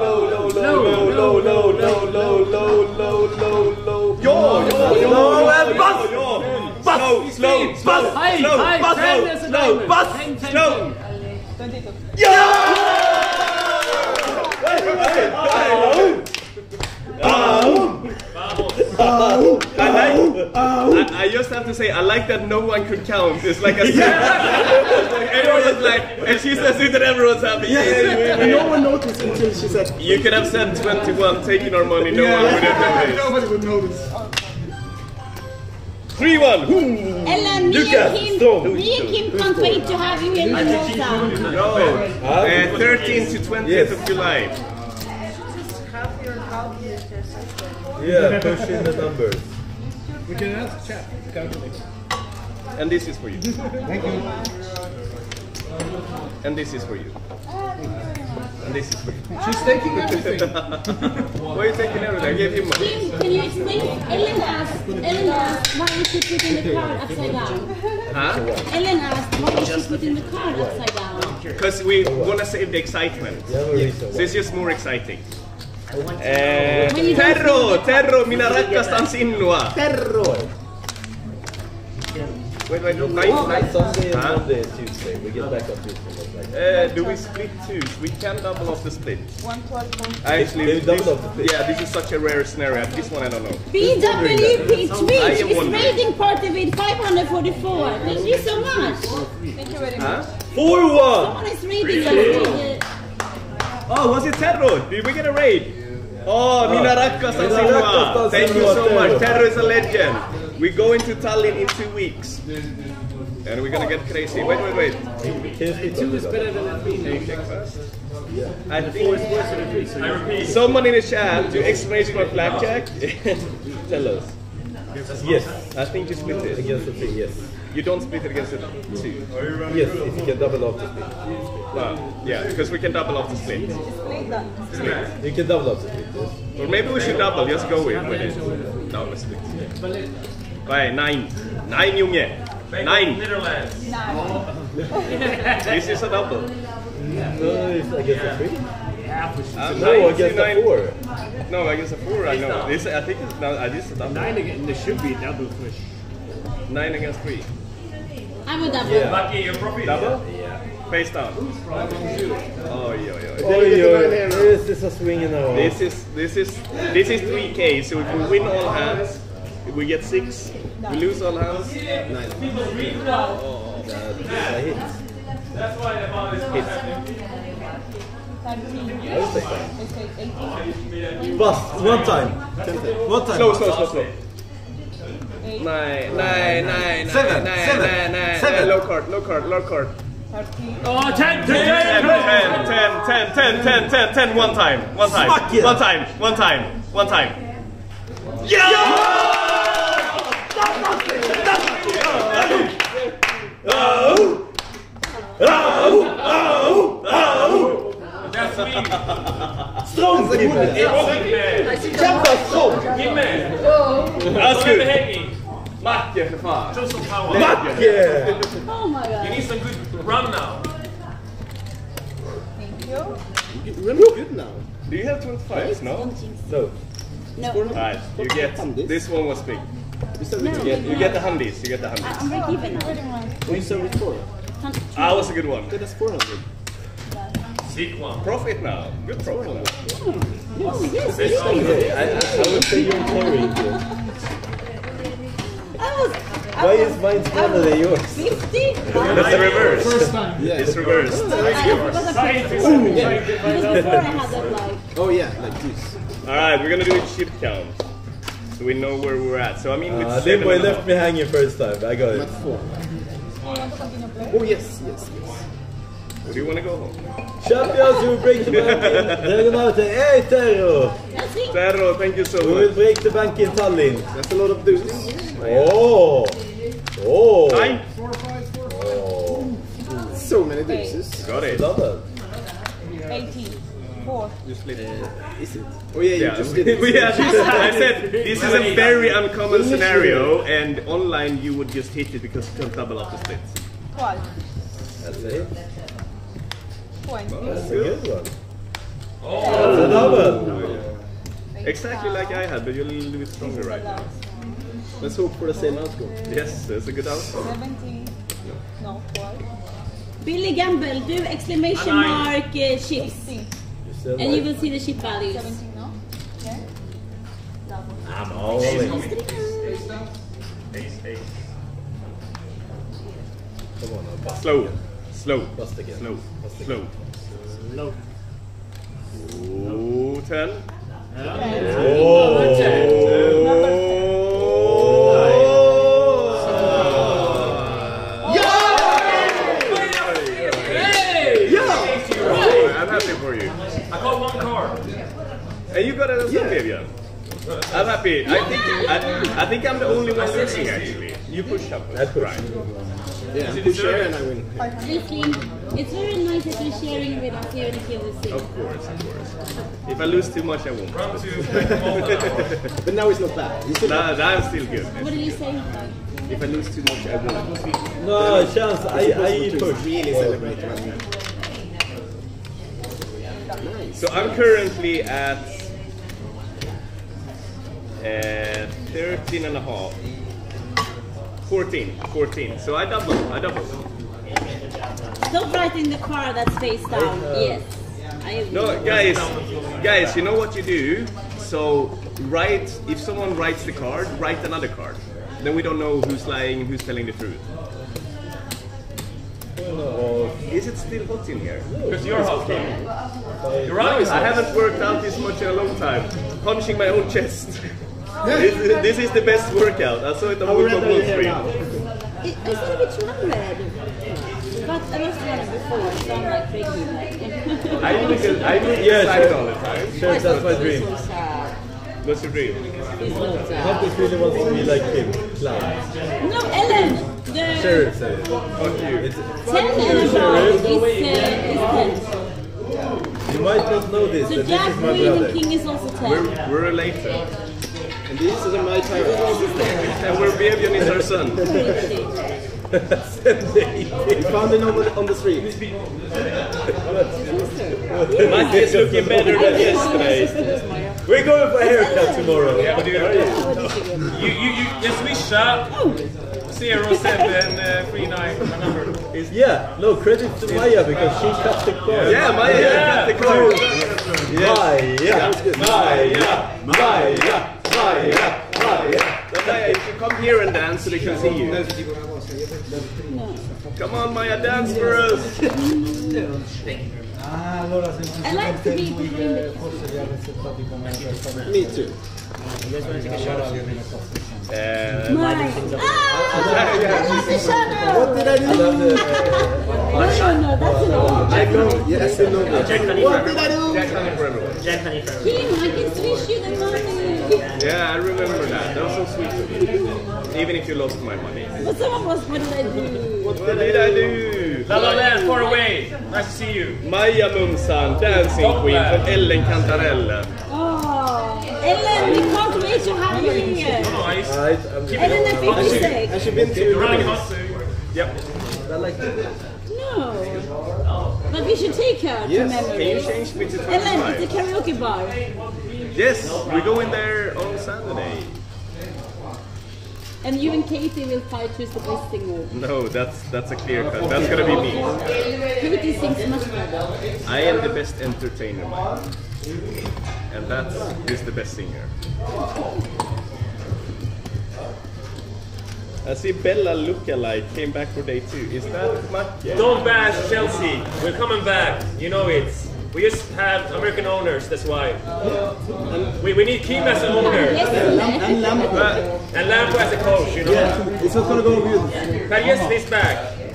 Yo, and bust! Slow. Slow. 22. I just have to say, I like that no one could count. It's like a everyone was like, and she says it and everyone's happy. No one noticed until she said. You could have said 21, taking our money, no one would have noticed. Nobody would notice. 3-1. Ellen, me and Kim can't wait to have you in Malta. No. 13th to 20th of July. Just have your calculator system. Yeah, push in the numbers. We can ask chat to calculate. And this is for you. Thank you. And this is for you. And this is for you. She's taking everything. Why are you taking everything? I gave you money. Kim, can you explain? Ellen asked why you should put in the card upside down. Huh? Ellen asked why you should put in the card upside down. Because we want to save the excitement. So it's just more exciting. Terro, minä rakastan sinua. Terror! Wait, nice. Sunday and Monday and Tuesday. We get back on Tuesday. Do we split two? We can double off the split. 112. Actually, double off the split. Yeah, this is such a rare scenario. This one I don't know. BWP Twitch is wondering. rating party with 544. Thank you so much. Thank you very much. 4-1! Someone is rating us. Oh, was it Terro? Did we get a raid? Oh, mina rakastan sinua. Thank you so much. Terro is a legend. We go into Tallinn in 2 weeks. And we're gonna get crazy. Wait. 2 is better than 3. Check first. I think someone in the chat do explanation about Blackjack. Tell us. Yes. I think you split it. Against the 3, yes. You don't split it against the 2. Yes, if you can double off the split. Yeah, because we can double off the split. You can double off the split, yes. Or maybe we should double, just go with it. No, let's split. Right, 9. 9, Junge. 9. Netherlands. This is a double. No, it's against the 3? No, against the 4. No, against the 4, I know. This, I think it's now. This is a double. 9 again. There should be double push. 9 against 3. I would double. Yeah. Lucky, you're probably Double? Yeah. Face down. Oh, This is a swing and a half. This is 3K. So if we win all hands, we get 6. We lose all hands, 9. Oh, that's a hit. That's why the ball is hit. Bust, one time. One time. Slow. 9. 7. Low card. Oh, 10. 10. 1 time. Yeah! That's me. Strong, Gimme. Gimme. That's good. Macke, för fan. Show some power. Macke! Oh my god. You need some good run now. Thank you. You're really good now. Do you have 25? No. Alright, you get this one was big. You get the handies. I'm break even now. What you said before? That was a good one. That's 400. Sick one. Profit now. Good profit. Oh yes. I would say you're carrying here. Why is mine smaller than yours? 50? That's the reverse. First time. Yeah, it's reversed. Because before I had that like... Oh yeah, like this. Alright, we're gonna do a chip count. So we know where we're at. So I mean, with Limboy left me hanging first time. I got it. 4. Oh yes. Where do you want to go home? Champions, you break the bank in DRAGONARA. Hey, Terro! Terro, thank you so much. We will break the bank in Tallinn. That's a lot of dudes. Oh! 9. 4, 5, 4. Oh. So many deuces. Got it. Double. 18. 4. You split it. Is it? Oh yeah, you just did it. I said this is a very uncommon scenario, and online you would just hit it because you can't double up the splits. 12. That's it. 20. That's a good one. Oh. That's a double. Exactly like I had, but you're a little bit stronger right now. Let's hope for the same outcome. Yes, that's a good outcome. 17. No, 12. Billy Gamble, do exclamation mark chips. 16. And you will see the chip values. 17, no? Yeah. Double. I'm all in. Ace. Come on now. Slow. Bust again. Slow. No. Ooh, 10. I'm happy for you. I got 1 card. And you got it as well, Fabian. I'm happy. I think I'm the only one losing actually. You push up. That's good. Right. Yeah, push share and I win. It's very nice that you're sharing with us here in the KLC. Of course. If I lose too much, I won't. Run to But now it's not bad. Nah, I'm still good. What did you say? If I lose too much, I won't. No, chance. I push. Really celebrate right now. So I'm currently at 13 and a half. 14. So I double. Don't write in the car that's face down. Yes. I agree. No, guys, you know what you do? So if someone writes the card, write another card. Then we don't know who's lying and who's telling the truth. Is it still hot in here? Because you're hot. You're right. I haven't worked out this much in a long time. Punching my own chest. This is the best workout. I saw it on Wall Street. It's a bit trembled. But I was running before, so I'm like crazy. I look inside all the time. Sure, that's my dream. So sad. What's your dream? It's not I sad. hope this really wants to be like him. Clown. No, Ellen! The Sheriff said it. Fuck you. 10 and above is 10. You might not know this, So but this Jack, is my Queen brother. and King is also 10. We're related. And these are my parents. And we're Bebion is our son. We found him on the street. Mike is looking better than yesterday. We're going for a haircut tomorrow. Yeah, but you swish up 0739. My number is Yeah, no, credit to Maya because she cut the cord. yeah, Maya cut the cord. Maya, if you come here and dance so they can see you. Come on, Maya, dance for us. I like to be behind the Me too. Mike! That's the channel! What did I do? No, that's an I know. Yes, I know. Jack Honey What for did I everyone. do? Jack Honey for everyone. Jack Honey for everyone. King, I can swish you the money! Yeah, I remember that. That was so sweet of you. Even if you lost my money. But someone was, what did I do? What did I do? La La Land, far away. Nice to see you. Maya Mumsan, Dancing Queen från Ellen Kantarellen. Oh, Ellen, we can't wait to have you here! Nice. Ellen at 56! Has she been to Running hot. Yep. No! But we should take her to Yes, memory. can you change me to 25? Ellen, it's a karaoke bar. Yes, we're going there on Saturday. And you and Katie will fight who's the best singer. No, that's a clear cut. That's gonna be me. Katie sings much better. I am the best entertainer, man. And that is the best singer. I see Bella lookalike came back for day 2. Is that Macke? Don't bash Chelsea. We're coming back. You know it. We just have American owners, that's why. We need Kim as an owner. And Lampo. And Lampo as a coach, you know. Yeah, it's not gonna go good. Can you this back?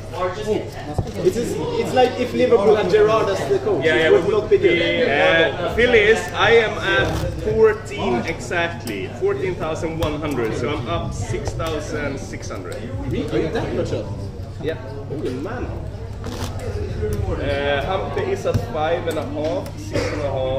It's like if Liverpool had Gerrard as the coach. Yeah, it would not be good. Phyllis, I am at 14 exactly. 14,100, so I'm up 6,600. Really? Are you that much up? Yeah. Holy man. Hampe is at 5.5, 6.5,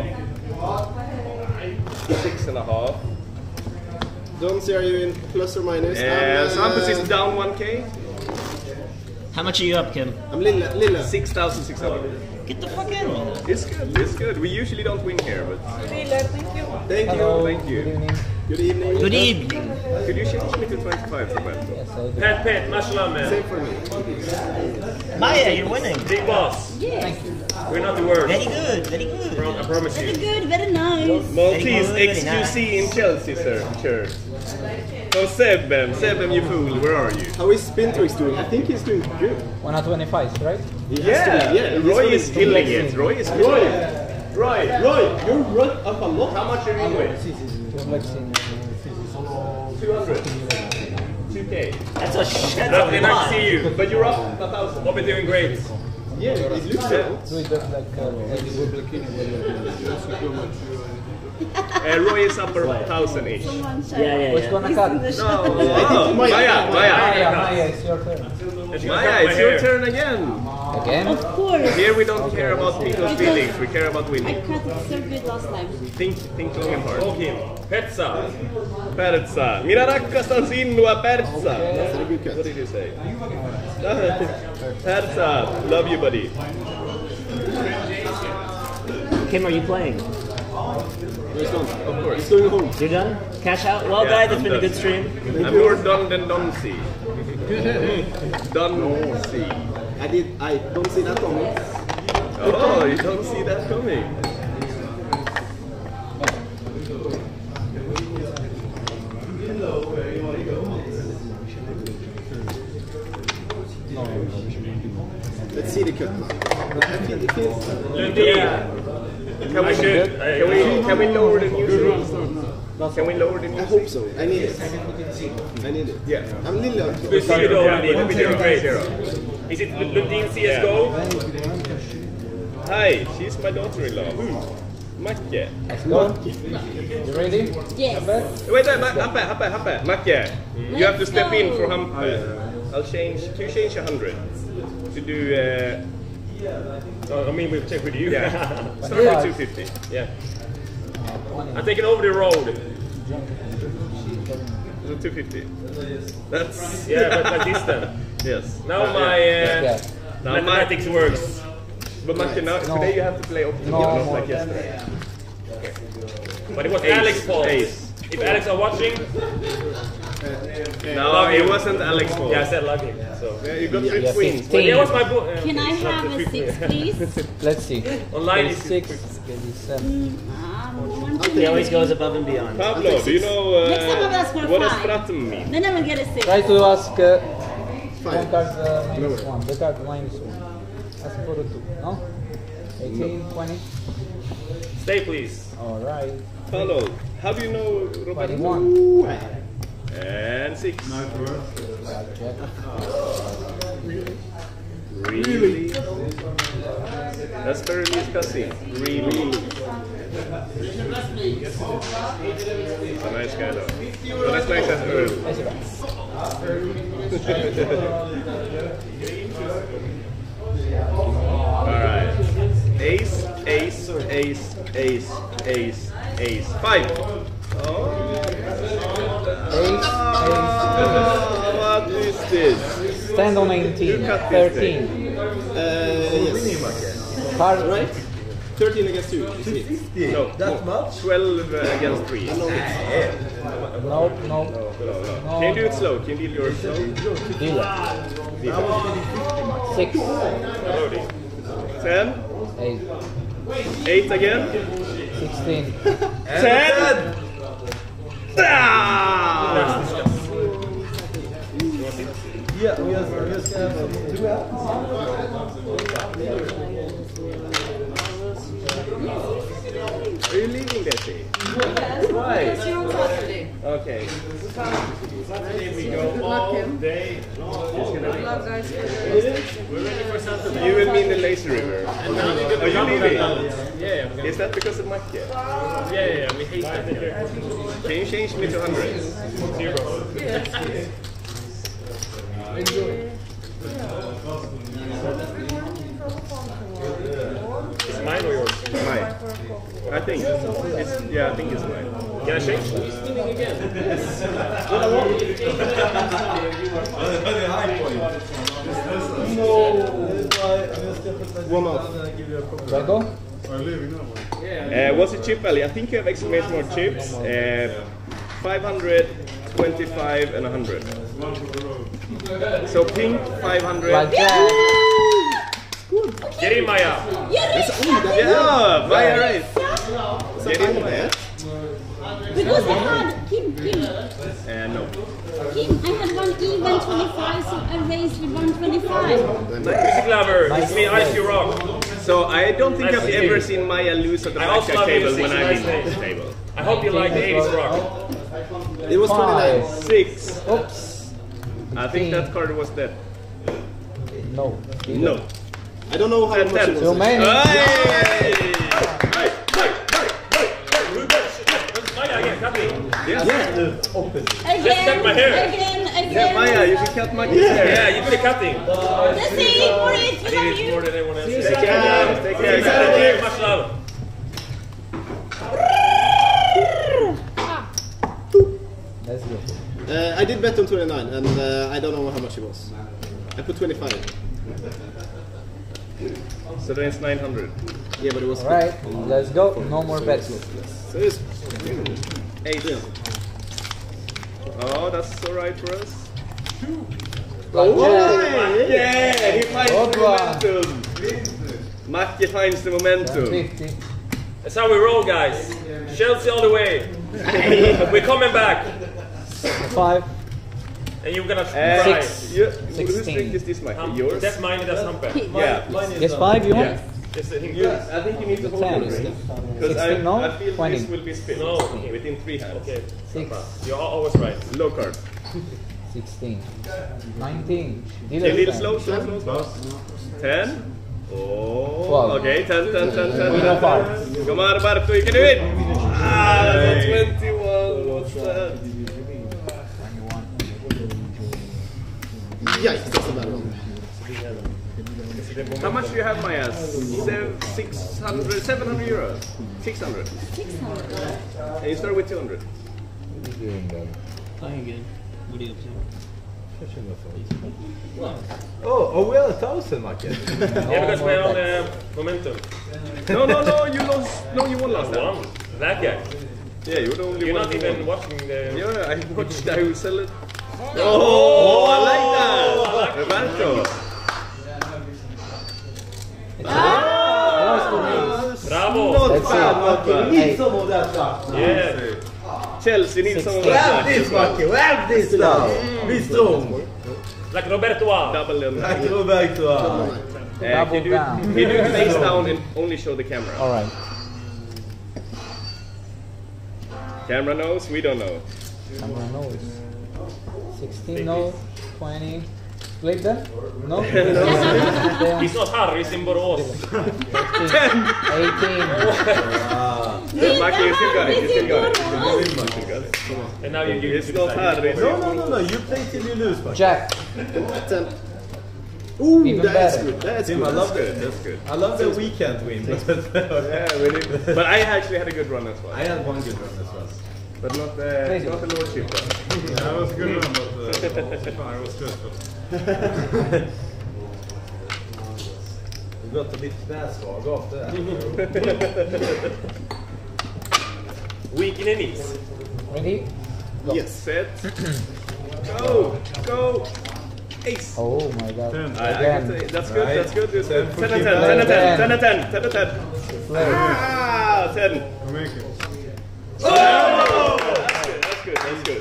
6.5. Don't see, are you in plus or minus? So Hampus is down 1k. How much are you up, Kim? I'm Lilla. 6,600. Get the fuck in. It's good, it's good. We usually don't win here, but... Thank you. Thank you. Good evening. Good evening. Could you change me to 25 for Bell? Pet, much love, man. Same for me. Maya, you're winning. Big boss. Yes. We're not the worst. Very good, very good. I promise Very you. good, very nice. Maltese Very good, XQC very in Chelsea, sir. Sure. So Sebem, you fool, where are you? How is Spintrix doing? I think he's doing good. 125, right? He has to be, yeah. Roy is killing it. Roy is killing it. Roy, you're right up a lot. How much are you doing? 200. 2k. That's a shit. Lovely, nice to see you. But you're up 1,000. We'll be doing great. Yeah, it looks good. Roy is up 1,000-ish. Yeah. Who's gonna cut? No, Maya, Maya, it's your turn. Maya, it's your turn again. Again? Of course. Here we don't care about people's feelings, we care about I winning. cut it so good last time. Think long and hard. Okay, Petsa. Pertsa. Minä rakastan sinua, Pertsa. What did you say? Pertsa. Love you, buddy. Kim, are you playing? He's gone. Of course. He's going home. You're done? Cash out? Well, Yeah, guys, it's I'm been a done. good stream. I'm more done than Donsi. Donsi. I don't see that coming. Oh, you don't see that coming. Let's see the cut now. Lundin. Can we lower the news rules? Can we lower the music? I hope so. I need it. I need it. Yeah. I'm little. We see you though. Yeah, We do great. zero. Is it Lundin CSGO? Hi, she's my daughter-in-law. Macke. You ready? Yes. Wait, Happe. Macke, you have to step in for Happe. I'll change 100 to do. I mean, we'll check with you. Yeah. Start with 250. Yeah. I'm taking over the road. 250. That's Yeah, but distant. yes. Now my mathematics works. But Macke, now today you have to play optimal, not like yesterday. Okay. But it was Alex's fault. If Alex are watching, no, it wasn't Alex's fault. Yeah, I said lucky. So yeah, you got 3 queens. But yeah, what's my book? Can I have a 6, please? Let's see. Online is 6, 7. He always goes above and beyond. Pablo, do you know Next time I'll ask for what does 5. stratum mean? Then I will get a 6. Try to ask one card minus 1. The card minus 1. Ask for a 2. No? 18, 20. Stay, please. Alright. Pablo, how do you know Roberto? 21. And 6. Blackjack. Really? That's very Lee's cousin. Really? He's a nice guy though. So let's make that early. Alright. Ace, ace, ace, ace, ace, ace. 5. What is this? Stand on 19. 13. Yes. Card. Right? 13 against 2. No. That much? 12 against 3. No. Can you do it slow? Can you deal yours slow? Deal it. 6. 10. 8. 8 again. 16. 10. Ah! Yeah, we just have some. Do we have Are you leaving that day? Yes. Why? Because you're on Saturday. Okay. Saturday we go all day. Love guys. We're ready for Saturday. You and me in the lazy river. Are you leaving? Yeah. Is that because of Macke? Yeah, we hate that. Can you change me to 100? 0. Yes. Enjoy. Is mine or yours? Mine. I think. I think it's mine. Can I change? He's stealing again. One off. Drago? What's the chip value? I think you have exclamation more chips. 500, 25 and 100. So pink 500. Blackjack. Get in, Maya. Yeah, Maya right. Get in there. Because I had Kim. No. Kim, I had one even 25, so I raised with 125. Music lover. It's me, Ice You Rock. So I don't think I've ever seen Maya lose at the I also blackjack love table music, when so I've nice been on the name. table. I hope you like the 80s rock. It was 29. 6. Oops. I think that card was dead. No. No. I don't know how much it was. Too many. Hey! Maya, again, cut me. Yes. Again, my hair. again. Yeah, Maya, you can cut my hair. Yeah, you did the cutting. Let's see, for it. I did it more than anyone else. Take care. Take care. Thank you. Much love. Let's go. I did bet on 29 and I don't know how much it was. I put 25. So then it's 900. Yeah, but it was. Alright, let's go. No more bets. So it's 8. Yeah. Oh, that's alright for us. Blackjack. Yeah, he finds the Opa. momentum. Macke finds the momentum. 50. That's how we roll, guys. Chelsea all the way. We're coming back. 5. And you're gonna try. 6. Whose 16. drink is this, Macke? Yours? That's mine, that's Humper. Yeah. Guess 5 you want? Is it Yes, I think you need to hold your ring. Because I feel 20. this will be spilled. No. Within 3 hands. Okay. 6, You're always right. Low card. 16, 19. Okay, little slow. 10. Oh. 12. Okay, 10. Winner 5. Come on, Roberto, you can do it. Ah, that's 21. What's that? Yikes, that's a bad one. How much do you have, my ass? 700 euros. 600. 600. And you start with 200. Playing good. What are you up to? Oh, we are 1,000, Macke. Yeah, because we're on momentum. No, you lost. No, you won last time. One. Blackjack. Yeah, you're the only You're one. not even watching the... Yeah, I watched. I will sell it. Oh, I like that. Roberto. Bravo. Not That's bad, it. not bad. We need some of that stuff. Yeah. Chelsea needs some of We that. have this, Macke. We have this now. Be strong. Like Roberto. Double them. Like Roberto. Can you do face down and only show the camera? Alright. Camera knows, we don't know. Camera knows. 16, no. 20. Split them? No? He's not Harry, he's in Borås. 18. Macke, you still got it. You still got it. And now you It's not Harry. No. You play till you lose, Macke. Jack. 10. Ooh, Even that's better. good. That's Tim, good. I love That's it. good, that's good. I love that we can't win. Yeah, we did. But I actually had a good run as well. I had one good run as well. But not the lordship one. Yeah, it was a good one, but it was stressful. You got a bit knäsvag after that. Weak in the knees. Ready? Yes. Set. Go. Ace. Oh my god. That's good, that's good. 10 and 10. Ah, 10. We'll make it. Oh! That's good.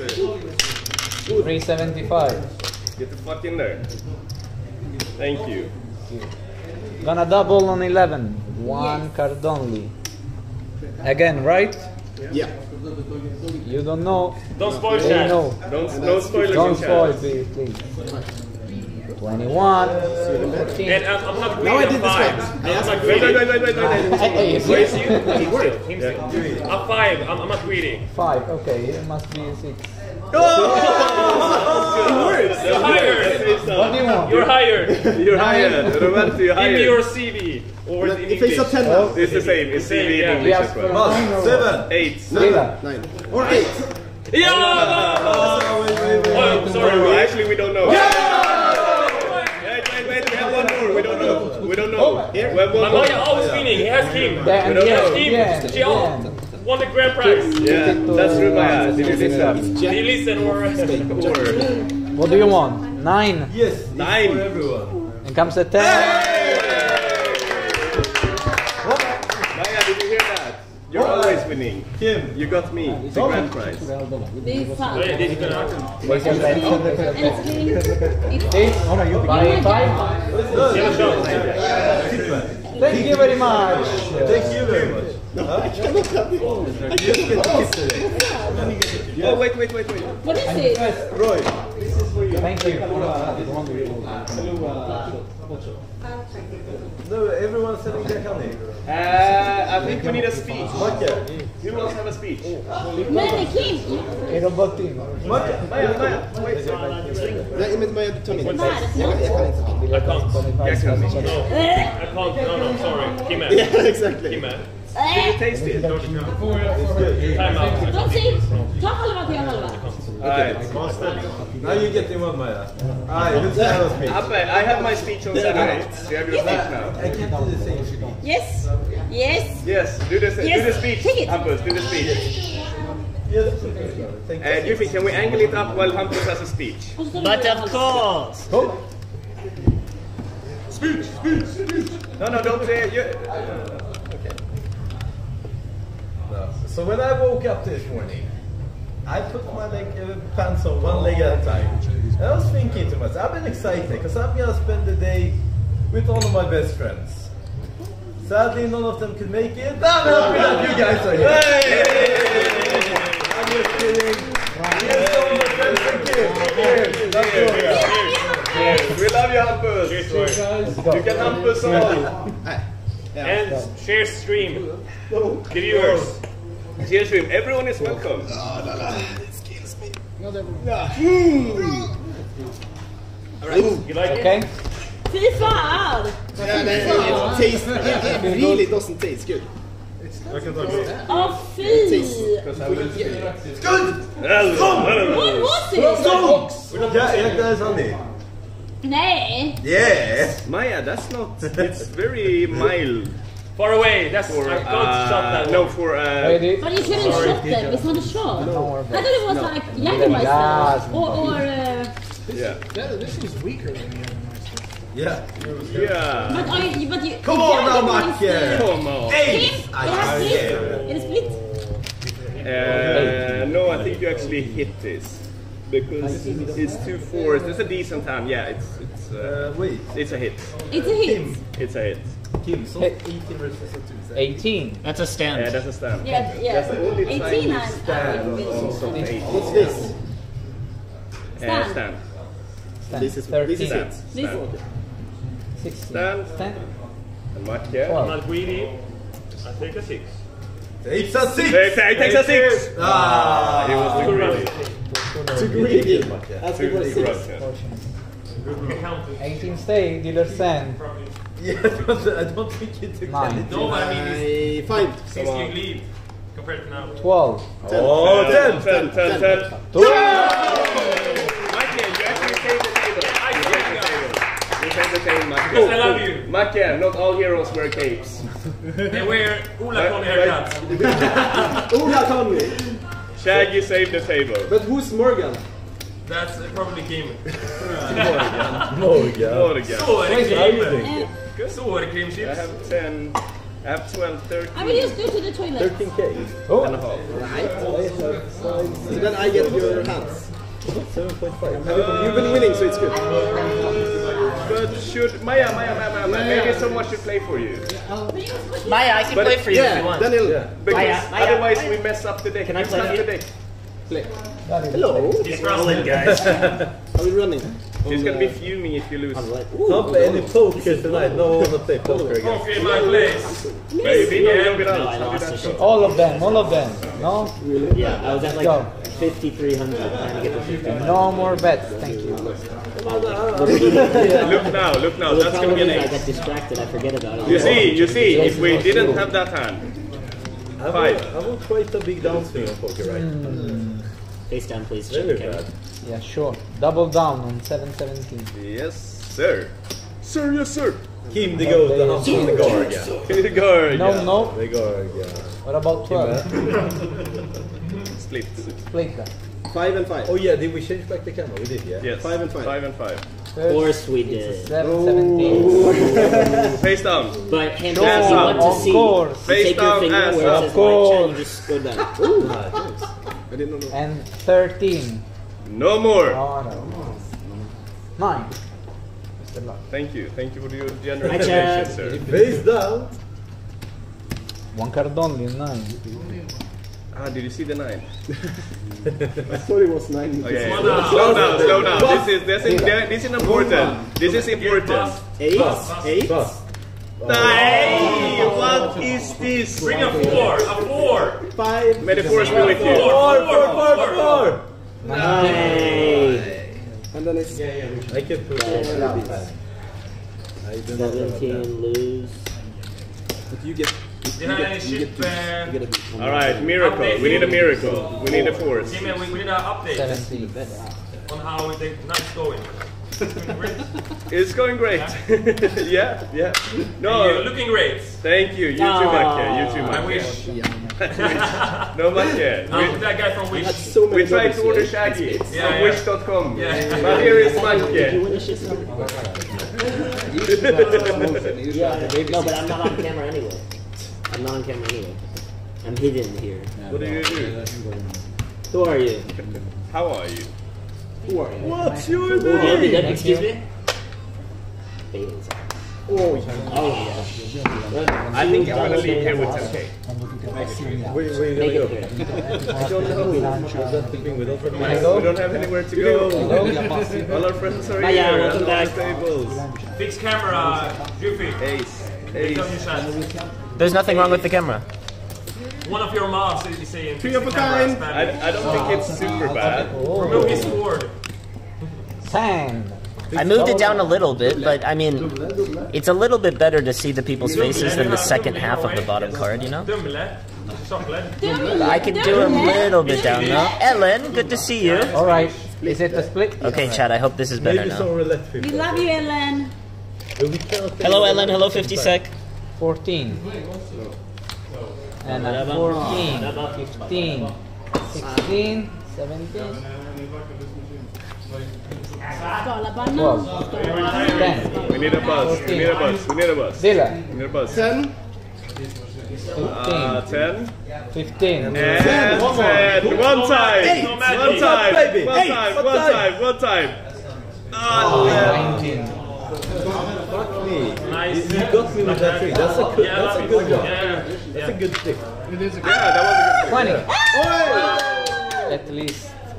375. Get the fuck in there. Thank you. Gonna double on 11. One card only. Again, right? Yeah. You don't know. Don't spoil They chat. know. No spoilers Don't in spoil, chat. please. 21. 14. And I'm not Now I greedy, did I'm this 5. right. I asked I'm not for greedy. Wait. Him still. I'm 5, I'm not greedy. 5. Okay, it must be 6. You're hired. What do you want? You're hired. You're hired. Roberto, you're Give me hired. your CV. Or in If it's a English. 10 now. It's the same. It's CV in Yeah. English Yes, as for well. 9 or 7. 8. 9. Or 8. Yeah! Oh, sorry. Well, actually, we don't know. Wait. We have one more. We don't know. Here. We have one more. Maya always winning. He has Kim. Yeah, He has yeah, Kim. She won the grand prize. Yeah, that's true, Maya. Did you listen? Did you listen or? What do you want? 9. Yes, 9 for everyone. And comes a 10. Maya, did you hear that? You're always winning. Kim, You got me. The grand prize. Det är sant. Wait, did you gonna? Älskling, Buy 5. Thank you very much. thank you very much. Oh, wait. what is it? Roy, Thank you. no, everyone's selling their honey. I think we need a speech. Macke, Who wants to have a speech? Men, Kim. Är robotin? Maya, wait. Nej, men jag tar min. Vad är det för Jag något? kan inte. I can't. No, sorry. Kim man. Yeah, exactly. Kim man. Did you taste it? Time out. De säger, ta halva till jag halva. Alright. now you get in one, Maya. Let's have a speech. Appe, I have my speech on Saturday. So you have your speech now. I can't do the same speech. Yes. Yes, do the Yes, speech. take it. Hampus, do the speech. Yes, thank you. Yuffie, can we angle it up while Hampus has a speech? But of course. Speech. No, don't say it. No. So when I woke up this morning, I put my pants on one leg at a time. And I was thinking to myself, I've been excited because I'm going to spend the day with all of my best friends. Sadly, none of them could make it. I'm happy that you guys are here. I'm just kidding. Here's some of the friends and kids. We love you, Hampus. Cheers, guys. You can Hampus all. And share stream. The viewers. Share stream. Everyone is welcome. It kills me. You like Okay. it? Fy fan! It really doesn't taste good. Åh fy! It's good! What was it? Yeah, that is honey. Nej! Yeah. Maya, that's not. It's very mild. Far away. That's For I can't shot that. no, for Ready? But you shouldn't shot them, it's not a shot. I thought it was like Jägermeister or yeah. This is weaker than the Jägermeister. Yeah. Yeah. but you Come on now, Macke! Come on. It has split. It is split. No, I think you actually hit this because it's 2 4s. It's a decent hand. Yeah, Wait. it's a hit. It's a hit. It's a hit. Kim, so 18 versus a 2. 18. That's a stand. Yeah, that's a stand. Yeah, That's the only 18 time you and stand on some 8. What's this? Stand. This is 13. Stand. This. 16. Stand. 10. And Macke. I'm not greedy. I take a 6. It's a 6! It takes a 6! Ah, He was too greedy. too greedy. That's Too what it is. Russian. 18 stay, dealer stand. Yeah, I don't think you took Nine. anything. No, but I mean, it's 5. since you lead compared to now. 12. Oh, 10! 10. Two. Macke, you actually saved the table. You saved the table, Macke. Because I love you. Macke, not all heroes wear capes. They wear Ola Conny haircuts. Ola Conny. Shag, you saved the table. But who's Morgan? That's probably Kim. Morgan. Så är det Kim. Good. Så är det Kim I chips. have 10, I have 12, 13. I will just go to the toilet. 13k. And a half. Right. So then I get your hands. 7.5. You've been winning, so it's good. But should Maya, maybe someone should play for you. Maya, I can play for you if you want. Daniel, Because Maya. otherwise we mess up the deck. Can I Mess play up for the you? deck. play. Hello. He's rolling, guys. Are we running? He's gonna be fuming if you lose. Don't play any poker tonight. No one will play poker again. Okay, my place. Maybe No, I no, lost the shit. All of them, all of them. No? Yeah, I was at like Go. 5,300 trying to get the 50. No more bets, thank you. Look now, that's gonna be an I ace. got distracted, I forget about it. You see, if we didn't have that hand. I'm on quite a big downswing on poker right now. Face down, please. Very Check, bad. Yeah, sure. Double down on 717. Yes, sir. Sir, yes, sir. Kim the goat, the hump on the Garga. The Garga. No. The Garga. What about 12? Split. Split that. 5 and 5. Oh yeah, did we change back the camera? We did, yeah? Yes. 5 and 5. 5 and 5. Of course we did. 717. Face down. But Hampus, Sure, if you want to of see, course. you Face take your down, finger ass where up. it says Of white chat, course. you just go down. I didn't know. And 13. No more. Oh, no. 9. Mr. Luck. Thank you for your generous Hi, donation, Chad. sir. Face down. One card only, 9. Ah, did you see the 9? I thought it was 9. Okay, slow down. This is important. This is important. 8. Bust. Hey, what is this? Bring a 4, a 4. 5. May the force be with you. 4. Hey! And then it's... I can put it. I do not have 17 that. lose. But you get... All right, miracle. We need a miracle. We need a force. Jimmy, we need an update 17. on how the night's going. It's going great. yeah. No, You're looking great. thank you. You too, Macke. You too, I Macke. wish. No, Macke. I'm that guy from Wish. So many We tried to order numbers, Shaggy from Yeah. Wish.com. Yeah. But here is Did you Macke. win a shit ton? No, but I'm not on camera anyway. I'm not on camera anyway. I'm hidden here. What do you do? Who are you? How are you? Who are you? What's your Oh, do you have the name? deck? Excuse me? Bailey's. Oh, I think I'm gonna leave here with 10K. Where are you gonna go? I don't know. That's the thing, we don't have anywhere to go. All our friends are here. Welcome back. Fix camera, Goofy. Ace. There's nothing wrong with the camera. One of your mobs is saying. Three of a kind. I don't think it's super bad. Remove his sword. 10. I moved it down a little bit, but I mean, it's a little bit better to see the people's faces than the second half of the bottom card, you know? I could do a little bit down now. Ellen, good to see you. Alright, is it a split? Okay, Chad, I hope this is better now. We love you, Ellen. Hello, Ellen. Hello, 50 sec. 14. And 14, 15, 16, 17. 12, 10. We need a bus. 14. We need a bus. We need a bus. Dilla. We need a bus. 10. 10. 15. And 10. One time. One time. One time. 19. Fuck me. Nice. You got me with that thing. That's a good one. That's a good trick. It is a good Yeah, that was a good 20. At least.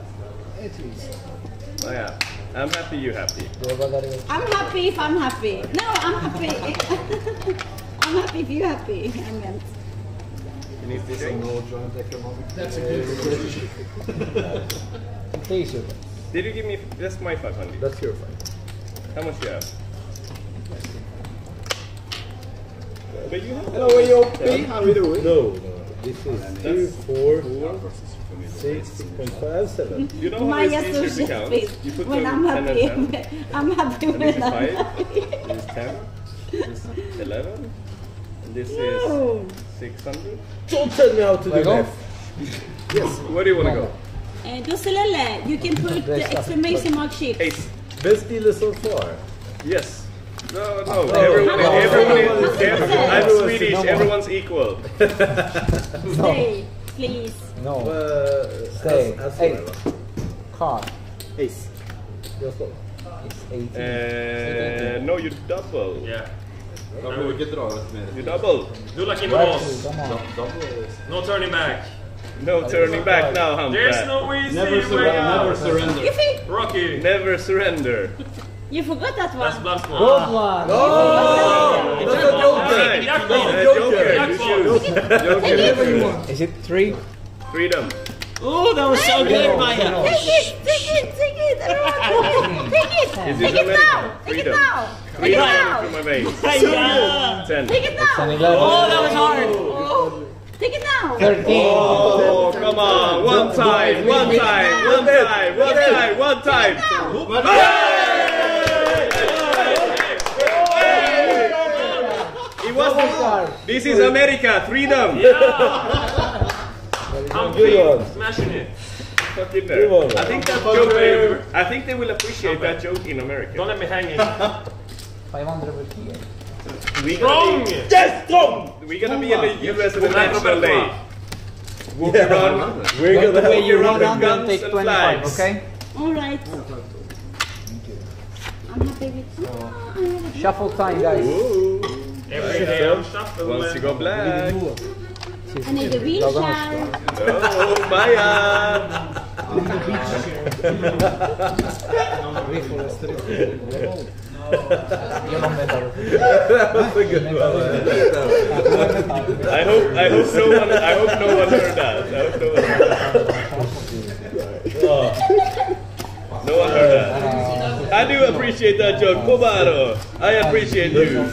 Oh yeah. I'm happy you're happy. I'm happy if I'm happy. No, I'm happy. I'm happy if you're happy. I meant. You need to sing. That's a good Please. Did you give me just my 500? That's your fight. How much do you have? But you have Hello, AOP. How are we doing? No. This is 2, 4, 6.5, 7. You know how My it's easier to count? You put when them I'm 10 happy. and 10. I'm happy And when this is I'm 5. happy. This is 10. This is 11. And this No. is 600. Don't tell me how to do math. Yes. Where do you want to go? Dusselelle, you can put the exclamation mark shift. Ace. Best dealer so far. Yes. No. Everyone is. I'm Swedish. Everyone's equal. Stay, please. No. Stay. Hey. Card. Ace. It's 18. No, you double. Yeah. You double. Do like in the boss. No turning back. No turning back now, Humpback. There's no easy Never surrender. You think Rocky. Never surrender. you forgot that one? That's Bloodsport. Good one. Oh! That's a Joker. Is it 3? Freedom. Oh, that was so good, Maya. Take it, everyone, take it. Take it now. Take it now. Take it now. From my veins. 10. 10. Take it now. Oh, that was hard. Take it now. 13. Oh, come on. One time. It was this is America. Freedom. I'm smashing it. Fucking I think that joke. I think they will appreciate that joke in America. Don't let me hang it. 500 with here. Strong! Yes, strong! We're gonna be in the US on the National Day. We're gonna run with guns and flags. Okay? Alright. I'm happy with you. Shuffle time, guys. Every day I'm shuffling. Once you go black. I need a wheelchair. Oh, Maya! That's a good one. I hope no one heard that. No one heard that. I do appreciate that joke, Pomaro. I appreciate you.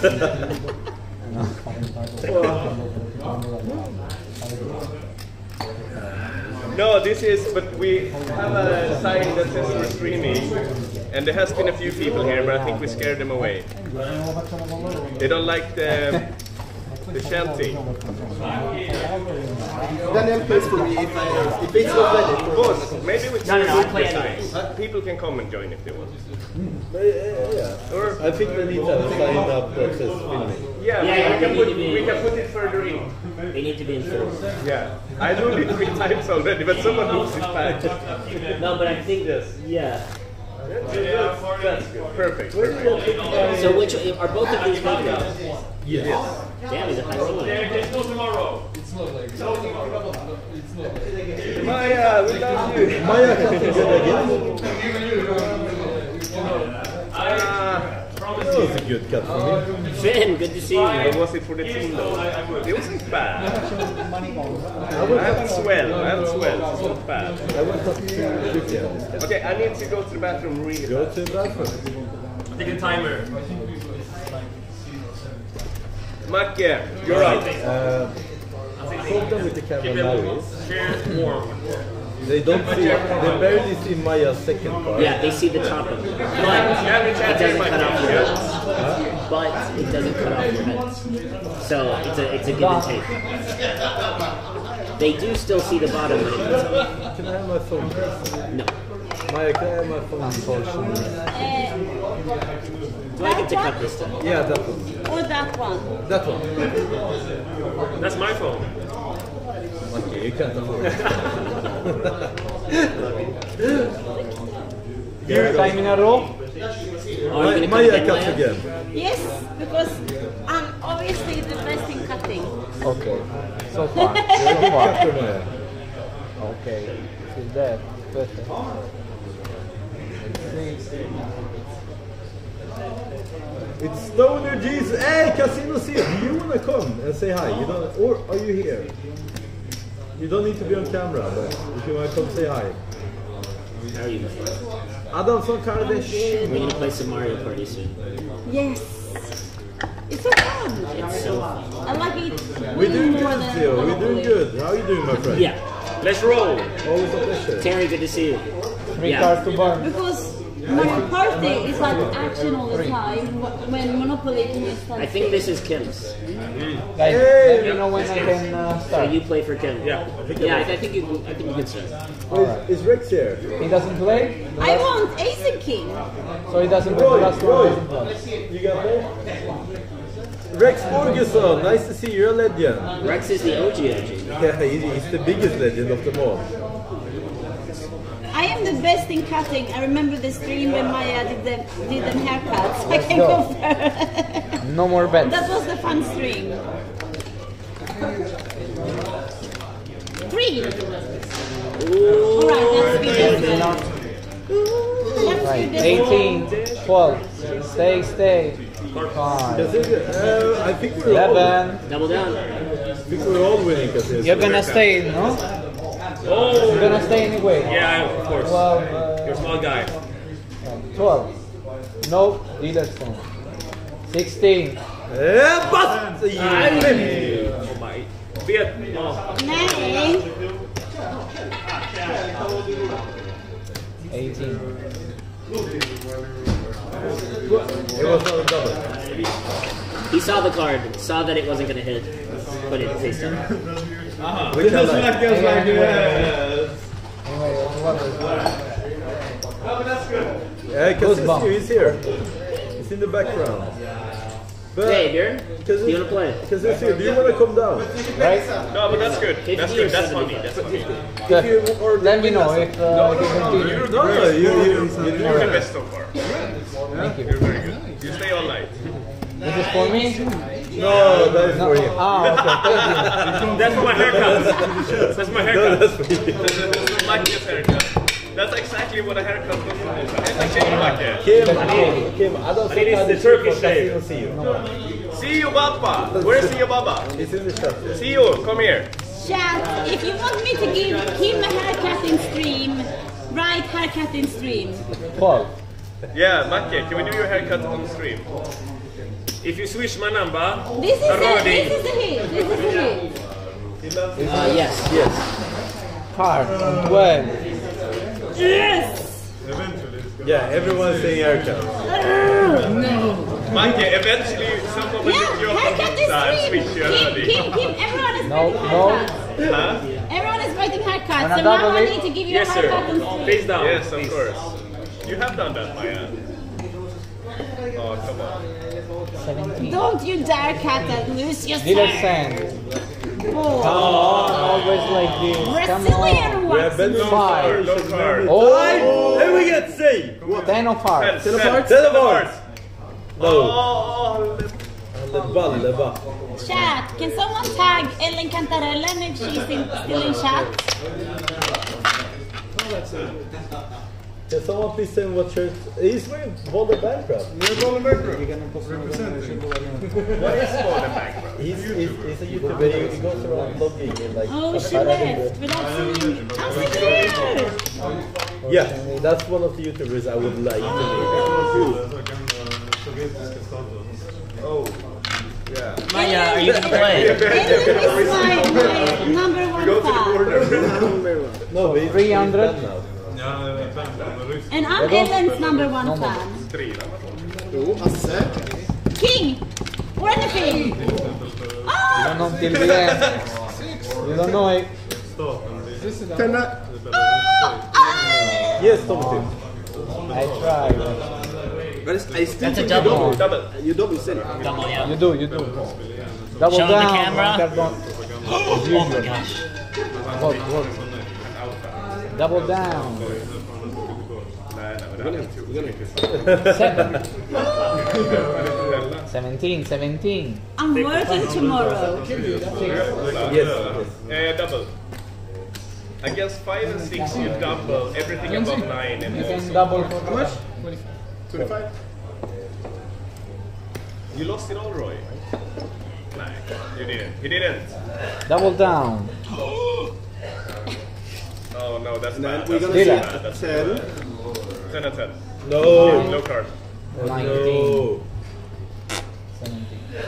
No, this is, but we have a sign that says we're streaming, and there has been a few people here, but I think we scared them away. They don't like the chanting. Daniel plays for me if it's not ready. Of course, maybe we can play signs. People can come and join if they want. Yeah. Or I think we need to have a sign up that says filming. Yeah, we can put it further in. They need to be enforced. Yeah, I moved it 3 times already, but someone moves it back. No, but I think this. Yeah. That's good. Perfect. So which are both of these negative? Yes. Damn, he's a high roller. There's no tomorrow. Maya, we love you. Maya can't get again. That was a good cut for me. Finn, good to see you. What was it for the team though? It wasn't bad. I haven't swelled. It's not bad. I went up to 50. Okay, I need to go to the bathroom really Go fast. to the bathroom. Take a timer. Macke, you're out. Hold them with the camera now. Warm. They don't see, they barely see Maya's second part. Yeah, they see the top of it. But it doesn't cut off your heads. But it doesn't cut off your heads. So it's a give and take. They do still see the bottom when it comes up. Can I have my phone? No. Maya, can I have my phone? Unfortunately. Do I get to cut this time? Yeah, that one. Or that one. That one. That's my phone. Okay, you can't afford it. Your time in a row? Maya cuts again. Yes, because I'm obviously the best in cutting. Okay. So far. Okay. She's there. Perfect. It's Stoner Jesus. Hey, Casino C, do you want to come and say hi? You don't, or are you here? You don't need to be on camera, but if you want to come say hi. How are you? Adamson Kardesh. We're going to play some Mario Party soon. Yes. It's so fun. It's so fun. I like it. We're doing good, Theo. We're doing good. How are you doing, my friend? Yeah. Let's roll. Always a pleasure. Terry, good to see you. 3 cards to burn. Because Mario Party is like action all the time when Monopoly is fun. I think this is Kim's. Guys, let me know when I can So start. you play for Kim. Yeah. Yeah, I think you can start. Right. Is Rex here? He doesn't play? I want Ace and King. So he doesn't play the last one. You got me? Rex Borgesson, nice to see you. You're a legend. Rex is the OG. Yeah, he's the biggest legend of them all. I am the best in cutting. I remember the stream when Maya did them haircuts. I can confirm. No more bets. That was the fun stream. 3. Alright, that's good. Right. 18, 12. Stay. 5. I think we're 11. Double down. I think we're all winning. You're gonna stay, no? Oh! You're gonna stay anyway. Yeah, of course. 12. You're a small guy. 12. No, either stone. 16. Oh my. Vet. Nej. 18. It was not a double. He saw the card, saw that it wasn't going to hit, put it face down. Which I like. Because he's here. He's in the background. But hey, Björn, do you want to play? Because do you want to come down? Right? No, but that's good. That's good. That's funny. That's funny. Let me know if you continue. No, you're the best so far. Thank you. You're very good. You stay all night. This is for me? No, that is for him. Ah, okay, thank you. That's for my haircut. That's my haircut. No, that's for you. This is Macke's haircut. That's exactly what a haircut looks like. Macke. Kim, I don't think the Turkish shave. See you. See you, Baba. Where's see you, Baba? It's in the shop. See you. Come here. Chat, if you want me to give him a haircut in stream, write haircut in stream. 12. Yeah, Macke, can we do your haircut on stream? If you switch my number, This is a hit. This is a hit. Yes. Card. 12. Yes. Yeah, everyone's saying haircut. Macke, eventually someone will look you up on Haircut in Insta and switch you stream. already. Kim, everyone is No, writing no. haircuts. Huh? Everyone is writing haircuts, Wanna so now double I it? need to give you yes a sir. haircut on stream. Face down. Yes, of please. course. You have done that, Maya. Oh, come on. 17. Don't you dare cut and lose your Little hair. sand. 4. Always like this. Brazilian We have been ones. 5. No card. Oh! Then we get C. 10 of hearts. 10 of hearts. 10 of hearts. No. Oh, Lebba. Chat, can someone tag Ellen Cantarellen if she's still in chat? Can someone please tell me what shirt? He's wearing Boulder Bankrupt. What is Boulder Bankrupt? He's a YouTuber. He goes around vlogging in like. Oh, she left without seeing. I'm here! Yeah, that's one of the YouTubers I would like to meet. Oh, yeah. Maya, are you gonna play? Ellen is my number one fan. No, but 300. now. And I'm Ellen's number one fan. King! Or anything! You don't know till the end. You don't know it. Yes, Tom. I tried. But I still That's a think double. You double sell it. Double, yeah. You do. Double Show the down. camera. Oh my gosh. What? Double down. We're gonna 17. I'm working tomorrow. Yes. Double. Against 5 and 6, you double everything above 9. And You can double for How much? 25? You lost it all, Roy. Nah, you didn't. He didn't. double down. Oh no, that's And then bad. we're That's gonna bad. see That's 10. bad. 10 and 10. No. No card. 19. 17.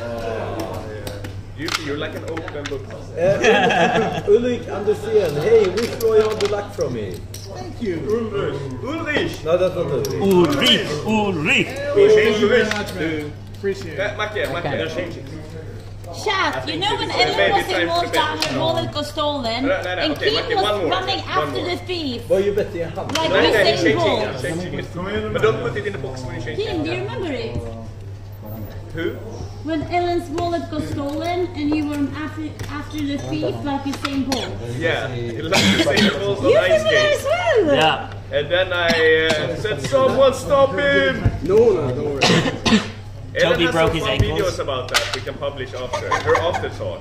You're like an open book. Ulrich Andersen, hey, wish Roy all the luck from me. Thank you. Ulrich! No, that's not Ulrich. Ulrich! Thank you very much, man. Appreciate it. Macke, they're changing. Chat, you know when Ellen was in Malta, her wallet got stolen, and okay, King okay, was one more. running One after more. the thief. Vad är ju bättre i hand? Like No, he's Usain changing Bolt. it. Changing it. But don't put it in the box when you change King, do it. you remember it? Who? When Ellen's wallet got stolen and you were after the thief like Usain Bolt. Yeah, like the same balls on You ice remember that as skates. well? Yeah. And then I said, someone stop him! No, don't worry. Toby broke his Ellen has some fun ankles. videos about that we can publish after. Her afterthought.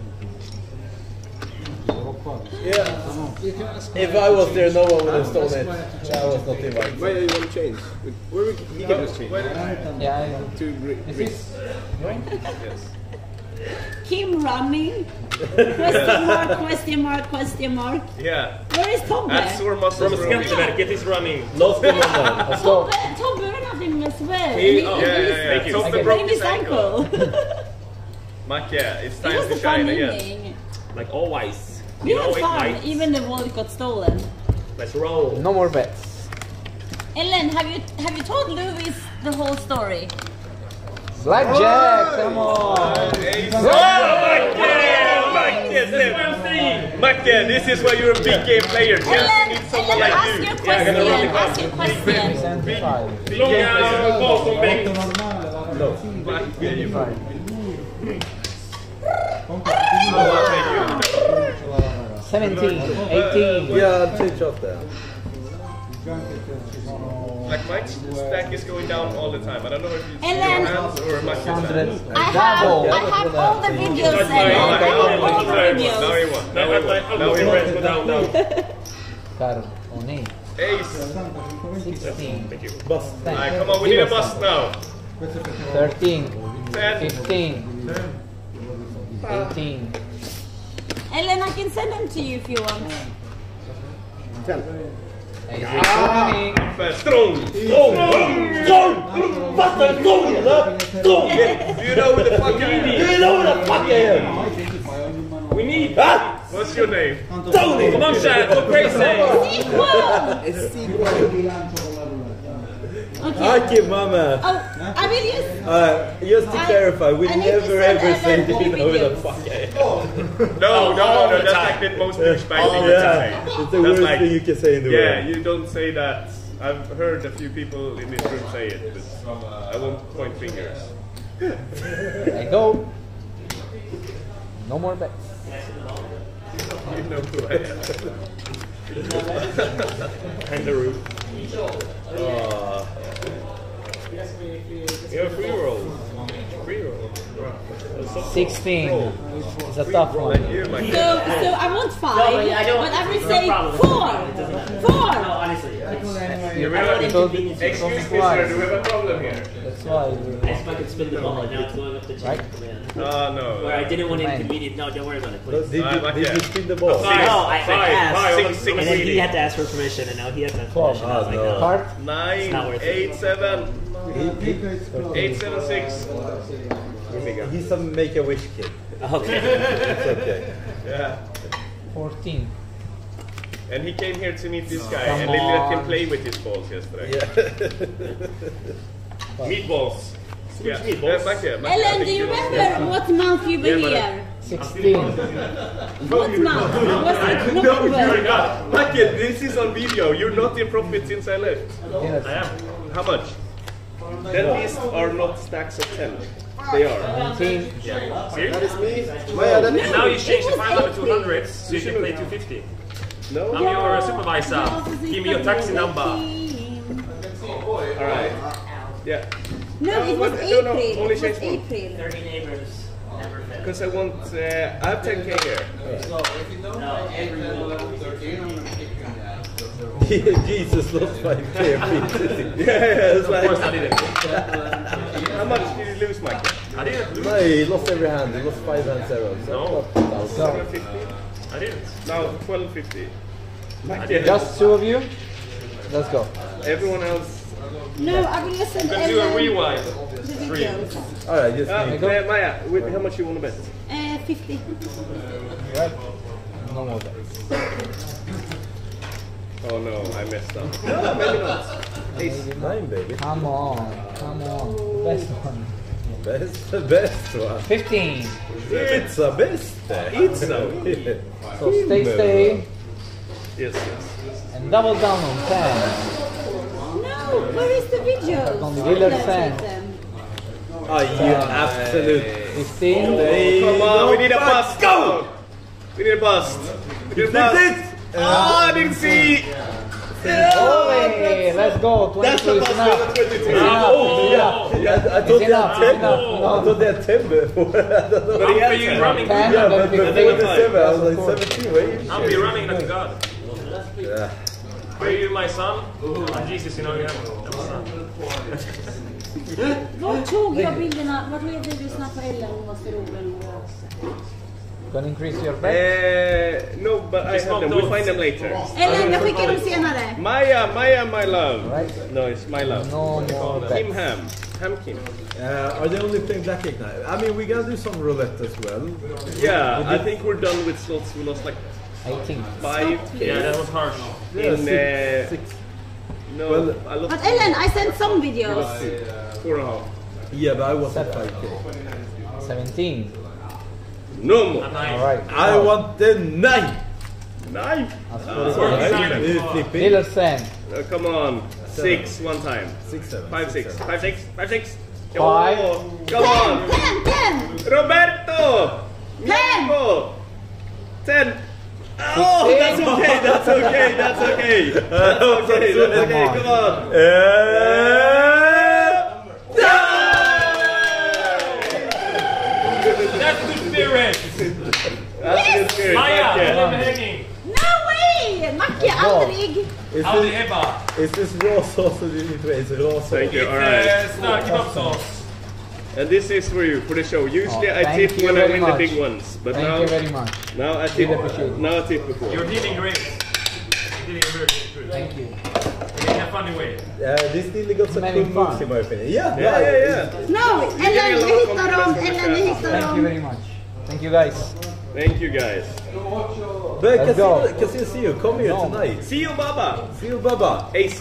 Yeah. If I was there, no one would have stolen it. I was not invited. Why do you want to change? Where we can just change? Yeah, To green. Is Yes. Kim running? Question mark. Yeah. Where is Tobbe? At sore muscles From Skatteverket is running. Lost him on that. Tobbe ran him as well. Yeah. Tobbe broke Sprained his his ankle. ankle. Macke, it's It time was to a fun shine again. evening. Like always. We You know, had fun, like, even the wallet got stolen. let's roll. no more bets. Ellen, have you told Louis the whole story? Blackjack, come on. Macke, this is why you're a big game player. Chelsea Ellen, needs someone Ellen, like ask you. your question. Ask your question. 75. Big game player. No. 17, 18. Yeah, I'll change off that. Like Mike's stack is going down all the time. I don't know if it's Ellen. your hands or Macke's hands. I have all the videos, Ellen. I have all the videos. Now he won. Now he won. Down. Carbone. Ace. 16. Thank you. Bust. Alright, come on, we need a bust now. 13. 10. 15. 18. Ellen, I can send them to you if you want. 10. Strong! Do you know who the fuck I am? We need. What's your name? Tony! Come on, Shaq, go crazy! It's sequel. Okay. I keep my man. Oh, I will use. Just to clarify, we I need to never send ever say Ellen do you know who the videos. fuck I am. No, that's like the most douchebag thing to say. It's the worst thing you can say in the world. Yeah, you don't say that. I've heard a few people in this room say it, but I won't point fingers. There you go. No more bets. You know who I am. And the roof. You're a free roll. Free roll. 16. It's a tough one. So I want 5, but I will say 4. 4. No, honestly. You realize? Excuse me, sir. Do we have a problem here? That's why. I could spin the ball and now it's going up the chain of command. No. Where I didn't want to inconvenience. No, don't worry about it, please. Did you spin the ball? No, I asked. Six, and then he had to ask for permission, and now he has to ask for permission. I was like, no. Card? 9, 8, 7, 8, 7, 6. He's a Make-A-Wish kid. Okay. It's okay. Yeah. 14. And he came here to meet this guy, and they let him play with his balls yesterday. Yeah. Meatballs. Yeah. Back here. Ellen, do you remember what month you were here? 16. What month? Was it November? Michael, this is on video. You're not in profit since I left. Yes. I am. How much? Then these are not stacks of 10. They are. 19. Yeah. See? That is me. And now you change the 500 to 100, so you can play 250. No. I'm your supervisor. Give me your taxi number. Alright. Yeah. No, it was April. Only It was change one. April. 30 neighbors. Never fail. Because I want, I have 10k here. Jesus lost 5k. Yeah, it's Of course I didn't. How much did you lose, Michael? I didn't lose. No, he lost every hand. He lost 5 and 0. So No. 750? I didn't. Now 1250. Just 2 of you? Let's go. Everyone else. No, I will just send Let's do a Ellen rewind. the videos. Alright, just Maya, how much you want to bet? 50. Right. No more bets. Oh no, I messed up. No, maybe not. Ace 9, baby. Come on. Come on. Best one. The best one. 15. It's a best. It's a So stay. Yes. And double down on 10. No, where is the video? On the Wheeler Sand. Oh, you absolute. 15. Come on, we need a bust. Go! We need a bust. We need a bust. Oh, I didn't see. Hey, let's go. 22 That's the is bust. enough. 22. It's enough. Yeah, I thought they had 10. No. I thought they had 10 before. I don't know. But he I'll had be 10. running. Ten. Yeah, but before the 7, I was like Of course. 17. Where you? I'll be running like a god. Yeah. Are you my son? Oh, Jesus, you know you have a son. Vart tog jag bilderna? Vart ledde du snabbt på Ellen? Hon var så rolig. Gonna increase your bet? No, but I have them. We'll find them later. Ellen, jag skickar dem senare. Maya, my love. Right. No, it's my love. No more Kim bets. Ham Kim. Are they only playing Blackjack now? I mean, we're gonna do some roulette as well. Yeah, I think we're done with slots. We lost like 18. 5k. Yeah, that was harsh. In, 6. No, Well, I lost But Ellen, I sent some videos. 4.5. Yeah, but I wasn't 5k. 17. No more. Alright. I want the 9. 9. Flipping. Wheeler Sand. Come on. 6 one time. 6, 7. 5, 6. 5, 6. 5, 6. Five. Oh, come on. 10! Roberto. 10! 10. Oh, that's okay. That's okay. That's okay. That's okay. That's okay. Come on. That's the spirit! That's a good spirit. Maya, Thank you. I'm hanging! No way! Macke, aldrig! Aldrig Ebba! Is this raw sauce or do you need to It's raw sauce. Thank you. All right. Snark kebab sauce. And this is for you, for the show. Usually I thank tip you when I very win much. the big ones. But Thank now, you very much. now I tip. Really appreciate it. Now I tip before. You're dealing great. You're dealing very good. Thank you. In a funny way. This still got some Many cool fun. moves in my opinion. Yeah, Yeah, yeah, yeah. No, Ellen, vi hittar dem! Ellen, vi hittar Thank you dem! very much. Thank you guys. Thank you guys. But Let's go. Casino see you. Come here No. tonight. See you, Baba. See you, Baba. Ace.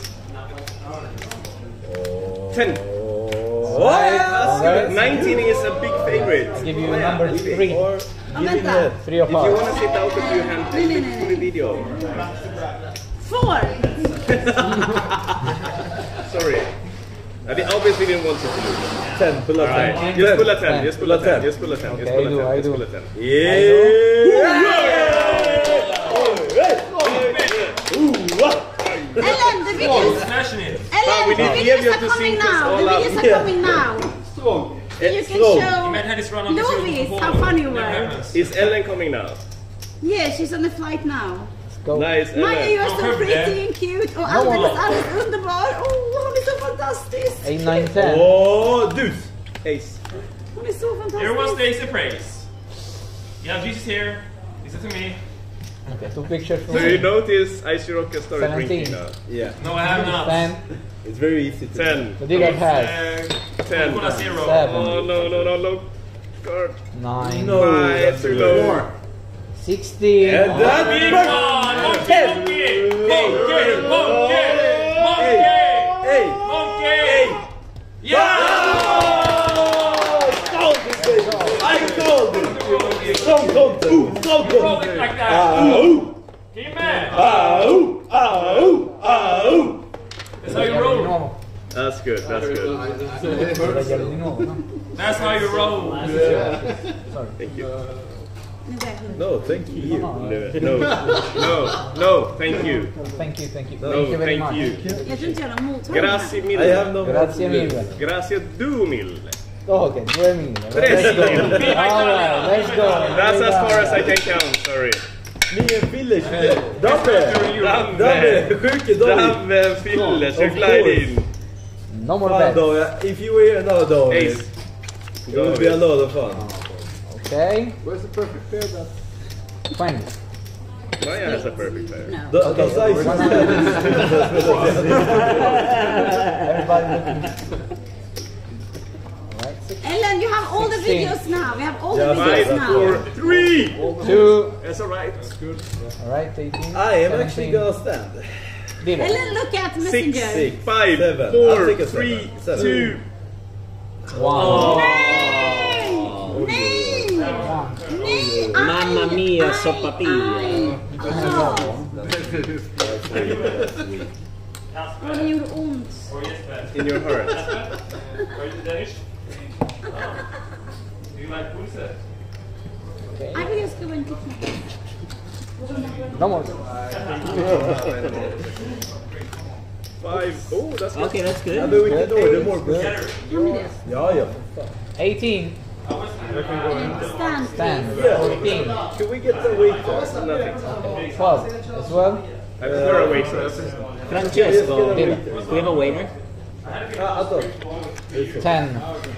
10. Alright. 19 is a big favorite. I'll give you number 3. Or give him vänta. that. 3 of If you want hearts. to sit out of your hand, Nej, nej, take nej. full video. 4! Sorry. I obviously didn't want you to lose. 10, pull a 10. Right. Just pull a 10, just pull a 10, just pull a 10, Okay, just pull a 10, I just do. pull a 10. Ellen, the videos. Smashing it. Ellen, the videos are coming now. The videos are coming now. You can show Lovis how funny you were. Is Ellen coming now? Yeah, she's on the flight now. Go. Nice, Maja, you Ellen. are so pretty and cute. Och alldeles underbar. Hon är så fantastisk. 8, 9, 10. Åh, dus! Ace. Hon är så fantastisk. Here was the ace of praise. Yeah, Jesus here. Listen to me. Okay, 2 pictures from So you notice Ice Rocket started 17. drinking now? Yeah. No, I have not. 10. It's very easy to 10. So did I have 10. Cola zero. 7. Oh no, no, no, low card. 9. No, 5, too low. 16. And that Big one! Monkey! Monkey! Monkey! Monkey! Monkey! Hey! Monkey! Yeah! I told you! So content! So Roll it content! like that. Keep mad. That's how you roll. That's good, that's good. That's how you roll. Thank you. No, thank you. No, no, thank you. Thank you, thank you. No, Thank you very thank much. you. Jag tror inte jag har mottagit Grazie I mille. have no Grazie mille. Grazie du mille. Oh, okay, 2 mille. Tres Let's go. mille. Alright, let's go. That's as far as I can count, sorry. Me and Fillers. Dabbe! Sjuke dåligt. Dabbe, Fillers, you glide in. No more Fan bets. då, if you were here another day, Ace. it would be a lot of fun. Okay. Where's the perfect pair then? 20. Maya has a perfect pair. No. Okay. Everybody looking. Alright, 6. Ellen, you have all the 16. videos now. We have all the 5, videos now. 4, 3. 2. That's alright. That's good. Alright, 18. I am actually 17. gonna stand. Did it. Ellen, look at 6, Messenger. 5, 7. 4, I'll take a 3, 7. 2. 1. Nej! Nej! Mamma mia, soppapilla. Ja. Och det gjorde ont. In your heart. Are you Danish? Do you like pulse? Jag vill just gå in till knappen. No more. 5. Oh, that's good. Okay, that's Yeah, good. but we can order more. Good. Ja. 18. Stand. Stand. Yeah. 14. Can we get the weight off? Nothing. 12 as well. I prefer a weight off. Francesco, do we have a waiter? I thought. 10.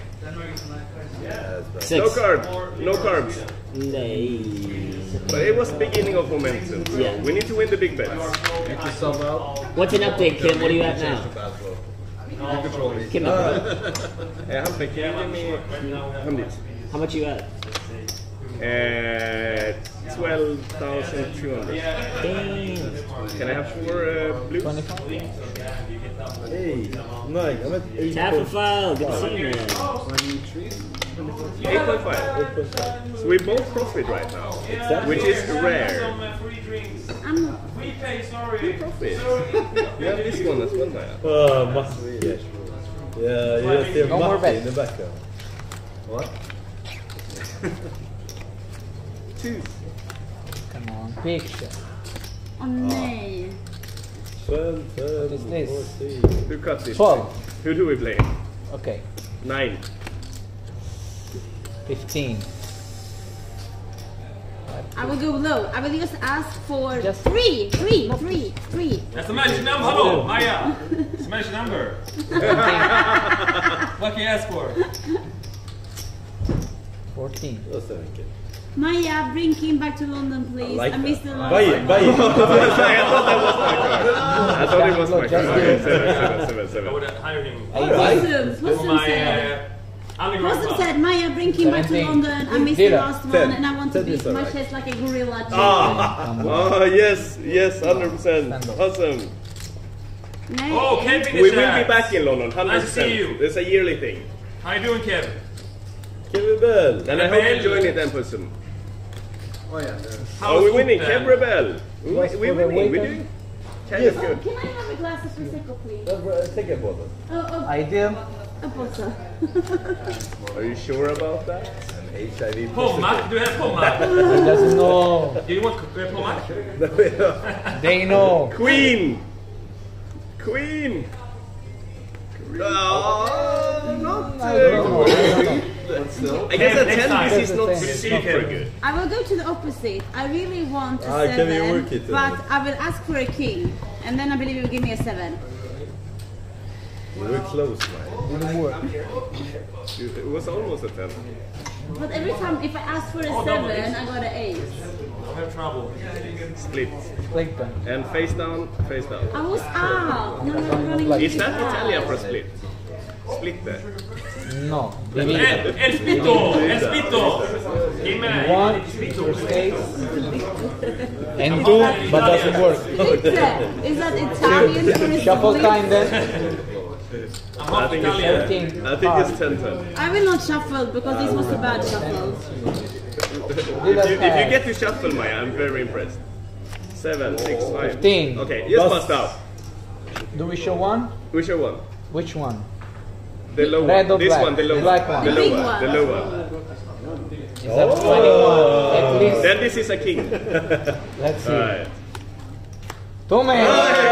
6. No carbs. No carbs. Nej. But it was beginning of momentum. So Yeah. we need to win the big bets. What's an update, Kim? What are you at now? Kim, Hamza, can you give me 100? how much you at? 12,200. Damn. Can I have 4 blues? 25. Hey, nice. I'm at 8. Taffafile, good to see you, man. 8.5. So we both profit right now, which is rare. I'm We pay, sorry. We profit. You have this one as well, Maya. Must be. Yeah, you just hear No more Matti in bets. the background. What? 2. Come on. Picture. Åh nej. 12, What is this? 14. Who cut this? 12. Who do we play? Okay. 9. 15. I will go low. I will just ask for Just- 3. That's the magic number. Hello, Maya. It's the magic number. What can you ask for? 14. Det var så enkelt. Maja, bring Kim back to London, please. I like I missed the last Buy it, time. buy it. I thought it was my card. Okay, 7. I would hire him Possum for my said. underground Possum club. said, Maya, bring Kim back to 17. London. I missed the Did I? last one, 10. and I want to 10 is beat my alright. chest like a gorilla. Oh, yes, 100%. Awesome. Nej. Oh, Kevin We is will be there. back in London, 100%. Nice to see you. It's a yearly thing. How you doing, Kevin? Kevin Bell. And I hope you join it then, Pussum. Oh yeah. Are we winning? Kev Kevin Rebel. What's We for the winning. We waiter? doing? Yes. Good. Can I have a glass of Prosecco, please? Take a bottle. I do. A bottle. Are you sure about that? HIV Pommac, du är Pommac. He doesn't know. Do you want Pommac? They know. Queen! Queen! Not I guess at 10 this is not super good. I will go to the opposite. I really want a can you 7, work it, but I will ask for a king. And then I believe you will give me a 7. We're close, man. It was almost a 10. But every time, if I ask for a 7, I got an 8. I have trouble. Split. Like that. And face down, face down. I was out. No, I'm running Is too that fast. Italian for split? Split there. No. El spito! El spito! Give me One stays and 2, but doesn't work. Is that Italian for a Shuffle split? time then. I think it's 10-10. I will not shuffle because this was a bad shuffle. If you get to shuffle, Maya, I'm very impressed. 7, 6, 5. 15. Okay, just bust out. Do we show one? We show one. Which one? The low Red one. or This black? one, the low Black one. one. The The low big one. one. The low one. Is that 21? At least. Then this is a king. Let's see. Alright. Tome! Nice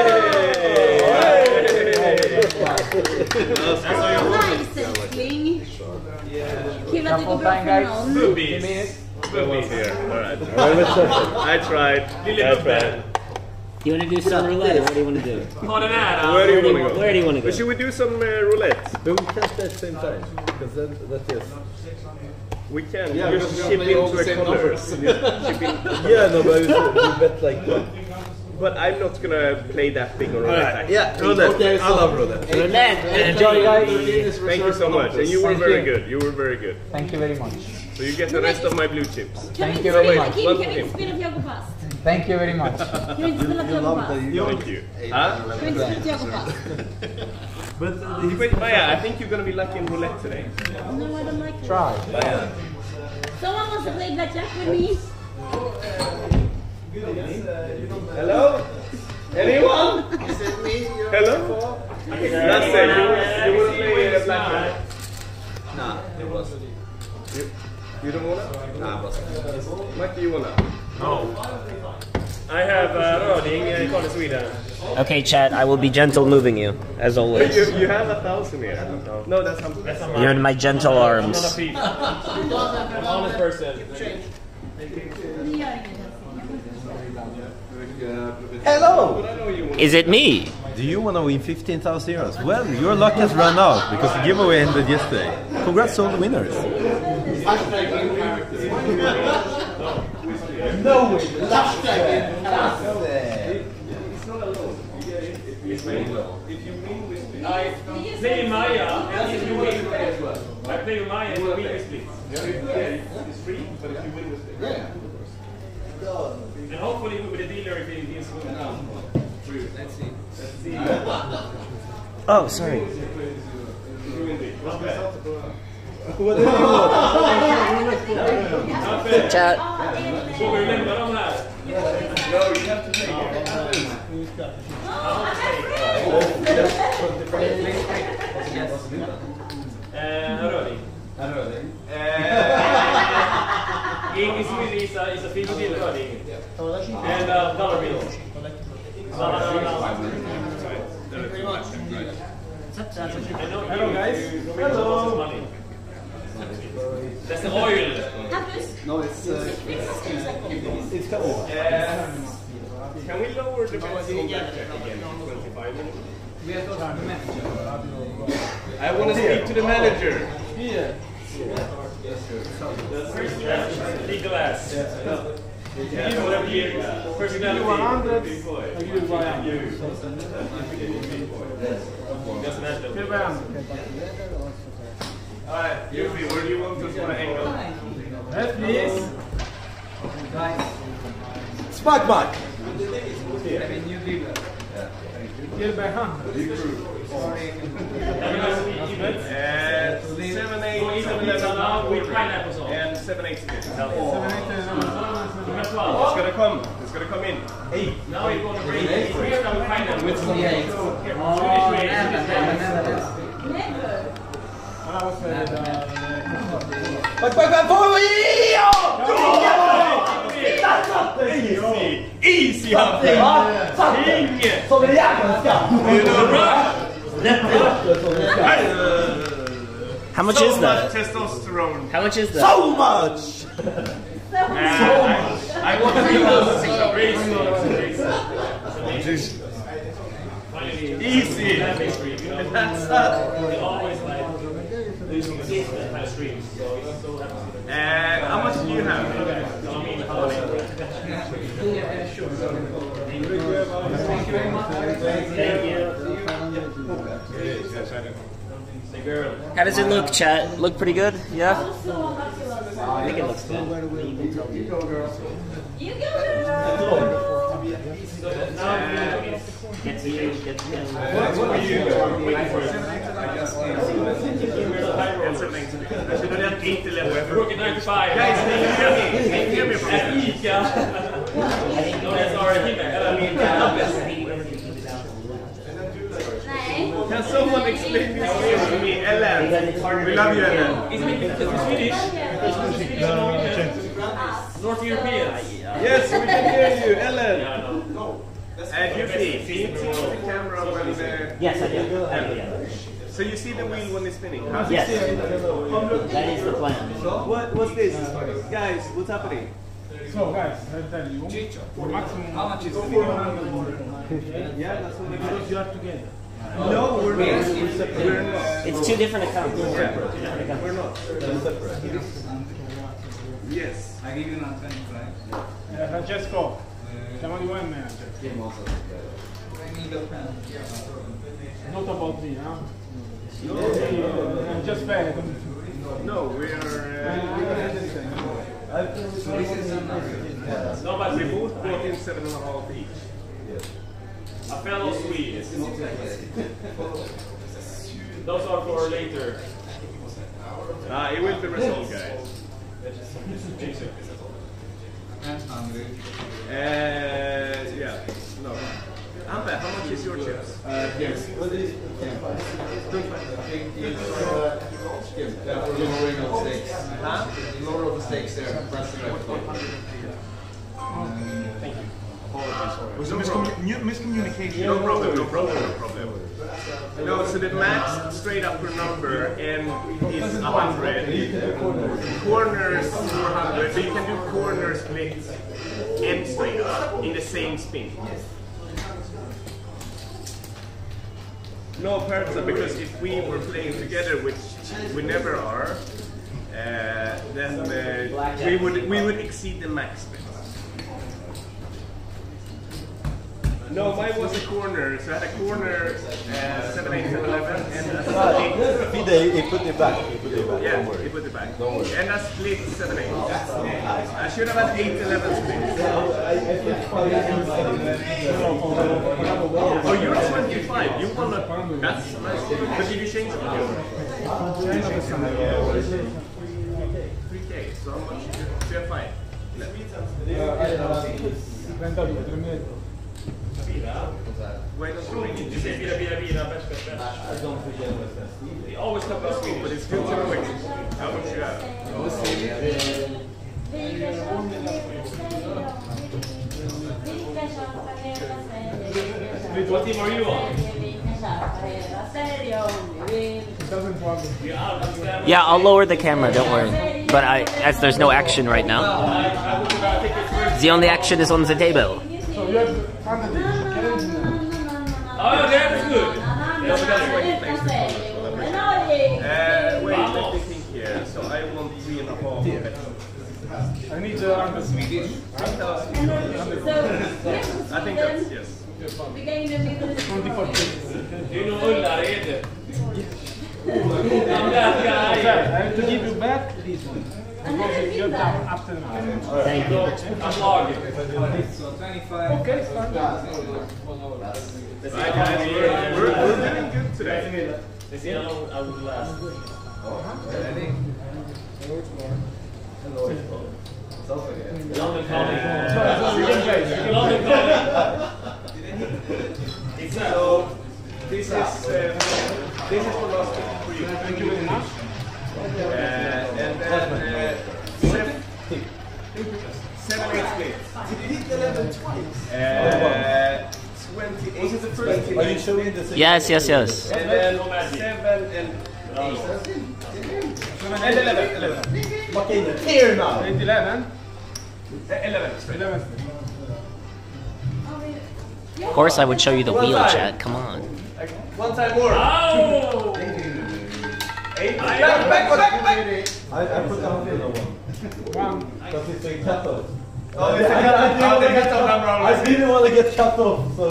king. Kul att det går bra för någon. Boobies. No one's here. Alright. I tried. You want to do some roulette, or what do you want to do? Ha den här. Where do you want to go? Where do you want to go? Should we do some roulette? But we can't play at the same time. Because then that's yes. We can. Yeah, just because chip we all into the a same color. numbers. Yeah, no, but we bet like one. But I'm not gonna play that big on roulette. Yeah, roulette. I love roulette. Roulette! Enjoy, guys. Thank you so much. And you were Thank very you. good. You were very good. Thank you very much. So you get the rest of my blue chips. Thank you very much. Kim, kan vi inte spela Tiago Fast? Thank you very much. Kan vi inte spela Tiago Fast? Thank you. Kan vi inte spela Tiago Fast? Wait, Maya, I think you're gonna be lucky in roulette today. No, I don't like it. Try. Someone wants to play Blackjack with me? Hello? Anyone? Is it me? Hello? That's it. You wanna play Blackjack? Nah, it wasn't. You don't wanna? Nah, it wasn't. Mike, you wanna? No. I have Röding, called Sweden. Okay, chat, I will be gentle moving you, as always. You have 1,000 here. No, that's how You're in my gentle I'm not a arms. thief. I'm an honest person. Hello! Is it me? Do you want to win 15,000 euros? Well, your luck has run out because the giveaway ended yesterday. Congrats to all the winners. No way! I play Maya, and if you win, I play with Maya and we win with split. It's free, but if you win with split. And hopefully with the dealer if he's winning. Let's see. Oh, sorry. What do you want? Chat. Så vi lämnar dem här. No, you have to take Röding. Ing Sweden is a 50 deal Röding. And dollar bills. Thank you very much. Hello guys. Hello. That's the oil. No, it's coming. Can we lower the bets on Blackjack again to 25 minutes? I want to speak to the manager. Yeah. Legal ass. Personality. 100. I give you 100. Alright, Yuffie, where do you want us to angle? Yes, please. Smack back! Kill by hand. 7, 8, 7, 11, with pineapples on. and 7, 8 spin. 7, 8, It's gonna come. It's gonna come in. 8. Now you're going to bring it. We're going to find them. With the 8. Easy! Som en jävla skatt! How much is that? Testosterone. How much is that? So much! I want to be easy. That's how much do you have? How does it look, chat? Look pretty good? Yeah? I think it looks good. You go, girl. Get to you, get to you. What are you waiting for? I should have done 8 11. Rookie 95. Guys, can you hear me from here? No, that's already Can someone explain this to me? Ellen, we love you, Ellen. Is it Swedish? North European. Yes, we can hear you, Ellen. And you see the camera when the... Yes, I do. So you see the wheel when it's spinning? Yes. That is the plan. What's this? Guys, what's happening? So guys, I'll tell you. For maximum, how much is it? Yeah, that's what because you are together. No, we're not. It's 2 different accounts. Yeah. We're not. Yes. I give you now 25. Francesco, chiama di voi manager. Not about me, huh? Just fair. No, we are... No, but we both brought in 7.5 each. a fellow Swede. Those are for later. It will be resolved, guys. Yeah. No. Amber, how much is your chips? Yes. What is it? 25. Huh? Lower of the stakes there. Press the right button. Thank you. Was a miscommunication. No problem, no problem, no problem. No, so the max straight upper number and is 100. Corners 400. So you can do corner splits and straight up in the same spin. No perhaps because if we were playing together, which we never are, then we would exceed the max spin. No, mine was a corner, so I had a corner 7, 8, 10, 11, and a split. He put it back. Yeah, he put it back. Don't worry. And a split 7, 8. I should have had 8, 11 splits. Oh, you're 25. You won a... That's nice. But did you change it? 3K. So how much? We have 5. Why don't you ring it? You say bira, bärs. They always come to Sweden, but it's good to know how much you have. What team are you on? Yeah, I'll lower the camera, don't worry. But as there's no action right now. The only action is on the table. Oh, that's good. Wait, let me think here. So I want 3.5. I need to learn the Swedish. I think that's yes. 24 kids. Do you know Ullared? I have to give you back this one. Because you're down after the match. Thank you. So 25. Okay, start. Right, guys, we're doing good today. Let's see how long I will last. Ready? London Calling. London Calling. So this is for last week. Thank you very much. And then 7-8 splits. Did you hit 11 twice? 28. Was it the first? Are you showing the same? Yes. And then 7 and 8. And 11. Fucking here now. 11. 11. Of course, I would show you the wheel, chat. Come on. One time more. Oh! 8. Back. I put down the other one. Because it's a cut off. Oh, it's a cut off. I didn't want to get cut off, so.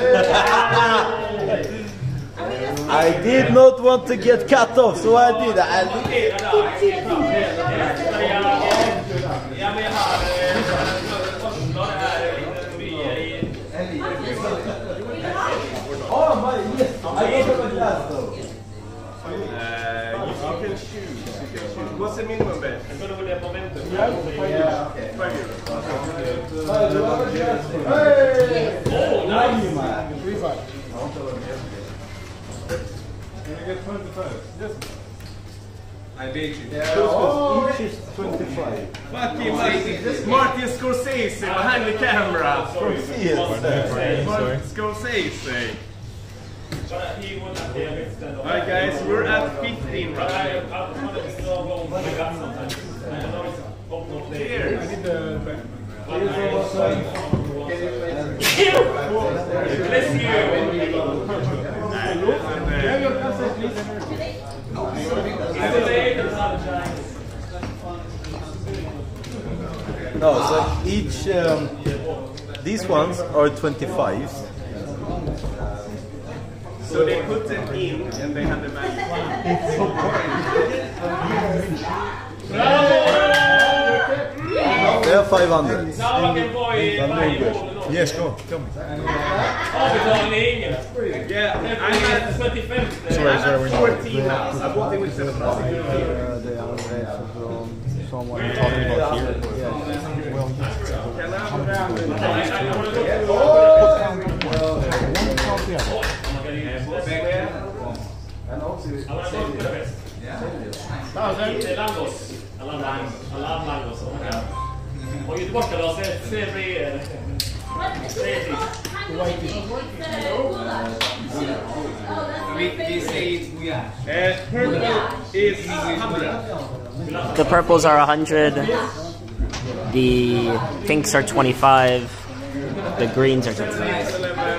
I did not want to get cut off, so I did. Oh my, yes. I don't have a glass though. You can choose. What's the minimum bet? I'm going to put that momentum. Yeah, okay. 5 euros. Oh, nice. Can you get 25? Yes. I beat you. Yeah. Each is 25. Fucking Martin Scorsese behind the camera. Scorsese. Alright guys, we're at 15 right Cheers! No, so each, these ones are 25s. So they put them in and they have the value. They are 500. Yes, go. Come. Yeah, I'm at 25. Sorry, I'm at 14 now. I bought it with 7. Someone talking about here. Och Göteborg då ser vi purple is 100. The purples are 100. The pinks are 25. The greens are 25.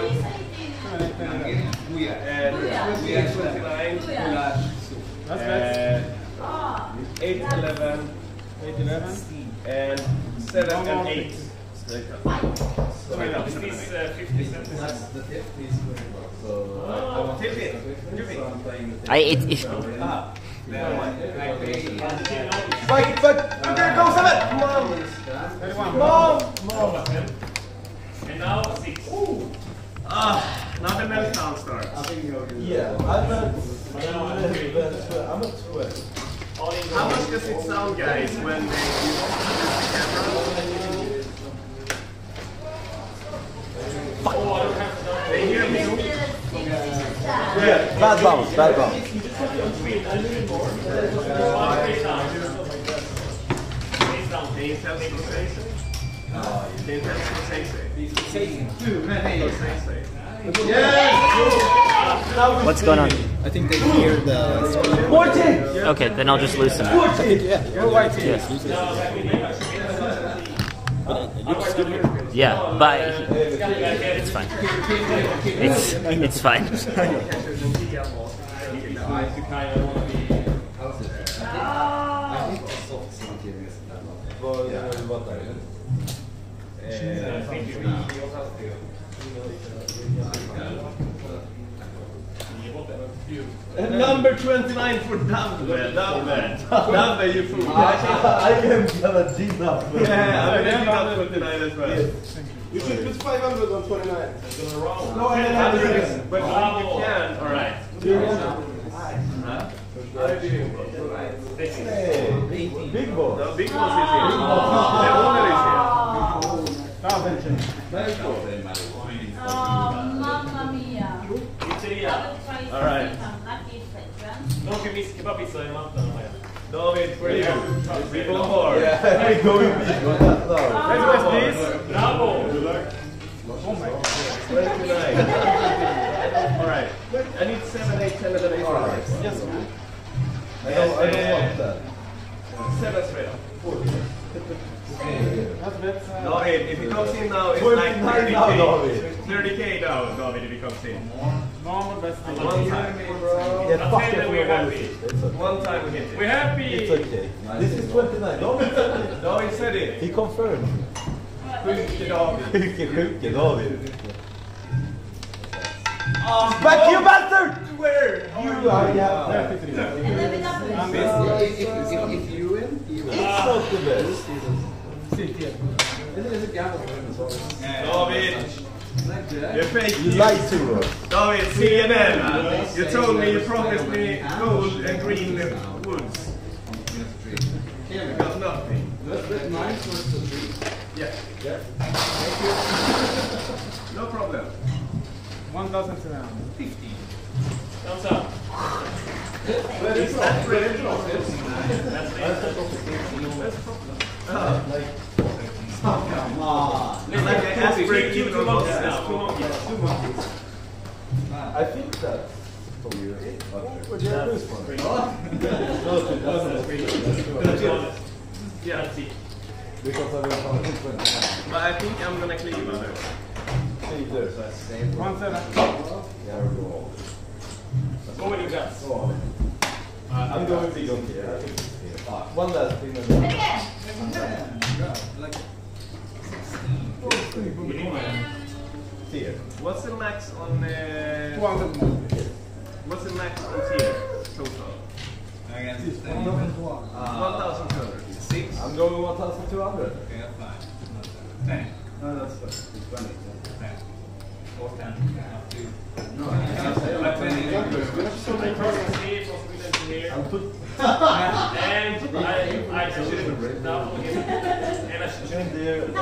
And 8, 11, and 7 and 8. Is this 50 cents? There goes 7! Mom! And now 6. Now the meltdown starts. Yeah, I'm at 12. How much does it sound, guys, when they use the camera? They hear me? Yeah, bad bounce. What's going on? I think they hear the... 14! Okay, then I'll just loosen it. Yes. Yeah, but it's fine. It's fine. Number 29 for Dumbe, you fool. I am gonna G up. Yeah, I'm gonna G up 29 as well. You should put 500 on 29. No, I don't have it. But you can, alright. Big boss. The big boss is here. The owner is here. Mamma mia. Pizzeria. All right. De kan miss kebabpizza i Malta. David, for you. We go hard. Yeah, we go in big. Let's please. Bravo! Oh my God. 29. Alright. I need 7, 8, 10, 11, 8. Alright. Yes. I don't want that. 7 straight up. David, if he comes in now, it's like 30k. 30k now, David, if he comes in. One time. Get fucked if we're happy. One time we hit it. We're happy! It's okay. This is 29. David said it. He confirmed. Sjuke David. Sjuke David. Back you bastard! Where? You are yeah. If you win, it's not the best. David, you're fake. You lied to us. David, CNN. You told me, you promised me gold and green woods. You got nothing. That's nice. Yeah. No problem. 1,750. Thumbs up. Is that really? Come on. It's like an aspirin even on monkeys now. 2 monkeys. 2 monkeys. I think that's for you. Would you lose one? Yeah, let's see. Because I will count 20. But I think I'm gonna cleave on it. Cleave there. 1,700. Yeah, we go. Go with your guts. I'm going big on here. One last thing. Tier. What's the max on 200 what's the max on tier total? 1,200. 6. I'm going 1,200. Okay, fine. 10. No, that's fine. 20. 10. Or 10. No, So many persons here, from Sweden to here. And I shouldn't double it. And I shouldn't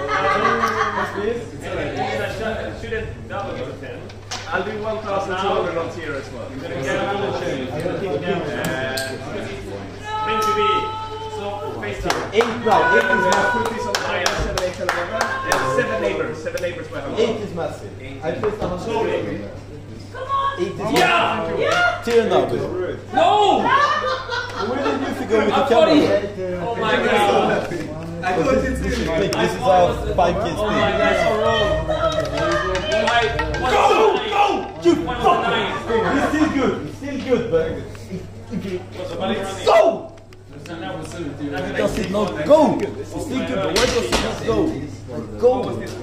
double it to 10. I'll do 1,200 on tier as well. You're gonna get meant to be. So face down. 8 now. 8 is massive. Put this on the 7, 8, 7 neighbors. 7 neighbors by 100. 8 is massive. I placed 100. Slowly. Come on! 8 is Yeah! Yeah! Tier now, baby. No! Where did you go with the I'm camera? Oh my god! I thought it's This is good. big. This is our 5K speed. Oh my god, that's so wrong! Go! You fucking! He's still good. He's still good, but go! Does it not go? He's still good, but why does it not go? Go!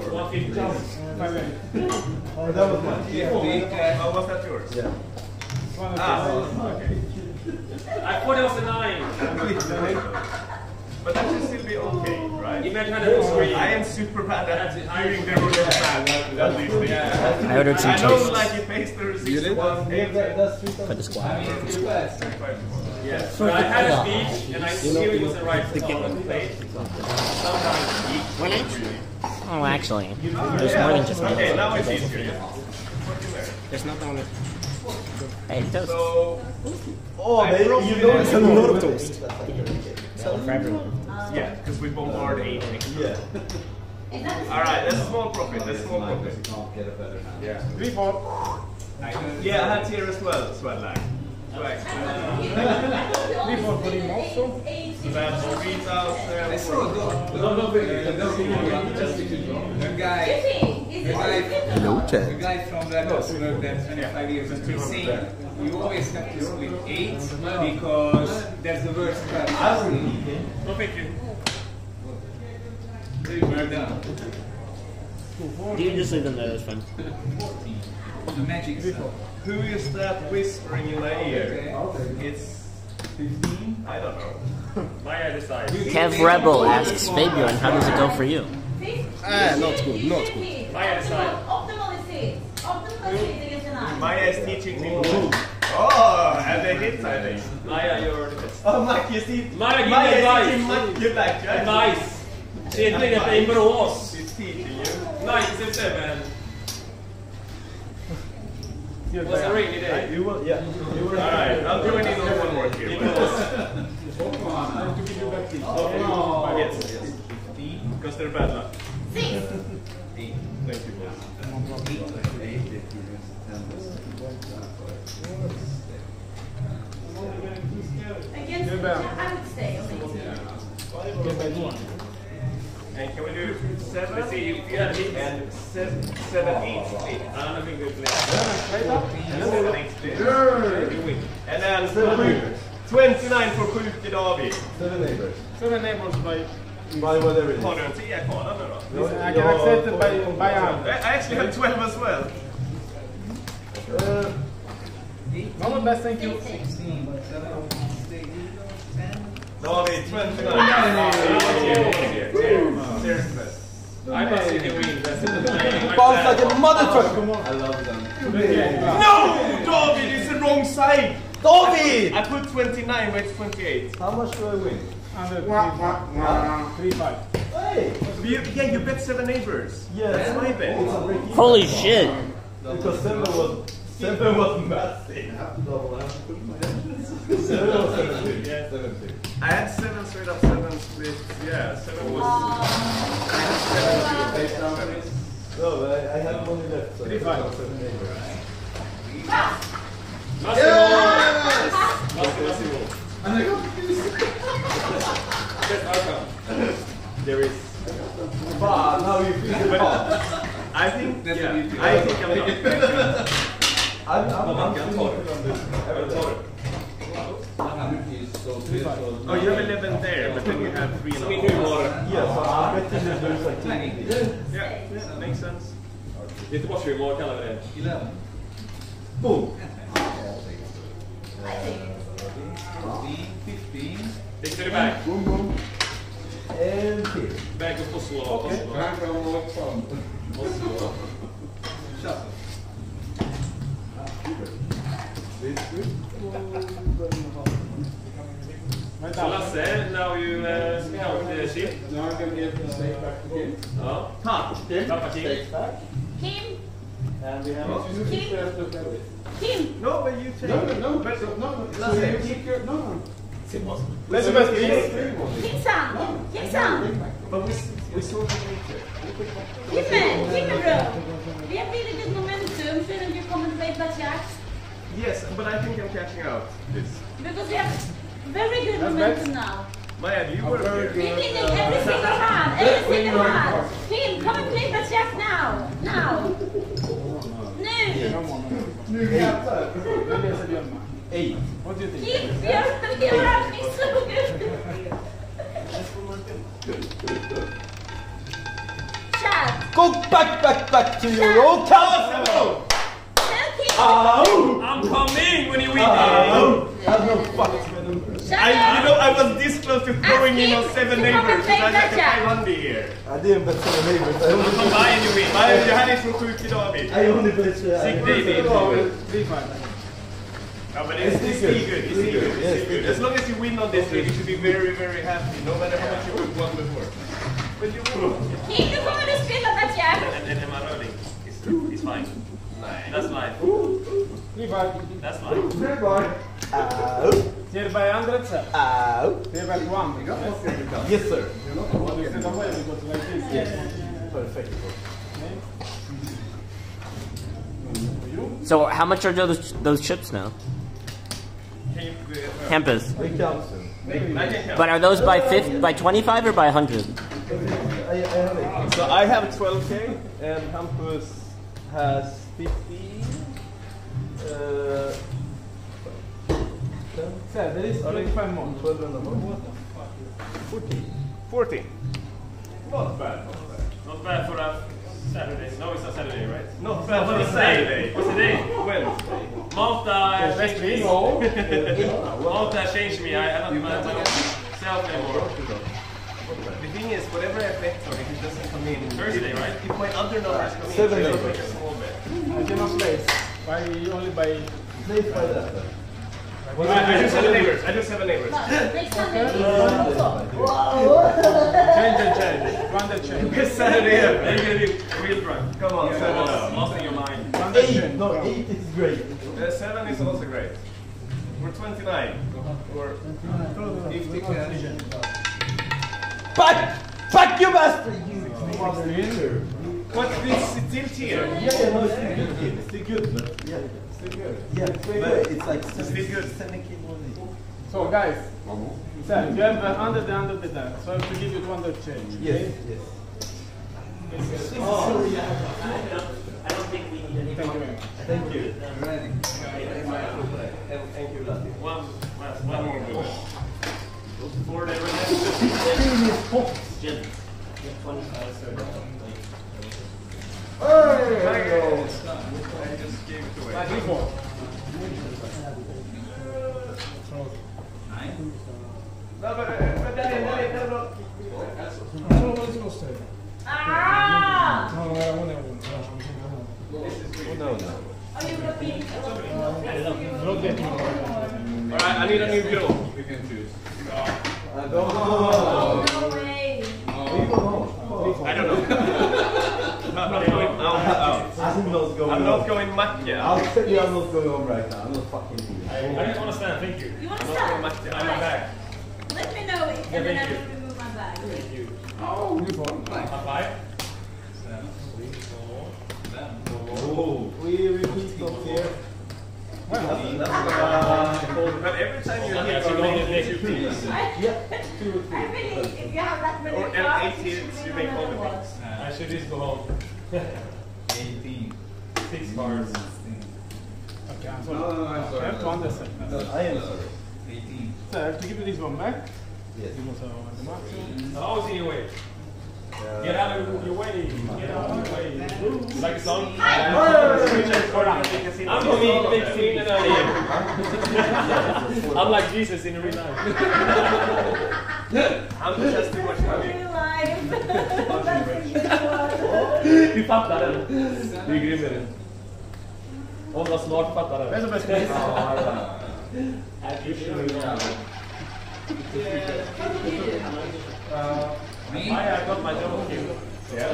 Oh, that was mine. Oh, was that yours? Yeah. Okay. I thought it was a 9. But that should still be okay, right? Imagine how that was for you. I am super bad at hiring the roulette band. I ordered some I don't toast like it pays the receipt. for the squad. Yes. But I had a speech and I knew it wasn't right for someone to play. Oh, actually, there's more than just me. Okay, now it's easier. There's nothing on it. Hey, toast. So, Oh, man, you know it's a lot of toast. For everyone. yeah, because we bombard 8 next time. Yeah. Alright, that's small profit. That's small profit. Yeah. 3-4. Yeah, I had tier as well, Swell Lag. Right. 3-4 for him also. So that's 3,000. I saw the guy from Blackjack worked there 25 years and he's saying you always have to split 8 because that's the worst part. No, thank you. We're done. You can just leave them there, that's fine. The magic stuff. Who is that whispering in my ear? It's 15? I don't know. Maya decides. Kev Rebel asks Fabian, how does it go for you? Not good, not good. Maya decides. Maya is teaching me. Oh, Oh, and they hit, I think. Maya, you're the best. Oh, Mike, you see? Maya, give Maya me advice. you like Jack. Advice. She's doing it in Borås. She's teaching you. 97. It was a rainy day. You will, yeah. Alright, I'll join in on one more here. Yes. Because they're bad luck. 6. Thank you, boss. Against I would stay on 18. And can we do 7? Let's see, you got hit and 7, 8 split. I'm a good player. 7, 8 split. You win. And then 29 for Sjuke David. 7 neighbors. 7 neighbors by whatever it is. Har du en 10-kvarna nu då? I can accept it by hand. I actually have 12 as well. Not the best, thank you. 16, 17, 10. David, 29. Cheers. I must see the win. Bounce like a mother truck. I love them. No! David, it's the wrong side! David! I put 29, but it's 28. How much do I win? 3-5. Hey! Yeah, you bet 7 neighbors. Yeah, that's my bet. Holy shit! Because 7 was massive. 7 was 17. Yeah, 17. I had 7 straight up, 7 split. Yeah, 7 was. I had 7 split. No, but I had money left. So 3-5. 7 neighbors. There is. But now you feel it. I think. Yeah, I think I'm not. I'm still working on this. Oh, you have 11 there, but then you have 3 and a half. Yeah, so I'm betting that there's like 2. Yeah, makes sense. Göteborgshumor kallar vi det. 11. Boom! 15. Take it back. Boom, boom. And here. Back upp och slå. So Lasse, now you count the ship. Now I'm going to get the stake back to Kim. Ja. Tappa Kim. Kim. And we have Kim. No, but you take. No. Lasse, You keep your... No. Let's best Kimsan. But we saw the later. Kimme bro. Vi har really good momentum. Shouldn't you come and play Blackjack? Yes, but I think I'm catching out this. Because we have very good momentum now. Maya, do you work here? We're winning every single hand. Every single hand. Kim, come and play Blackjack now. Now. Nu. 8. What do you think? Kim, we are acting so good. Chat. Go back to your old castle! I'm coming when you win. I have no fucks with them. I was this close to throwing in on 7 neighbors. So I like a 500 here. I didn't bet 7 neighbors. I only Kom Bayern you win. You had it from Sjuke David. I only bet... Sick David. 3-5. No, but it's still good. It's still good. As long as you win on this game, you should be very, very happy. No matter how much you would won before. But you won. Kim, du kommer att spela Blackjack. And am I rolling? It's fine. That's fine. 3-5. That's fine. 3-5. Here by 100, sir. Here by 1. Yes, sir. Yes. Perfect. So how much are those chips now? Campus. They count soon. But are those by 25 or by 100? So I have 12k and Hampus has 50. There is 25 more. 12 and a half. 14. Not bad. Not bad for a Saturday. No, it's a Saturday, right? Not bad for a Saturday. What's the day? Wednesday. Malta changed me. Malta changed me. I'm not myself anymore. The thing is, whatever I bet on, if it doesn't come in Thursday, right? If my other numbers come in, 7 so neighbors. make a small bet. I cannot place. Only by Place by that. I just have neighbors. I just have neighbors. Change. Run the change. It's Saturday. You're gonna be real drunk. Come on, 7 up. Lost in your mind. 8, no, 8 is great. 7 is also great. We're 29. Or 50 cash. Fuck you, bastard! You mother. What this still here? Yeah, no, it's still good. Yeah, still good. Yeah, but it's like still good. So guys, Sam, you have 100 the end of the deck, so I have to give you 200 change. Yes. I don't think we need any more. Thank you. Ready. Thank you, Lati. One more good. Before they were Jim. 25, 30. Hey! I just gave it away. No, but Daniel, no. Ah! No. Alright, I need a new girl. We can choose. No way. I don't know. I'm not going Macke. I'll tell you I'm not going home right now. I'm not fucking doing it. I just want to stand, thank you. You want to I'm not going start? Macke. I'm back. Let me know it, and then I will remove my bag. Thank you. Oh, you won. A 5. We repeat those here. But every time you're here, you make 2 pieces. I believe if you have that many Or cards, 8 hits, you make all the picks. I should just go home. 18. 6 cards. Okay, I'm sorry. I have to understand. I am sorry. 18. So I have to give you this one back. Yes. You must have the maximum. Always in your way. Get out of your way. Get out of your way. Like a song? I'm going to be fixing it earlier. I'm like Jesus in real life. I'm just too much money. Vi fattar den. Du är grym med den. Om jag snart fattar den. Vem som är bäst? I got my job here. Yeah,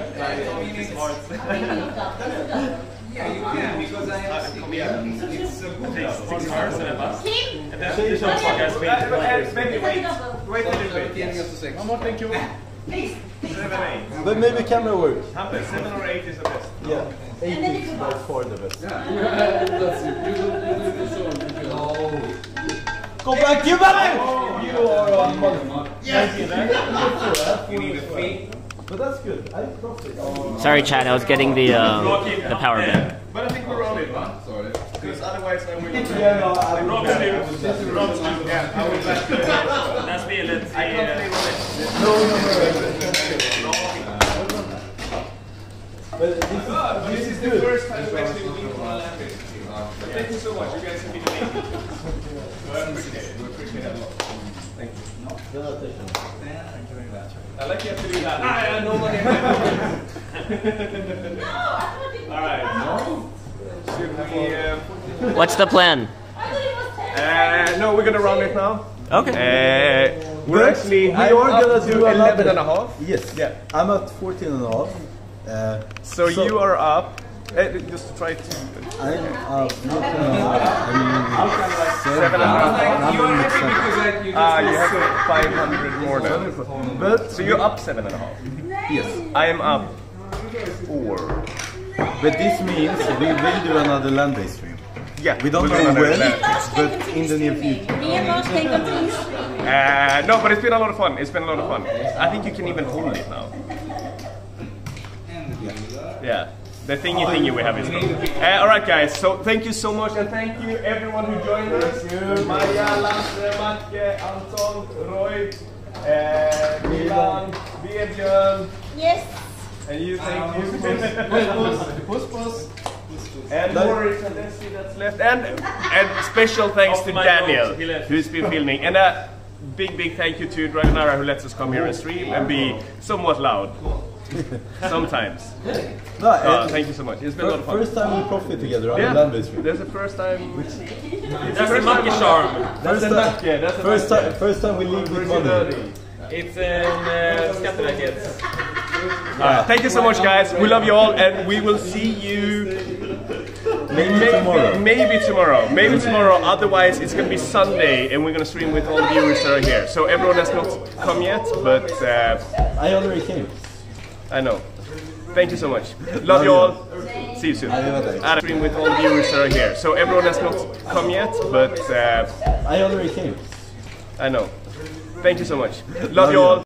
you can, because I have it's a good 6 cards and a bus. And then Keep. this one fuckers Wait a little bit. One more, thank you. 7, 8. But maybe camera works. 7 or 8 is the best. Yeah. 8 is by far the best. Go back, you back! You are on money. Yes! You need a fee. But that's good. I profit. Sorry, Chad, I was getting the power bank. But I think we're on it, man. Sorry. Because otherwise I will... Yeah, no, I'm Rob's Yeah, I will let you... That's me, let's see. I can't play Roulette. No. But This is the first time we actually win from a land base. Thank you so much. You guys have been amazing. I appreciate it. We appreciate it a lot. Thank you. I like you have to do that. No money. Alright. Should we... What's the plan? No, we're gonna round it now. Okay. We're actually... We are gonna do 11 and a half. Yes. Yeah. I'm at 14 and a half. So you are up. Just to try to... I'm up. 7 and a half. You are happy because you You have 500 more than. But So you're up 7 and a half. yes. I am up 4. But this means we will do another land-based stream. Yeah. We don't we'll know do another when, land. but in the near future. Me and Lars can continue streaming. No, but it's been a lot of fun. It's been a lot of fun. I think you can even hold it now. Yeah. The thingy we have is fun. Alright guys, so thank you so much and thank you everyone who joined us. Maja, Lasse, Macke, Anton, Roy, Milan, Björn. Yes. And you, thank you. Puss. And Morris and Leslie that's left. And special thanks to Daniel who's been filming. And a big thank you to DRAGONARA who lets us come here and stream and be somewhat loud. Sometimes. No, thank you so much. It's been a lot of fun. First time we profit together on Yeah, the land-based stream. there's a first time. That's the monkey charm. First time we leave with money. It's in Skatteverket. Thank you so much, guys. We love you all, and we will see you maybe tomorrow. Maybe tomorrow. Otherwise, it's gonna be Sunday, and we're gonna stream with all the viewers that are here. So everyone has not come yet, but I already came. I know. Thank you so much. Love you all. See you soon. I stream with all the viewers that are here. So everyone has not come yet, but I already came. I know. Thank you so much. Love you all.